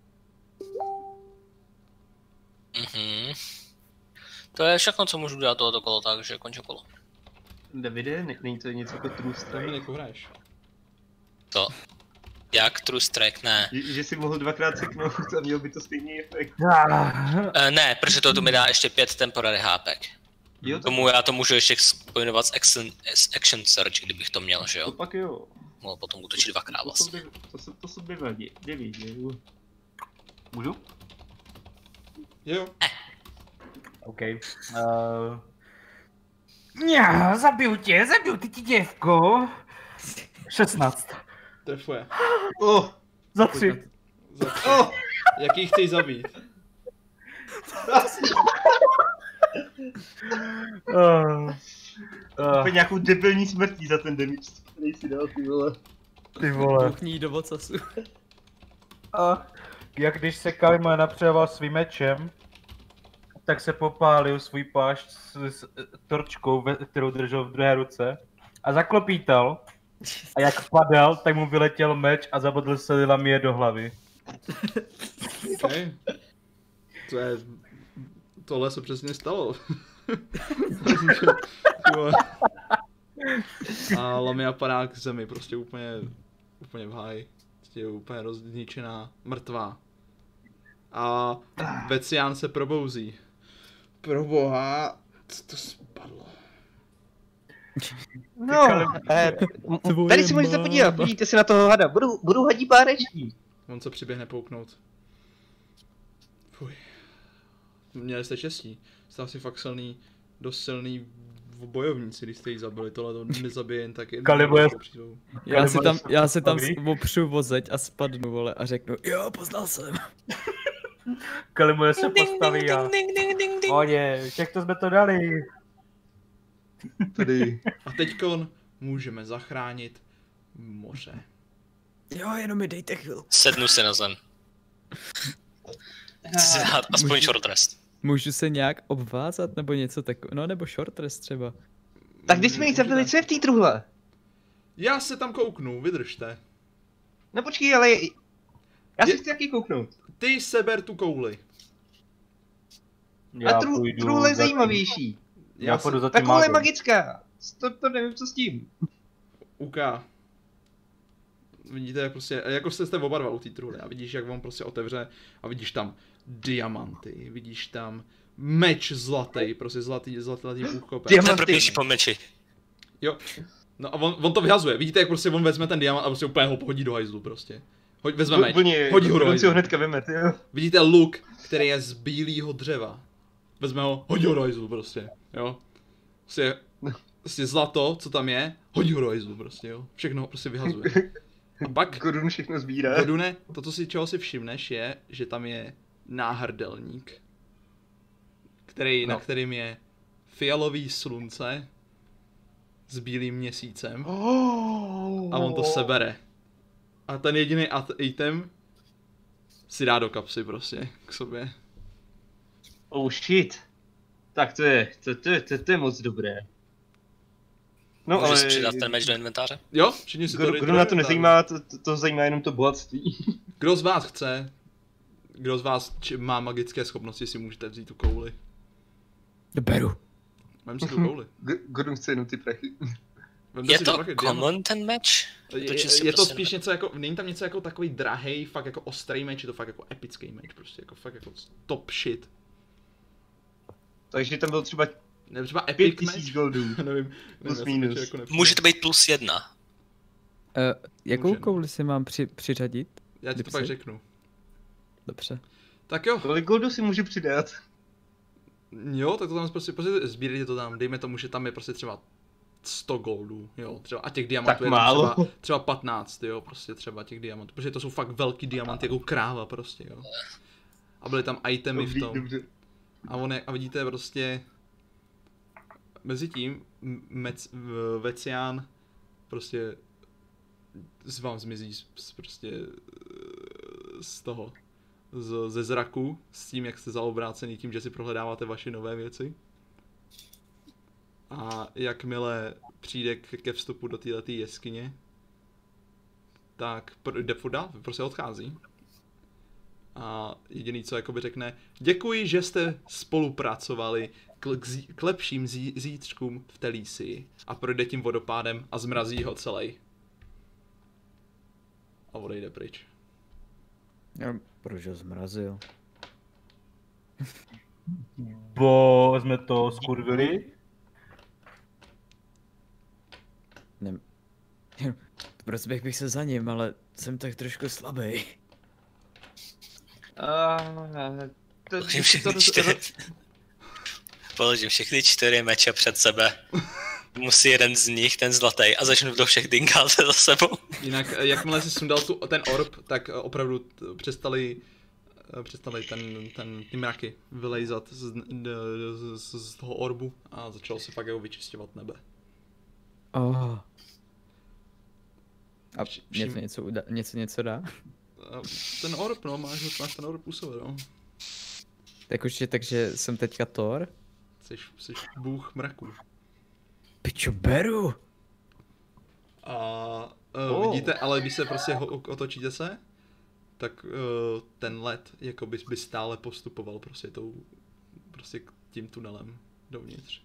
To je všechno, co můžu dělat tohoto kolo, takže končím kolo. Davide, není to něco jako True Strike? Dominiku, hraješ. To. Jak True Strike, ne. Že si mohl dvakrát seknout a měl by to stejný efekt. Ne, protože to tu mi dá ještě 5 temporary HPek. Jo, Tomu já to můžu ještě spojovat s Action Search, kdybych to měl, že to jo? pak jo. Mohl potom útočit dvakrát vlastně. To se vyvadí, neví. Můžu? Jo. OK. Zabiju ty děvko. 16. Trefuje. Za 3. Jaký chceš zabít? Úplně nějakou debilní smrtí za ten damage, který si dal, ty vole. Ty vole. Duchní do ocasu. Jak když se Kalima napřejoval svým mečem, tak se popálil svůj plášť s torčkou, kterou držel v druhé ruce a zaklopítal. A jak padal, tak mu vyletěl meč a zabodl se Lamie do hlavy. Okay. Tohle se přesně stalo. A Lamia padá k zemi, prostě úplně v háji. Je úplně rozničená, mrtvá. A Vecián se probouzí. Proboha, co to spadlo? No, tady si můžete podívat, podívejte si na toho hada, budu hadí párečky. On se přiběhne pouknout. Fuj. Měli jste štěstí. Jste asi fakt dost silný bojovníci, když jste jí zabili, tohle to nezabije jen tak Já se tam opřu o zeď a spadnu, vole, a řeknu, jo, poznal jsem. Kalimuje se postaví a... Oje, jak to jsme to dali? Tady. A teďkon můžeme zachránit moře. Jo, jenom mi dejte chvilku. Sednu si na zem. Chci si dát aspoň short rest. Můžu se nějak obvázat nebo něco takového, no nebo short rest třeba. Tak když jsme jich zabili, co je v té truhle? Já se tam kouknu, vydržte. No počkej, ale já si chci taky kouknout. Ty seber tu kouli. A truhle je zajímavější. Já půjdu za tím Ta koule je mágem. magická. To nevím, co s tím. Uka. Vidíte, jak prostě, jako jste oba dva u té truhly a vidíš, jak on prostě otevře a vidíš tam diamanty, vidíš tam meč zlatý, prostě zlatý úchopek. Nejprvější po meči. Jo. No a on to vyhazuje, vidíte, jak prostě on vezme ten diamant a prostě úplně ho hodí do hajzlu prostě. Vezme meč, hodí ho do hajzlu. Hnedka vymet, jo. Vidíte luk, který je z bílého dřeva. Vezme ho, hodí ho do hajzlu prostě, jo. Prostě zlato, co tam je, hodí ho do hajzlu prostě, jo. Všechno ho prostě vyhazuje. A pak, Godun všechno sbírá. Godune, čeho si všimneš je, že tam je náhrdelník, na kterým je fialový slunce s bílým měsícem a on to sebere. A ten jediný item si dá do kapsy prostě k sobě. Oh shit. Tak to je moc dobré. No, Můžeš ale... přidat ten meč do inventáře? Jo, všichni si to Kdo na to nezajímá, to zajímá jenom to bohatství. Kdo z vás chce, kdo z vás má magické schopnosti, si můžete vzít tu kouli. Beru. Vem si tu kouli. Kdo chce jenom ty prachy. Je to common ten meč? Je to spíš něco jako, není tam něco jako takový drahej, fakt jako ostrý meč, je to fakt jako epický meč, prostě jako fakt jako top shit. Takže tam byl třeba Nebo třeba epic 5000 meč? goldů. nevím, minus. Jako Může to být +1. Jakou Může, no. kouli si mám přiřadit? Já ti to pak řeknu. Dobře. Tak jo. Kolik goldů si můžu přidat? Jo, tak to tam prostě sbírejte to tam, dejme tomu, že tam je prostě třeba 100 goldů, jo, třeba, a těch diamantů Tak je málo. třeba 15, jo, prostě třeba těch diamantů, protože to jsou fakt velký diamanty, jako kráva prostě, jo. A byly tam itemy v tom. Dobře. A vidíte prostě, mezi tím Vecián prostě vám zmizí prostě z toho, ze zraku, s tím, jak jste zaobrácený tím, že si prohledáváte vaše nové věci. A jakmile přijde ke vstupu do této jeskyně, tak jde furt dál, prostě odchází. A jediný, co jakoby řekne, děkuji, že jste spolupracovali k lepším zítřkům v Telísii. A projde tím vodopádem a zmrazí ho celý. A odejde pryč. Proč ho zmrazil? Bo jsme to skurvili. Prostě bych se za ním, ale jsem tak trošku slabý. Položím všechny 4 meče před sebe. Musí jeden z nich, ten zlatý, a začnu do všech dinkat za sebou. Jinak, jakmile si sundal ten orb, tak opravdu přestali ty mraky vylejzat z toho orbu a začalo se fakt jako vyčisťovat nebe. Oh. A něco dá? Ten orb, no, máš ten orb u sebe, no. Tak určitě, takže jsem teďka Thor? Jsi bůh mraků. Pičo, beru! A vidíte, ale když se prostě otočíte se, tak ten led jakoby by stále postupoval prostě tím tunelem dovnitř.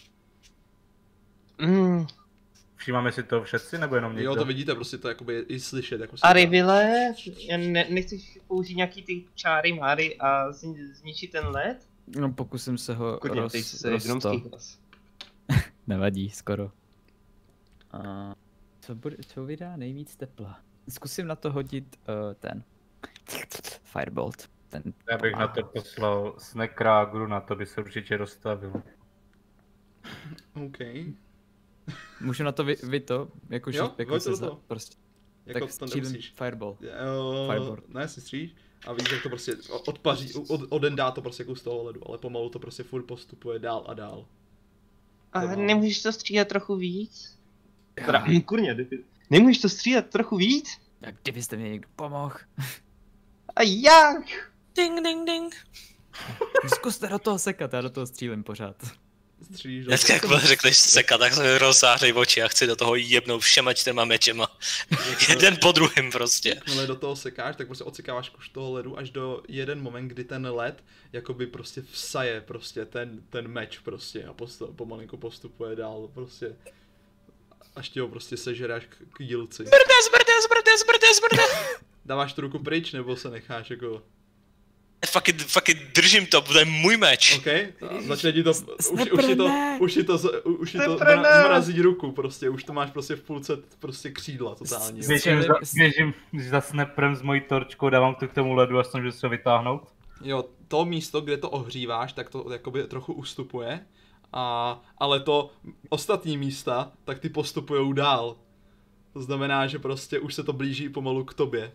Všímáme si to všetci, nebo jenom někdo? Jo, to vidíte, prostě to jakoby je i slyšet. Jako A Rivile, nechceš použít nějaký ty čáry máry a zničit ten led? No, pokusím se ho roztopt. Nevadí, skoro. A co vydá nejvíc tepla? Zkusím na to hodit ten Firebolt. Já bych na to poslal Snackera a Gru, na to by se určitě dostavil. OK. Můžu na to vy to? Jakože jako se to. Prostě. Jako tak střílím Fireball. Firebolt. Ne, si stříš. A víš, jak to prostě odpaří, odendá to prostě kus toho ledu, ale pomalu to prostě furt postupuje dál a dál. A nemůžeš to stříhat trochu víc? Kurně, nemůžeš to stříhat trochu víc? Jak kdybyste mě někdo pomohl. A jak? Ding, ding, ding. Zkuste do toho sekat, já do toho střílím pořád. Střílíš Dneska jak řekneš seka, tak se rozsářej oči a chci do toho jebnout všema 4 mečema. Jeden po druhém prostě. Jakmile do toho sekáš, tak prostě odsekáváš kus toho ledu až do jeden moment, kdy ten led jakoby prostě vsaje prostě ten meč prostě a pomalinku postupuje dál prostě. Až ti ho prostě sežeráš k jílci. Zbrde. Dáváš tu ruku pryč, nebo se necháš jako... Fucking držím to, to je můj meč. OK, začne ti to, už ti to zmrazí ruku prostě, už to máš prostě v půlce prostě křídla totální. Běžím za Snaperem s mojí torčkou, dávám to k tomu ledu a snažím se ho vytáhnout. Jo, to místo, kde to ohříváš, tak to jakoby trochu ustupuje, ale to ostatní místa, tak ty postupujou dál. To znamená, že prostě už se to blíží pomalu k tobě.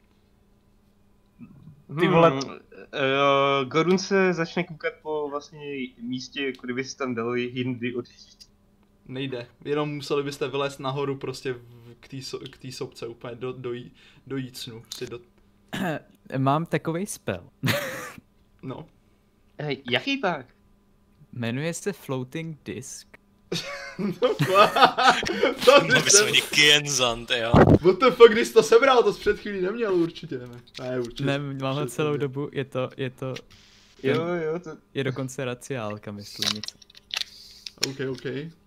Ty vole... Gorun se začne koukat po vlastně místě, jako kdyby si tam dalo jindy odejít. Nejde. Jenom museli byste vylézt nahoru prostě k té sopce úplně do jícnu. Mám takovej spell. No. Hej, jaký pak? Jmenuje se Floating Disc. To No vysloveně Kienzant, jo. What the fuck, když jsi to sebral, to jsi před chvílí neměl určitě, ne určitě. Ne, mám ho celou dobu, je to Jo, to... je dokonce raciálka, myslím něco. OK.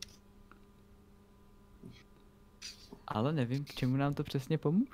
Ale nevím, k čemu nám to přesně pomůže.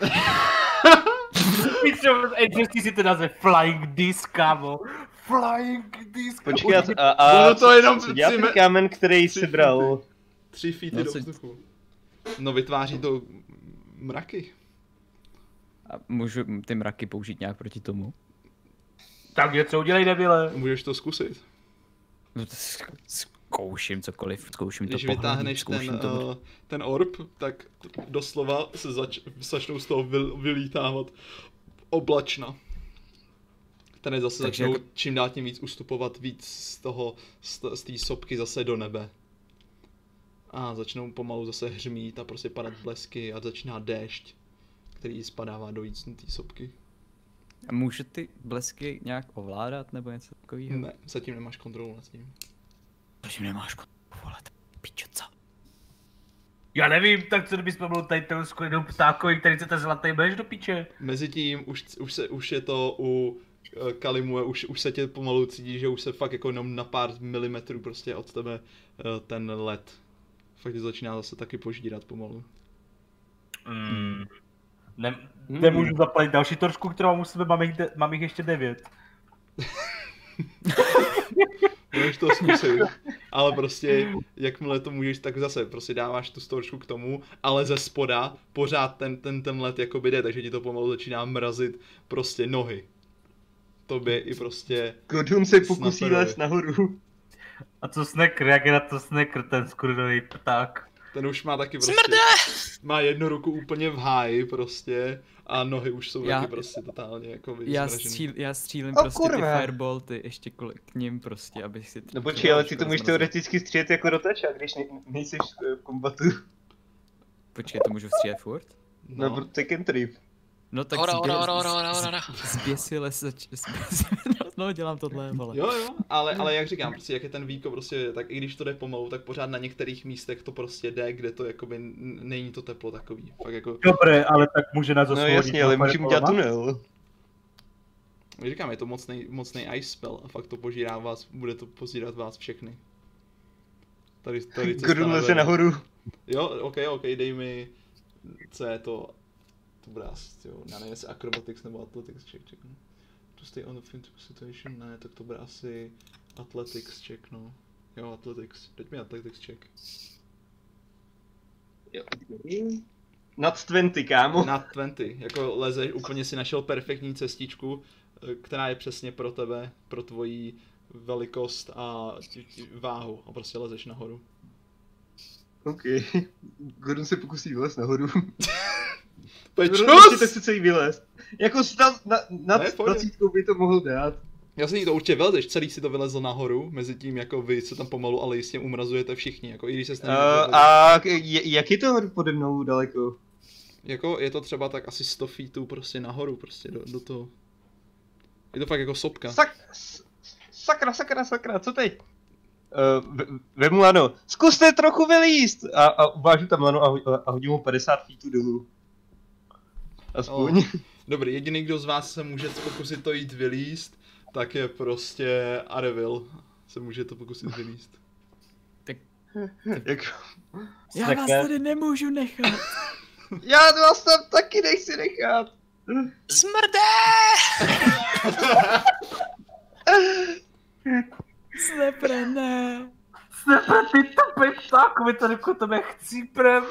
Přesně si to nazve Flying Disc, kámo. Flying Disc. Počkat, a to jenom co dělá ten kámen, který jsi bral? 3 feety No, do vzduchu. No vytváří to mraky. A můžu ty mraky použít nějak proti tomu? Tak něco udělej, debile. Můžeš to zkusit. No to zkouším cokoliv, zkouším Když to pohledit, vytáhneš zkouším to... ten orb, tak doslova se začnou z toho vylítávat oblačna. Které zase Takže začnou jako... čím dál tím víc ustupovat víc z té sopky zase do nebe. A začnou pomalu zase hřmít a prostě padat blesky a začíná déšť, který spadává do jícnutý sopky. A můžu ty blesky nějak ovládat nebo něco takového? Ne, zatím nemáš kontrolu nad tím. Proč nemáš kontrolu, vole, pičo, co? Já nevím, tak co kdybychom byl tady ten skvělý ptákovi, který chcete zlatý bež do piče? Mezitím už je to u Kalimue, už se tě pomalu cítí, že už se fakt jako jenom na pár milimetrů prostě od tebe ten led. Fakt začíná zase taky požírat pomalu. Nemůžu zaplatit další trošku, kterou mám u sebe, mám jich ještě 9. Můžeš to zkusit, ale prostě jakmile to můžeš, tak zase prostě dáváš tu storčku k tomu, ale ze spoda pořád ten led jakoby jde, takže ti to pomalu začíná mrazit prostě nohy. Tobě i prostě... Godhun se pokusí lézt nahoru. A co Snacker, jak je na to Snacker, ten skurvený pták? Ten už má taky prostě... Smrde! Má jednu ruku úplně v háji prostě a nohy už jsou taky prostě totálně jako Já střílím prostě ty firebolty ještě k ním prostě, abych si... No počkej, ale ty to můžeš teoreticky střílet jako rotača, když nejseš v kombatu. Počkej, to můžu střílet furt? No, second trip. No tak zběsile no dělám tohle, vole. Jo, ale jak říkám, prostě jak je ten výko prostě, tak i když to jde pomalu, tak pořád na některých místech to prostě jde, kde to jakoby není to teplo takový, fakt jako... Dobré, ale tak může nás No jasně, ale můžeme dělat tunel. Říkám, je to mocný ice spell a fakt to požírá vás, bude to pozírat vás všechny. Tady Godhun leze nahoru. Jo, ok, dej mi, co je to bude asi, jo, já nevím, jestli acrobatics nebo athletics check, no. To stay on the film situation, ne, tak to bude asi athletics check, no. Jo, athletics, teď mi athletics check. Jo. Nad 20, kámo. Nad 20, jako lezeš, úplně si našel perfektní cestičku, která je přesně pro tebe, pro tvoji velikost a váhu a prostě lezeš nahoru. OK, Godhun se pokusí vylézt nahoru. Pečus! Tak se celý vylézt. Jako nad 20 by to mohl dát. Já si to určitě vylezeš, celý si to vylezl nahoru, mezi tím jako vy se tam pomalu, ale jistě umrazujete všichni, jako i když se snažíte... A jak je to pode mnou daleko? Jako je to třeba tak asi 100 feetů prostě nahoru, prostě do toho. Je to fakt jako sopka. Sakra, co teď? Vemu lano, zkuste trochu vylízt! A uvážu tam lano a hodím mu 50 feetů dolů. Aspoň. Dobrý, jediný, kdo z vás se může pokusit to jít vylízt, tak je prostě Arevil. Se může to pokusit vylízt. Tak... Já vás tady nemůžu nechat. Já vás tam taky nechci nechat. Smrde! Snapre, ne. Snapre, ty tupej ptákovi, tady ko tebe chcíprem.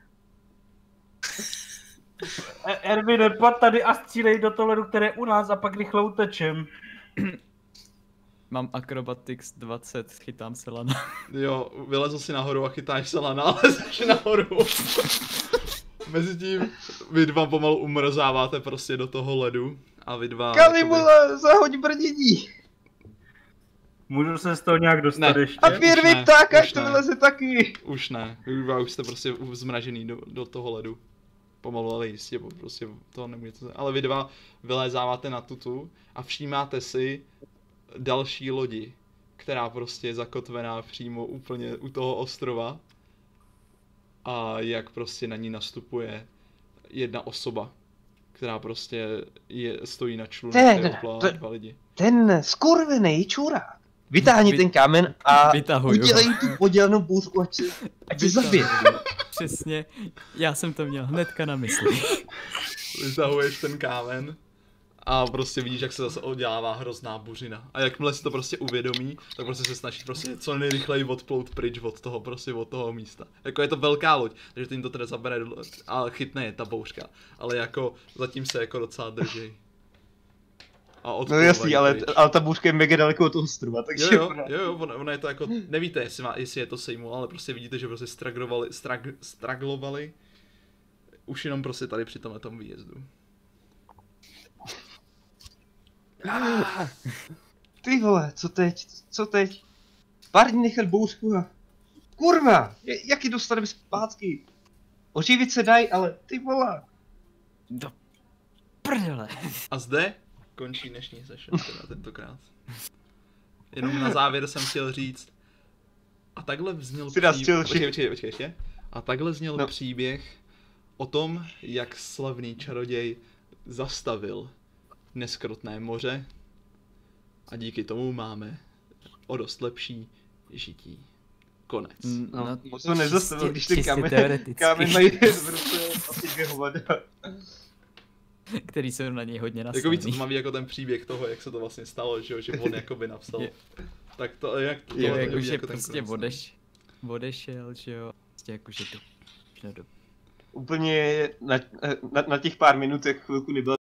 Ervine, pojď tady a střílej do tohledu, které je u nás a pak rychle utečem. Mám acrobatics 20, chytám se lana. Jo, vylezl si nahoru a chytáš se lana, ale lezeš nahoru. Mezitím vy dva pomalu umrzáváte prostě do toho ledu a vy dva... Kalimule, zahoď brnění! Můžu se z toho nějak dostat ještě? A firmy pták, až to vyleze taky! Už ne, už jste prostě zmražený do toho ledu. Pomalu, ale jistě, prostě to nemůžete. Ale vy dva vylézáváte na tutu a všímáte si další lodi, která prostě je zakotvená přímo úplně u toho ostrova. A jak prostě na ní nastupuje jedna osoba, která prostě stojí na člunu, kde oplávají dva lidi. Ten skurvený čurák. Vytáhni ten kámen a udělej tu podělnou bůřku, ať se zabije. Přesně, já jsem to měl hnedka na mysli. Vytahuješ ten kámen a prostě vidíš, jak se zase udělává hrozná buřina. A jakmile si to prostě uvědomí, tak prostě se snaží prostě co nejrychleji odplout pryč od toho místa. Jako je to velká loď, takže tím to teda zabere, ale chytne je ta bouřka. Ale jako zatím se jako docela drží. No jasný, ale ta bouřka je mega daleko od toho struma, takže... Jo, ono je to jako, nevíte, jestli je to sejmu, ale prostě vidíte, že prostě straglovali už jenom prostě tady při tomhletom výjezdu. Ty vole, co teď? Pár dní nechat bouřku a... Kurva, jak ji dostaneme zpátky? Oživit se dají, ale ty vole. Do prdele. A zde končí dnešní session teda tentokrát. Jenom na závěr jsem chtěl říct. A takhle vzněl Počkej, ještě. A takhle zněl příběh o tom, jak slavný čaroděj zastavil neskrotné moře a díky tomu máme o dost lepší žití. Konec. No, to nezastavil, když ten kámen mají v ruce asi 2 hovada. Který jsou na něj hodně nastavený. Jako víc zajímavý jako ten příběh toho, jak se to vlastně stalo, že on jakoby napsal. Tak to, jak to jakože jako prostě odešel, že jo, prostě jakože to. Úplně na těch pár minut, jak chvilku nebyla